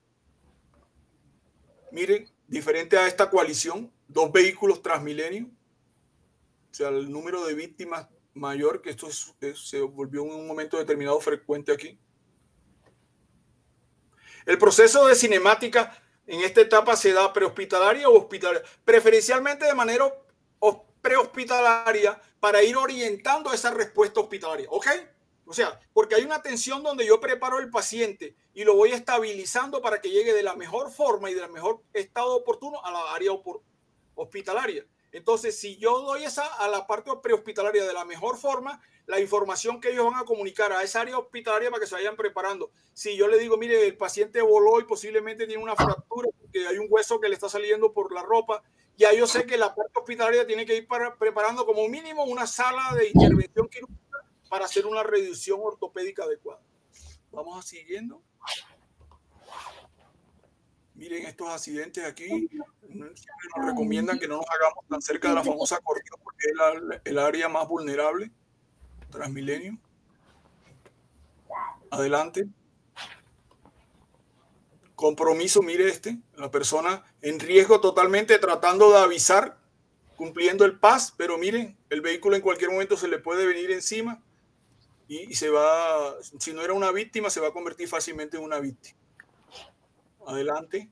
Miren, diferente a esta coalición, 2 vehículos Transmilenio, o sea, el número de víctimas mayor, que esto se volvió en un momento determinado frecuente aquí. El proceso de cinemática en esta etapa se da prehospitalaria o hospitalaria, preferencialmente de manera prehospitalaria, para ir orientando esa respuesta hospitalaria. ¿Ok? O sea, porque hay una atención donde yo preparo al paciente y lo voy estabilizando para que llegue de la mejor forma y del mejor estado oportuno a la área hospitalaria. Entonces, si yo doy a la parte prehospitalaria de la mejor forma, la información que ellos van a comunicar a esa área hospitalaria para que se vayan preparando. Si yo le digo, mire, el paciente voló y posiblemente tiene una fractura porque hay un hueso que le está saliendo por la ropa, ya yo sé que la parte hospitalaria tiene que ir preparando como mínimo una sala de intervención quirúrgica para hacer una reducción ortopédica adecuada. Vamos a siguiendo. Miren estos accidentes aquí. Siempre nos recomiendan que no nos hagamos tan cerca de la famosa corrida, porque es el área más vulnerable. Transmilenio. Adelante. Compromiso, mire la persona en riesgo totalmente, tratando de avisar, cumpliendo el PAS, pero miren, el vehículo en cualquier momento se le puede venir encima y se va, si no era una víctima, se va a convertir fácilmente en una víctima. Adelante.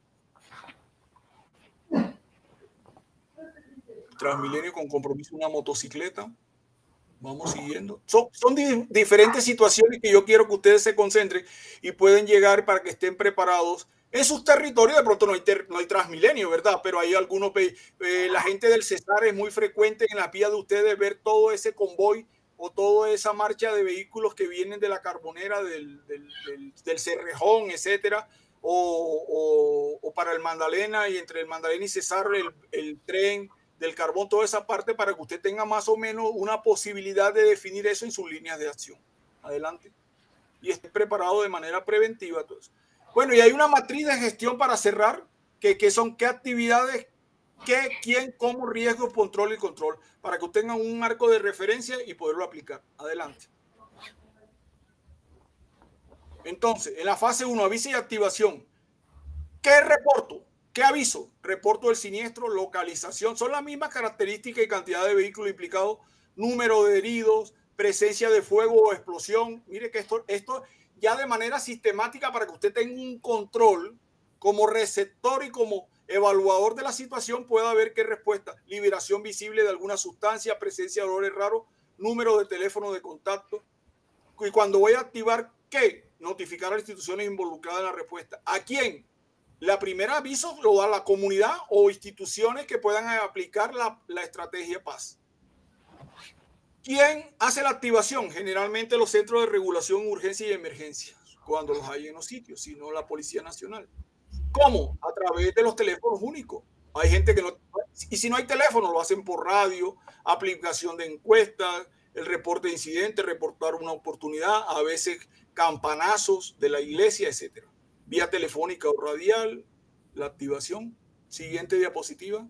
Transmilenio con compromiso, una motocicleta. Vamos siguiendo. Son diferentes situaciones que yo quiero que ustedes se concentren y pueden llegar para que estén preparados En sus territorios de pronto no hay Transmilenio, ¿verdad? Pero hay algunos, la gente del Cesar es muy frecuente en la vía de ustedes ver todo ese convoy o toda esa marcha de vehículos que vienen de la Carbonera, del Cerrejón, etcétera, o para el Magdalena, y entre el Magdalena y Cesar el tren del carbón, toda esa parte, para que usted tenga más o menos una posibilidad de definir eso en sus líneas de acción. Adelante. Y esté preparado de manera preventiva todo eso. Bueno, y hay una matriz de gestión para cerrar, que son qué actividades, qué, quién, cómo, riesgo, control y control, para que usted tenga un marco de referencia y poderlo aplicar. Adelante. Entonces, en la fase 1, aviso y activación. ¿Qué reporto? ¿Qué aviso? Reporto del siniestro, localización. Son las mismas características y cantidad de vehículos implicados, número de heridos, presencia de fuego o explosión. Mire que esto ya de manera sistemática, para que usted tenga un control como receptor y como evaluador de la situación, pueda ver qué respuesta. Liberación visible de alguna sustancia, presencia de olores raros, número de teléfono de contacto. Y cuando voy a activar, ¿qué? Notificar a las instituciones involucradas en la respuesta. ¿A quién? La primera aviso lo da la comunidad o instituciones que puedan aplicar la estrategia PAS. ¿Quién hace la activación? Generalmente los centros de regulación, urgencia y emergencia, cuando los hay en los sitios, sino la Policía Nacional. ¿Cómo? A través de los teléfonos únicos. Hay gente que no... Y si no hay teléfono, lo hacen por radio, aplicación de encuestas, el reporte de incidente, reportar una oportunidad, a veces campanazos de la iglesia, etcétera. Vía telefónica o radial, la activación. Siguiente diapositiva.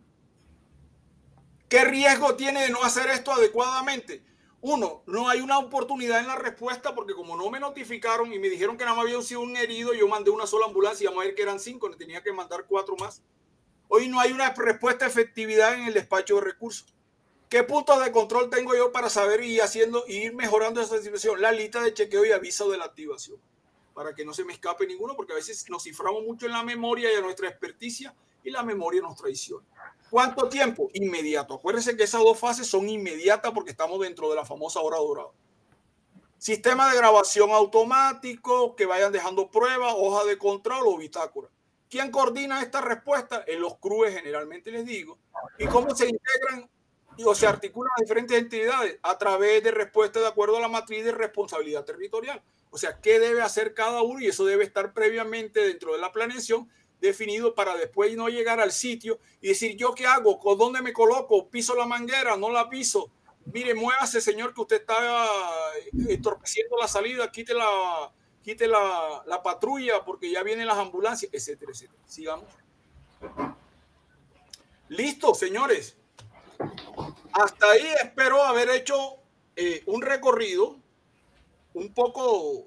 ¿Qué riesgo tiene de no hacer esto adecuadamente? Uno, no hay una oportunidad en la respuesta, porque como no me notificaron y me dijeron que nada más había sido un herido, yo mandé una sola ambulancia y vamos a ver que eran 5, tenía que mandar 4 más. Hoy no hay una respuesta de efectividad en el despacho de recursos. ¿Qué puntos de control tengo yo para saber y ir mejorando esa situación? La lista de chequeo y aviso de la activación, para que no se me escape ninguno, porque a veces nos ciframos mucho en la memoria y en nuestra experticia, y la memoria nos traiciona. ¿Cuánto tiempo? Inmediato. Acuérdense que esas 2 fases son inmediatas, porque estamos dentro de la famosa hora dorada. Sistema de grabación automático, que vayan dejando pruebas, hoja de control o bitácora. ¿Quién coordina esta respuesta? En los CRUES, generalmente les digo. ¿Y cómo se integran o se articulan las diferentes entidades? A través de respuestas de acuerdo a la matriz de responsabilidad territorial. O sea, ¿qué debe hacer cada uno? Y eso debe estar previamente dentro de la planeación definido, para después no llegar al sitio y decir, ¿yo qué hago? ¿Con dónde me coloco? ¿Piso la manguera? ¿No la piso? Mire, muévase, señor, que usted está entorpeciendo la salida, quite la patrulla, porque ya vienen las ambulancias, etcétera, etcétera. Sigamos. Listo, señores. Hasta ahí espero haber hecho un recorrido un poco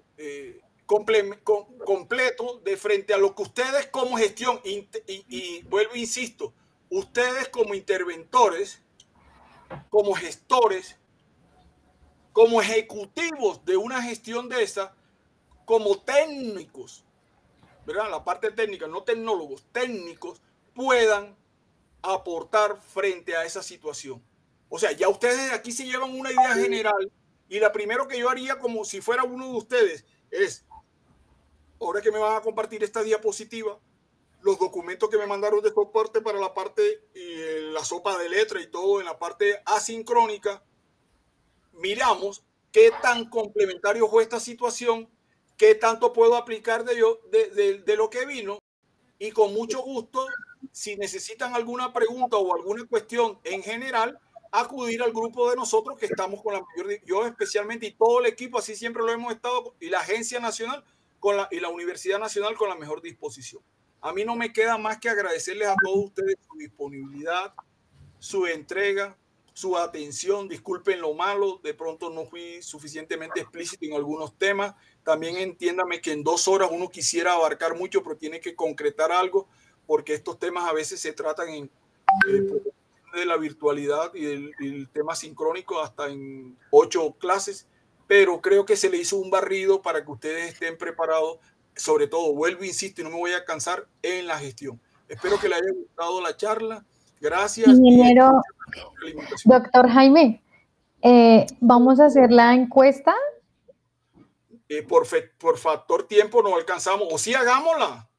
completo de frente a lo que ustedes como gestión, y vuelvo, insisto, ustedes como interventores, como gestores, como ejecutivos de una gestión de esa, como técnicos, ¿verdad? La parte técnica, no tecnólogos, técnicos, puedan aportar frente a esa situación. O sea, ya ustedes aquí se llevan una idea general, y la primero que yo haría, como si fuera uno de ustedes, es, ahora que me van a compartir esta diapositiva, los documentos que me mandaron de soporte para la parte, la sopa de letra y todo en la parte asincrónica, miramos qué tan complementario fue esta situación, qué tanto puedo aplicar de lo que vino, y con mucho gusto, si necesitan alguna pregunta o alguna cuestión en general, acudir al grupo de nosotros, que estamos con la mayor, yo especialmente, y todo el equipo, así siempre lo hemos estado, y la Agencia Nacional y la Universidad Nacional, con la mejor disposición. A mí no me queda más que agradecerles a todos ustedes su disponibilidad, su entrega, su atención. Disculpen lo malo, de pronto no fui suficientemente explícito en algunos temas. También entiéndame que en 2 horas uno quisiera abarcar mucho, pero tiene que concretar algo, porque estos temas a veces se tratan de la virtualidad y el tema sincrónico hasta en 8 clases, pero creo que se le hizo un barrido para que ustedes estén preparados, sobre todo, vuelvo, insisto, y no me voy a cansar, en la gestión. Espero que les haya gustado la charla. Gracias. Ingeniero, doctor Jaime, vamos a hacer la encuesta. Por factor tiempo no alcanzamos, o sí, hagámosla.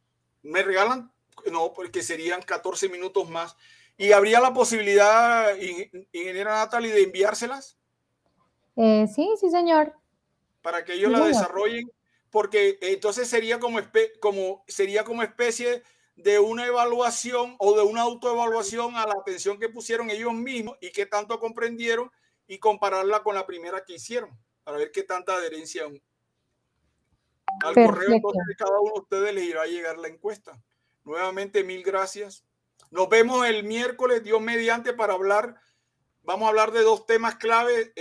Me regalan, no, porque serían 14 minutos más. ¿Y habría la posibilidad, ingeniera Natalie, de enviárselas? Sí, sí, señor. Para que ellos Sí, la señor. desarrollen, porque entonces sería como especie de una evaluación o de una autoevaluación a la atención que pusieron ellos mismos y qué tanto comprendieron, y compararla con la primera que hicieron para ver qué tanta adherencia. Al correo Perfecto. entonces de cada uno de ustedes les irá a llegar la encuesta. Nuevamente, mil gracias. Nos vemos el miércoles, Dios mediante, para hablar. Vamos a hablar de dos temas clave.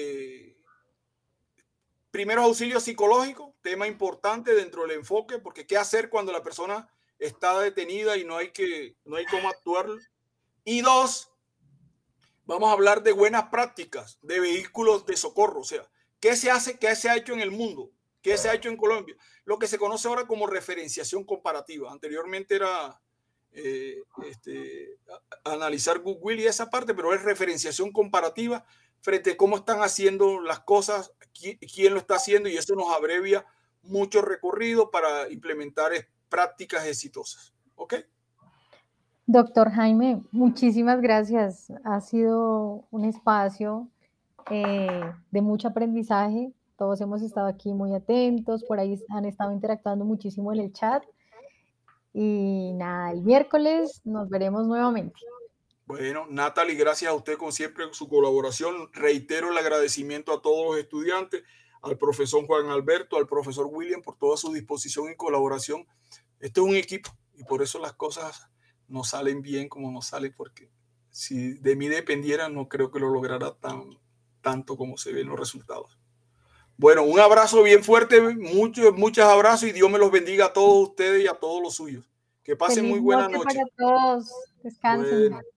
Primeros auxilios psicológicos, tema importante dentro del enfoque, porque qué hacer cuando la persona está detenida y no hay cómo actuar. Y dos, vamos a hablar de buenas prácticas de vehículos de socorro, o sea, qué se hace, qué se ha hecho en el mundo, qué se ha hecho en Colombia, lo que se conoce ahora como referenciación comparativa. Anteriormente era analizar Goodwill y esa parte, pero es referenciación comparativa frente a cómo están haciendo las cosas, quién lo está haciendo, y eso nos abrevia mucho recorrido para implementar prácticas exitosas. ¿Ok? Doctor Jaime, muchísimas gracias. Ha sido un espacio de mucho aprendizaje. Todos hemos estado aquí muy atentos, por ahí han estado interactuando muchísimo en el chat. Y nada, el miércoles nos veremos nuevamente. Bueno, Natalie, gracias a usted como siempre su colaboración. Reitero el agradecimiento a todos los estudiantes, al profesor Juan Alberto, al profesor William por toda su disposición y colaboración. Este es un equipo y por eso las cosas no salen bien como no salen, porque si de mí dependiera no creo que lo lograra tanto como se ven los resultados. Bueno, un abrazo bien fuerte, muchos abrazos, y Dios me los bendiga a todos ustedes y a todos los suyos. Que pasen Feliz muy buena noche noche. para todos. Descansen. Bueno.